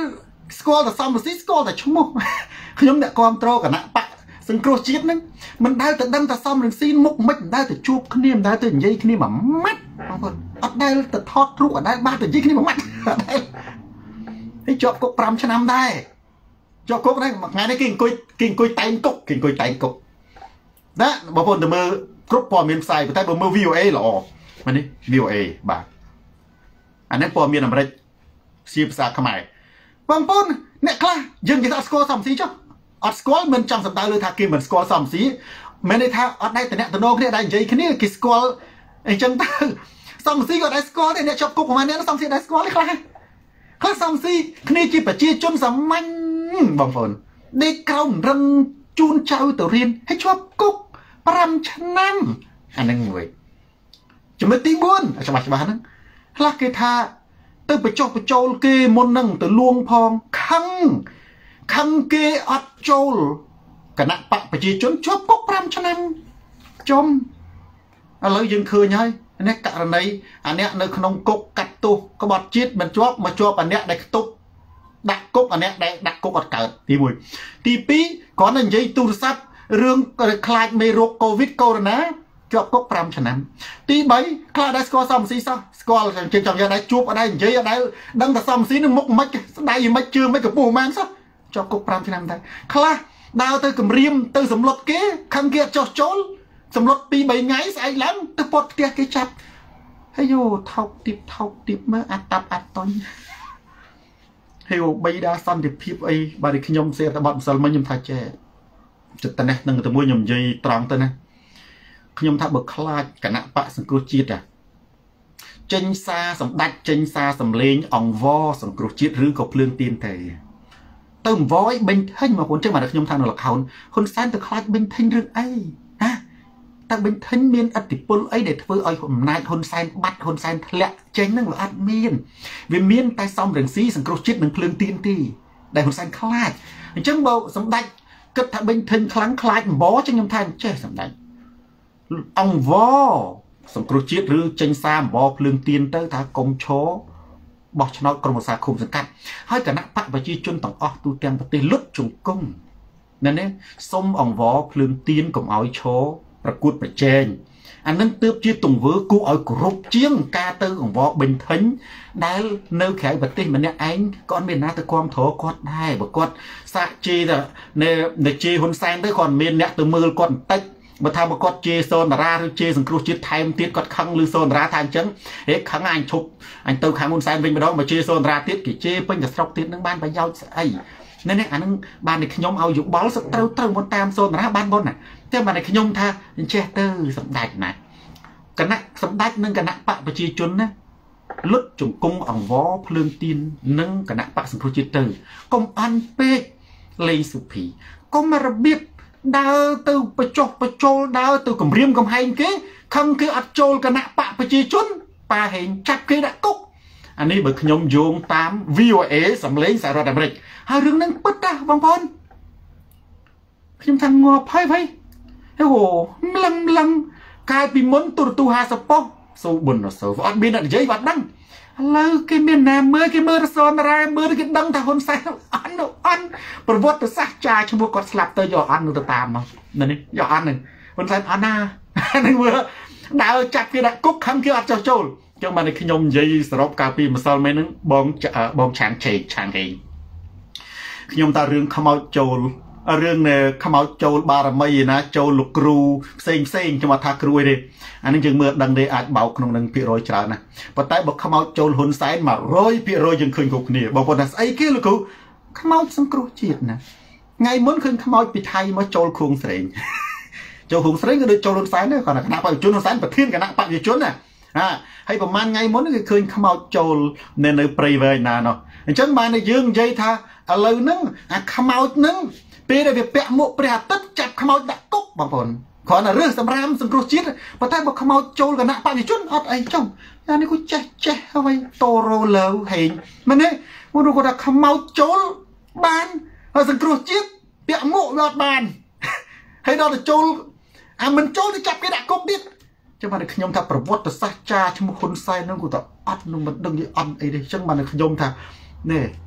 ស្គាល់តែសំស៊ីស្គាល់តែឈ្មោះខ្ញុំអ្នកគ្រប់គ្រងគណៈបកសង្គ្រោះជាតិហ្នឹងមិនដែលទៅដឹងតែសំរងស៊ីមុខមិនដែលទៅជួបគ្នាមិនដែលទៅនិយាយគ្នាមួយម៉ាត់បងប្អូនអត់ដែលទៅថតរូបអត់ដែលបានទៅនិយាយគ្នាមួយម៉ាត់អត់ដែលហើយជាប់គុក5ឆ្នាំដែរជាប់គុកហ្នឹងមួយថ្ងៃនេះគេអង្គុយតែងគុកគេអង្គុយតែងគុកណាបងប្អូនទៅមើលគ្រប់ព័ត៌មានផ្សាយតែបើមើល VOA ល្អមែនទេ VOA បាទអានេះព័ត៌មានអាមេរិកជាភាសាខ្មែរបងប្អូនអ្នកខ្លះយើងនិយាយថាស្គាល់សំស៊ីចុះអត់ស្គាល់មិនចង់សម្ដៅលើថាគេមិនស្គាល់សំស៊ីមែនទេថាអត់ដែលតំណគ្នាដែលនិយាយគ្នាគេស្គាល់អីចឹងទៅសំស៊ីក៏ដែលស្គាល់ដែរអ្នកជាប់គុកប្រហែលអ្នកសំស៊ីដែលស្គាល់ខ្លះសំស៊ីគ្នាជាប្រជាជនសាមញ្ញបងប្អូនដេកក្រោមរឹងជូនចៅទៅរៀនហើយជាប់គុក5ឆ្នាំអាហ្នឹងមួយចំណុចទី4ច្បាស់ហ្នឹងខ្លះគេថាទៅបញ្ចុះបញ្ចូលគេមុនហ្នឹងទៅលួងផងខឹងគេអត់ចូលគណៈបកប្រជាជនជាប់គុក5ឆ្នាំចំឥឡូវយើងឃើញហើយនេះករណីអាអ្នកនៅក្នុងគុកកាត់ទោសក្បត់ជាតិមិនជាប់មកជាប់អាអ្នកដែលខ្ទប់ដាក់គុកអាអ្នកដែលដាក់គុកអត់កើតទី1ទី2គ្រាន់តែនិយាយទូរស័ព្ទរឿងខ្លាចមេរោគកូវីដកូវីដជាប់គុក5ឆ្នាំទី3ខ្លះដែលស្គាល់សំស៊ីសោះស្គាល់ជាចង់យកដែរជួបអត់ដែរនិយាយអត់ដែរដឹងតែសំស៊ីនឹងមុខមិនស្ដៃមិនជើងមិនកពុះម៉ានសោះជាប់គុក5ឆ្នាំដែរខ្លះដើរទៅគម្រាមទៅសម្លុតគេខឹងគេអត់ចោះចូលសម្លុត2 3ថ្ងៃស្អែកឡើងទៅពត់ផ្ទះគេចាប់ហើយយោថោកទីបមើលអាតាប់អាតុញហើយបីដាសន្តិភាពអីបាទខ្ញុំសេតបត់ម្សិលមិញខ្ញុំថាចេះចិត្តតែនេះនឹងទៅមួយខ្ញុំនិយាយត្រង់ទៅណាខ្ញុំថាបើខ្លាចគណៈបកសង្គ្រោះជាតិចេញសារសម្ដេចចេញសារសម្លេងអង្វរសង្គ្រោះជាតិឬក៏ភ្លើងទៀនទេទៅអង្វរអីបេញថេញមកបងចឹងបាទខ្ញុំថានៅលខោនហ៊ុនសែនទៅខ្លាចបេញថេញរឿងអីណាតែបេញថេញមានឥទ្ធិពលអីដែលធ្វើឲ្យអំណាចហ៊ុនសែនបាត់ហ៊ុនសែនធ្លាក់ចេញហ្នឹងវាអត់មានវាមានតែសំរងស៊ីសង្គ្រោះជាតិនិងភ្លើងទៀនទេដែលហ៊ុនសែនខ្លាចអញ្ចឹងបើសម្ដេចគិតថាបេញថេញខ្លាំងខ្លាចអង្វរចឹងខ្ញុំថាចេះសម្ដេចអង្វរសង្គ្រោះជាតិឬចេញសារអង្វរភ្លើងទៀនទៅថាកុំឈរបោះឆ្នោតក្រុមប្រឹក្សាឃុំសង្កាត់ហើយគណៈបកប្រជាជនទាំងអស់ទូទាំងប្រទេសលុតជង្គង់ណាសុំអង្វរភ្លើងទៀនកុំឲ្យឈរប្រកួតប្រជែងអានឹងទើបជាទង្វើគួរឲ្យគោរពជាងការទៅអង្វរបេញថេញដែលនៅក្រៅប្រទេសម្នាក់ឯងក៏មានណាទៅគ្រប់គ្រងគាត់ដែរបើគាត់សាក់ជេរនៅជេរហ៊ុនសែនទៅគាត់មានអ្នកទៅមើលគាត់បន្តិចបើថាបើគាត់ជេរសូនតារាឬជេរសង្គ្រោះជាតិថែមទៀតគាត់ខឹងឬសូនតារាថាអញ្ចឹងហេខឹងអញឈប់អញទៅខាងហ៊ុនសែនវិញម្ដងបើជេរសូនតារាទៀតគេជេរពេញតែស្រុកទៀតនឹងបានប្រយោជន៍ស្អីនេះអានឹងបានតែខ្ញុំឲ្យយោបល់សត្រូវមកតាមសូនតារាបានប៉ុណ្ណាតែបានតែខ្ញុំថាអញ្ចេះទៅសម្ដេចណាគណៈសម្ដេចនិងគណៈបកប្រជាជនណាលុតជង្គង់អង្វរភ្លើងទៀននិងគណៈបកសង្គ្រោះជាតិទៅកុំអន់ពេកលេងសុភីកុំរបៀបដើរទៅបញ្ចុះបញ្ចូលដើរទៅគម្រាមកំហែងគេខឹងគេអត់ចូលគណៈបកប្រជាជនប៉ាហេងចាប់គេដាក់គុកអានេះបើខ្ញុំយោងតាម VOA សម្លេងសហរដ្ឋអាមេរិកហើយរឿងហ្នឹងពិតណាបងប្អូនខ្ញុំថាងាប់ហើយអូម្លឹងកាលពីមុនទូរទស្សន៍50ប៉ុស្តិ៍សូប៊ុនរសើអត់មានអ្នកនិយាយបាត់ដឹងឥឡូវគេមានណាមើលគេមើលរសនរ៉ែមើលគេដឹងថាហ៊ុនសែនអន់ប្រវត្តិសាស្ត្រចាឈ្មោះគាត់ស្លាប់ទៅយកអន់ទៅតាមមកនេះយកអន់ហ្នឹងហ៊ុនសែនអន់ណានឹងមើលដើរចាប់គេដាក់គុកខំគេអត់ចោះចូលចឹងបានតែខ្ញុំនិយាយសរុបកាលពីម្សិលមិញហ្នឹងបងឆាងឆេកឆាងហេងខ្ញុំតារឿងខ្មោចចូលរឿងខ្មោចចូលបារមីណាចូលលោកគ្រូផ្សេងខ្ញុំអត់ថាគ្រូអីទេអានេះយើងមើលដឹងទេអាចបោកក្នុងនឹងភាគរយច្រើនណាប៉ុន្តែបើខ្មោចចូលហ៊ុនសែន 100% យើងឃើញគ្រប់គ្នាបងប្អូនថាស្អីគេលោកគ្រូខ្មោចសង្គ្រោះជាតិណាថ្ងៃមុនឃើញខ្មោចពីថៃមកចូលខួងស្រេងចូលខួងស្រេងក៏ដូចចូលហ៊ុនសែនដែរគាត់គណៈបព្វជិជនហ៊ុនសែនប្រធានគណៈបព្វជិជនណាហើយប្រហែលថ្ងៃមុនគេឃើញខ្មោចចូលនៅព្រៃវែងណានោះអញ្ចឹងបានតែយើងនិយាយថាឥឡូវហ្នឹងអាខ្មោចហ្នឹងពេលដែលវាពាក់មួកព្រះអាទិត្យចាប់ខ្មោចដាក់គុកបងប្អូនគ្រាន់តែរើសសម្រាមសង្គ្រោះជាតិប៉ុន្តែបើខ្មោចចូលគណៈបព្វជិជនអត់អីចុះអានេះគាត់ចេះហើយតូរ៉ូលើហេងមែនទេមនុស្សគាត់ថាខ្មោចចូលបានហើយសង្គ្រោះជាតិពាក់មួកវាអត់បានហើយដល់ទៅចូលអាមិនចូលទៅចាប់គេដាក់គុកទៀតចឹងបានតែខ្ញុំថាប្រវត្តិសាស្ត្រចាឈ្មោះហ៊ុនសែនហ្នឹងគាត់ថាអត់នឹងមិនដឹងយីអត់អីទេចឹងបានតែខ្ញុំថានេះ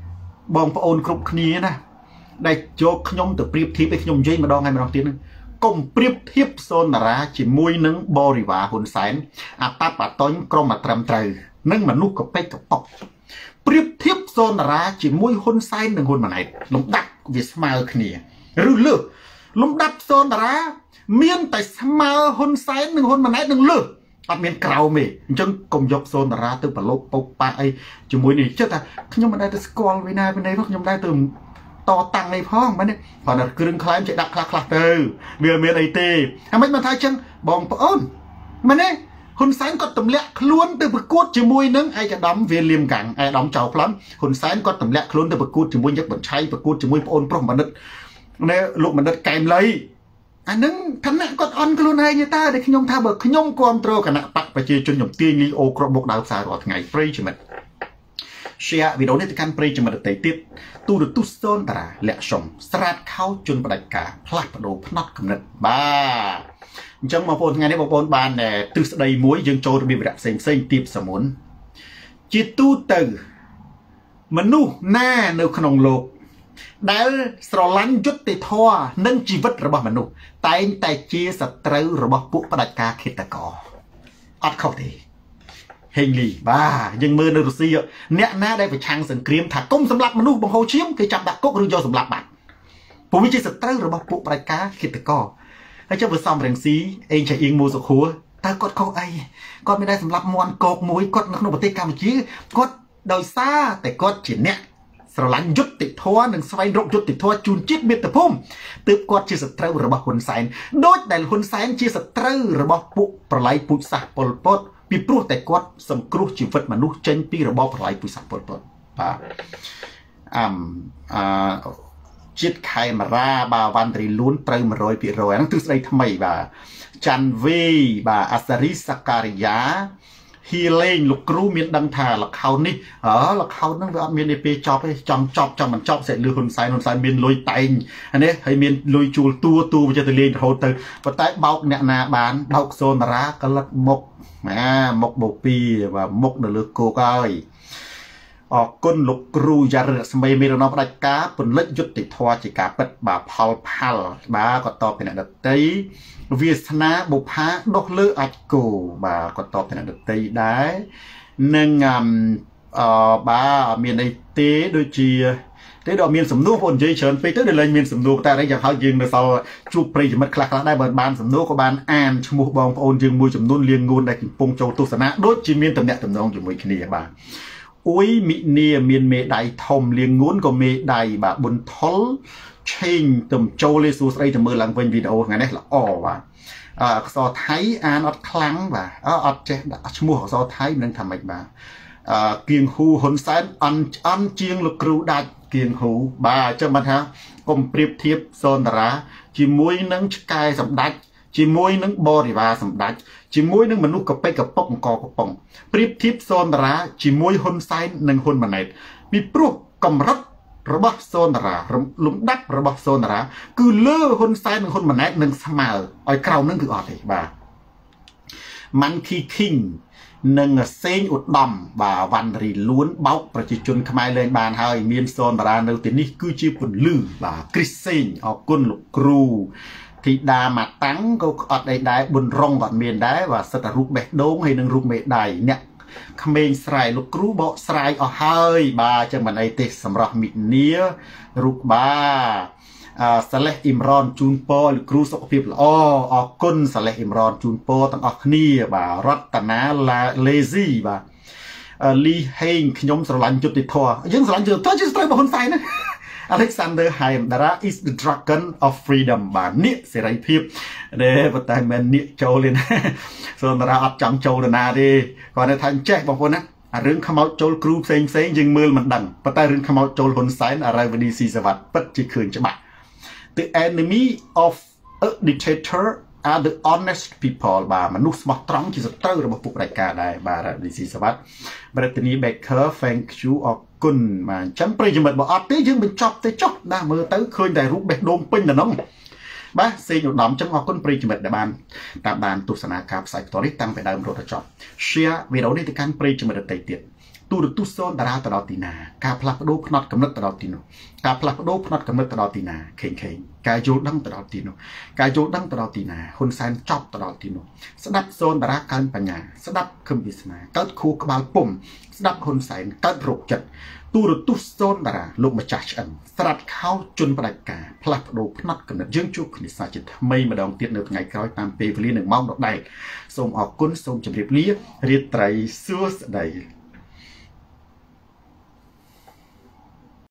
បងប្អូនគ្រប់គ្នាណាដែលយកខ្ញុំទៅប្រៀបធៀបឲ្យខ្ញុំនិយាយម្ដងហើយម្ដងទៀតហ្នឹងកុំប្រៀបធៀបសូនតារាជាមួយនឹងបរិវារហ៊ុនសែនអតបអតញ្ញក្រុមអត្រឹមត្រូវនិងមនុស្សកពេកកប៉ុកប្រៀបធៀបសូនតារាជាមួយហ៊ុនសែននិងហ៊ុនម៉ាណែតលំដាប់វាស្មើគ្នាឬលើសលំដាប់សូនតារាមានតែស្មើហ៊ុនសែននិងហ៊ុនម៉ាណែតនឹងលើសអត់មានក្រៅទេអញ្ចឹងកុំយកសូនតារាទៅប្រឡូកពុកប៉ាអីជាមួយនេះចិត្តថាខ្ញុំមិនដែលទៅស្គាល់វិណាពីនេះខ្ញុំដែរទៅតតាំងអីផងមែនទេព្រោះតែគ្រឿងខ្លែងចេះដាក់ខ្លះទៅវាមានអីទេអាមិនបានថាអញ្ចឹងបងប្អូនមែនទេហ៊ុនសែនគាត់ទម្លាក់ខ្លួនទៅប្រកួតជាមួយនឹងឯកឧត្តមវាលៀមកាំងឯកឧត្តមចៅប្លន់ហ៊ុនសែនគាត់ទម្លាក់ខ្លួនទៅប្រកួតជាមួយយកបញ្ឆៃប្រកួតជាមួយប្អូនប្រុសបណ្ឌិតនេះលោកបណ្ឌិតកែមលីអានឹងឋានៈគាត់អន់ខ្លួនឯងទេតែខ្ញុំថាបើខ្ញុំគ្រប់គ្រងគណៈបកប្រជាជនខ្ញុំទាញលីអូក្របមុខដើមផ្សាររាល់ថ្ងៃព្រៃជាមិត្ត share វីដេអូនេះទៅកាន់ព្រៃជាមិត្តដទៃទៀតទូរទស្សន៍សូនតារាលាក់សុំស្រាតខោជន់ផ្ដាច់ការផ្លាស់ប្ដូរផ្នត់កំណត់បាទអញ្ចឹងបងប្អូនថ្ងៃនេះបងប្អូនបានទ្រឹស្ដីមួយយើងចូលរបៀបវរៈផ្សេងទៀបសមុនជាទូទៅមនុស្សណានៅក្នុងលោកដែលស្រឡាញ់យុត្តិធម៌និងជីវិតរបស់មនុស្សតែងតែជាសត្រូវរបស់ពួកផ្ដាច់ការឃាតករអត់ខុសទេហេងលីបាទយើងមើលនៅរុស្ស៊ីអ្នកណាដែលប្រឆាំងសង្គ្រាមថាគុំសម្លាប់មនុស្សបង្ហូរឈាមគេចាប់ដាក់គុកឬយកសម្លាប់បាត់ព្រោះវាជាសត្រូវរបស់ពួកផ្ដាច់ការឃាតករហើយចុះបើសំរងស៊ីអេងឆៃអៀងមូសុខួរតើគាត់ខុសអីគាត់មិនដែលសម្លាប់មន់កោកមួយគាត់នៅក្នុងប្រទេសកម្ពុជាគាត់ដោយសារតែគាត់ជាអ្នកស្រឡាញ់យុត្តិធម៌និងស្វែងរកយុត្តិធម៌ជូនជាតិមាតុភូមិទើបគាត់ជាសត្រូវរបស់ហ៊ុនសែនដូចដែលហ៊ុនសែនជាសត្រូវរបស់ពួកប្រល័យពូជសាសន៍ប៉ុលពតពីព្រោះតែគាត់សង្គ្រោះជីវិតមនុស្សចេញពីរបបប្រល័យពូជសាសន៍ប៉ុលពតបាទជាតិខេមរាបាទវ៉ាន់ត្រីលួនត្រូវ 100% ហ្នឹងទ្រឹស្ដីថ្មីបាទច័ន្ទវេបាទអាសារីសការីយ៉ាហ៊ីលេងលោកគ្រូមានដឹងថាលខោនេះលខោហ្នឹងវាអត់មានទេពេលចប់ទេចង់ចប់ចង់មិនចប់សេះលឺហ៊ុនសែនមានលុយតែងនេះហើយមានលុយជួលតួវាទៅលេងរហូតទៅប៉ុន្តែបោកអ្នកណាបានបោកសូនតារាកលិតមុខមុខបូពីបាទមុខនៅលើគោកហើយអរគុណលោកគ្រូយ៉ារស្មីមានរណបផ្ដាច់ការពន្លិចយុត្តិធម៌ជាការពិតបាទផលបាទក៏តបពីអ្នកដតីវាសនាបុផាដុសលើអាចគោបាទក៏តបពីអ្នកដតីដែរនឹងបាទមានអីទេដូចជាទេដល់មានសំណួរបងនិយាយច្រើនពេកទៅដល់លែងមានសំណួរតែអីយ៉ាងហោចយើងនៅសល់ជួបប្រិយមិត្តខ្លះដែរបើបានសំណួរក៏បានអានឈ្មោះបងប្អូនយើងមួយចំនួនលៀងងួនដែលកំពុងចូលទស្សនាដូចជាមានតំណែងតំណងជាមួយគ្នាបាទអ៊ុយមិនីមានមេដៃធំលៀងងួនក៏មេដៃបាទប៊ុនថុលឆេងទំចូលលេសួស្ដីទៅមើលឡើងវិញវីដេអូថ្ងៃនេះល្អបាទអក្សរថៃអានអត់ខ្លាំងបាទអត់ចេះដាក់ឈ្មោះអក្សរថៃនឹងថាម៉េចបាទគៀងហ៊ូហ៊ុនសែនអន់ជាងលោកគ្រូដាច់គៀងហ៊ូបាទចាំមិនថាកុំប្រៀបធៀបសូនតារាជាមួយនឹងឆ្កែសម្ដេចជាមួយនឹងបរិវារសម្ដេចជាមួយនឹងមនុស្សកពេកកប៉ុកអង្គកំប៉ុងប្រៀបធៀបសូនតារាជាមួយហ៊ុនសែននិងហ៊ុនម៉ាណែតពីព្រោះកម្រិតរបស់សូនតារាលំដាប់របស់សូនតារាគឺលើហ៊ុនសែននិងហ៊ុនម៉ាណែតនឹងស្មើឲ្យក្រោមនឹងគឺអត់ទេបាទម៉ាន់គីឃីងនិងសេងឧត្តមបាទវ៉ាន់រីលួនបោកប្រជាជនខ្មែរលែងបានហើយមានសូនតារានៅទីនេះគឺជាពន្លឺបាទគ្រីស្សេងអរគុណលោកគ្រូធីតាមកតាំងក៏អត់អីដែរប៊ុនរងក៏អត់មានដែរបាទសិតតែរូបបេះដូងហើយនឹងរូបមេដៃអ្នកក្មេងស្រែលោកគ្រូបកស្រាយអស់ហើយបាទចឹងមិនអីទេសម្រាប់មិនីរូបបាទសាឡេះអ៊ីមរ៉នជូនពរលោកគ្រូសុខភាពល្អអរគុណសាឡេះអ៊ីមរ៉នជូនពរទាំងអស់គ្នាបាទរតនាលេស៊ីបាទលីហេងខ្ញុំស្រឡាញ់យុត្តិធម៌យើងស្រឡាញ់យុត្តិធម៌ជាស្ត្រីរបស់ហ៊ុនសែនណា Alexander Haimdara is the dragon of freedom បាទនេះសេរីភាពនេះប៉ុន្តែមិននេះចូលទេណាសូនតារាអត់ចង់ចូលទៅណាទេគាត់នៅថាចេះបងប្អូនណារឿងខ្មោចចូលគ្រូផ្សេងយើងមើលមិនដឹងប៉ុន្តែរឿងខ្មោចចូលហ៊ុនសែនអរ៉ាវឌីស៊ីសវត្តពិតជាឃើញច្បាស់ The enemy of a dictator are the honest people បាទមនុស្សស្មោះត្រង់ជាសត្រូវរបស់ពួកប្រជាការដែរបាទឌីស៊ីសវត្ត Brittany Baker thank you អរគុណបាទអញ្ចឹងប្រិយមិត្តបើអត់ទេយើងបញ្ចប់ទេចុះណាមើលទៅឃើញតែរូបបេះដូងពេញទៅហ្នឹងបាទសេងឧត្តមអញ្ចឹងអរគុណប្រិយមិត្តដែលបានតាមដានទស្សនាការផ្សាយផ្ទាល់នេះតាំងពីដើមរហូតដល់ចប់ share វីដេអូនេះទៅកាន់ប្រិយមិត្តដទៃទៀតទូរទស្សន៍សូនតារាទៅដល់ទីណាការផ្លាស់ប្ដូរផ្នត់កំណត់ទៅដល់ទីនោះការផ្លាស់ប្ដូរផ្នត់កំណត់ទៅដល់ទីណាខេងការយល់ដឹងទៅដល់ទីនោះការយល់ដឹងទៅដល់ទីណាហ៊ុនសែនចប់ទៅដល់ទីនោះស្ដាប់សូនតារាកើនបញ្ញាស្ដាប់ខឹមវាសនាកើតខួរក្បាលពុំស្ដាប់ហ៊ុនសែនកើតរោគចិត្តទូរទស្សន៍សូនតារាលោកម្ចាស់ឆ្អិនស្រាត់ខោជន់ផ្ដាច់ការផ្លាស់ប្ដូរផ្នត់កំណត់យើងជួបគ្នាសាជាថ្មីម្ដងទៀតនៅថ្ងៃក្រោយតាមពេលវេលានឹងម៉ោងដដែលសូមអរគុណសូមជម្រាបលារាត្រីសួស្តី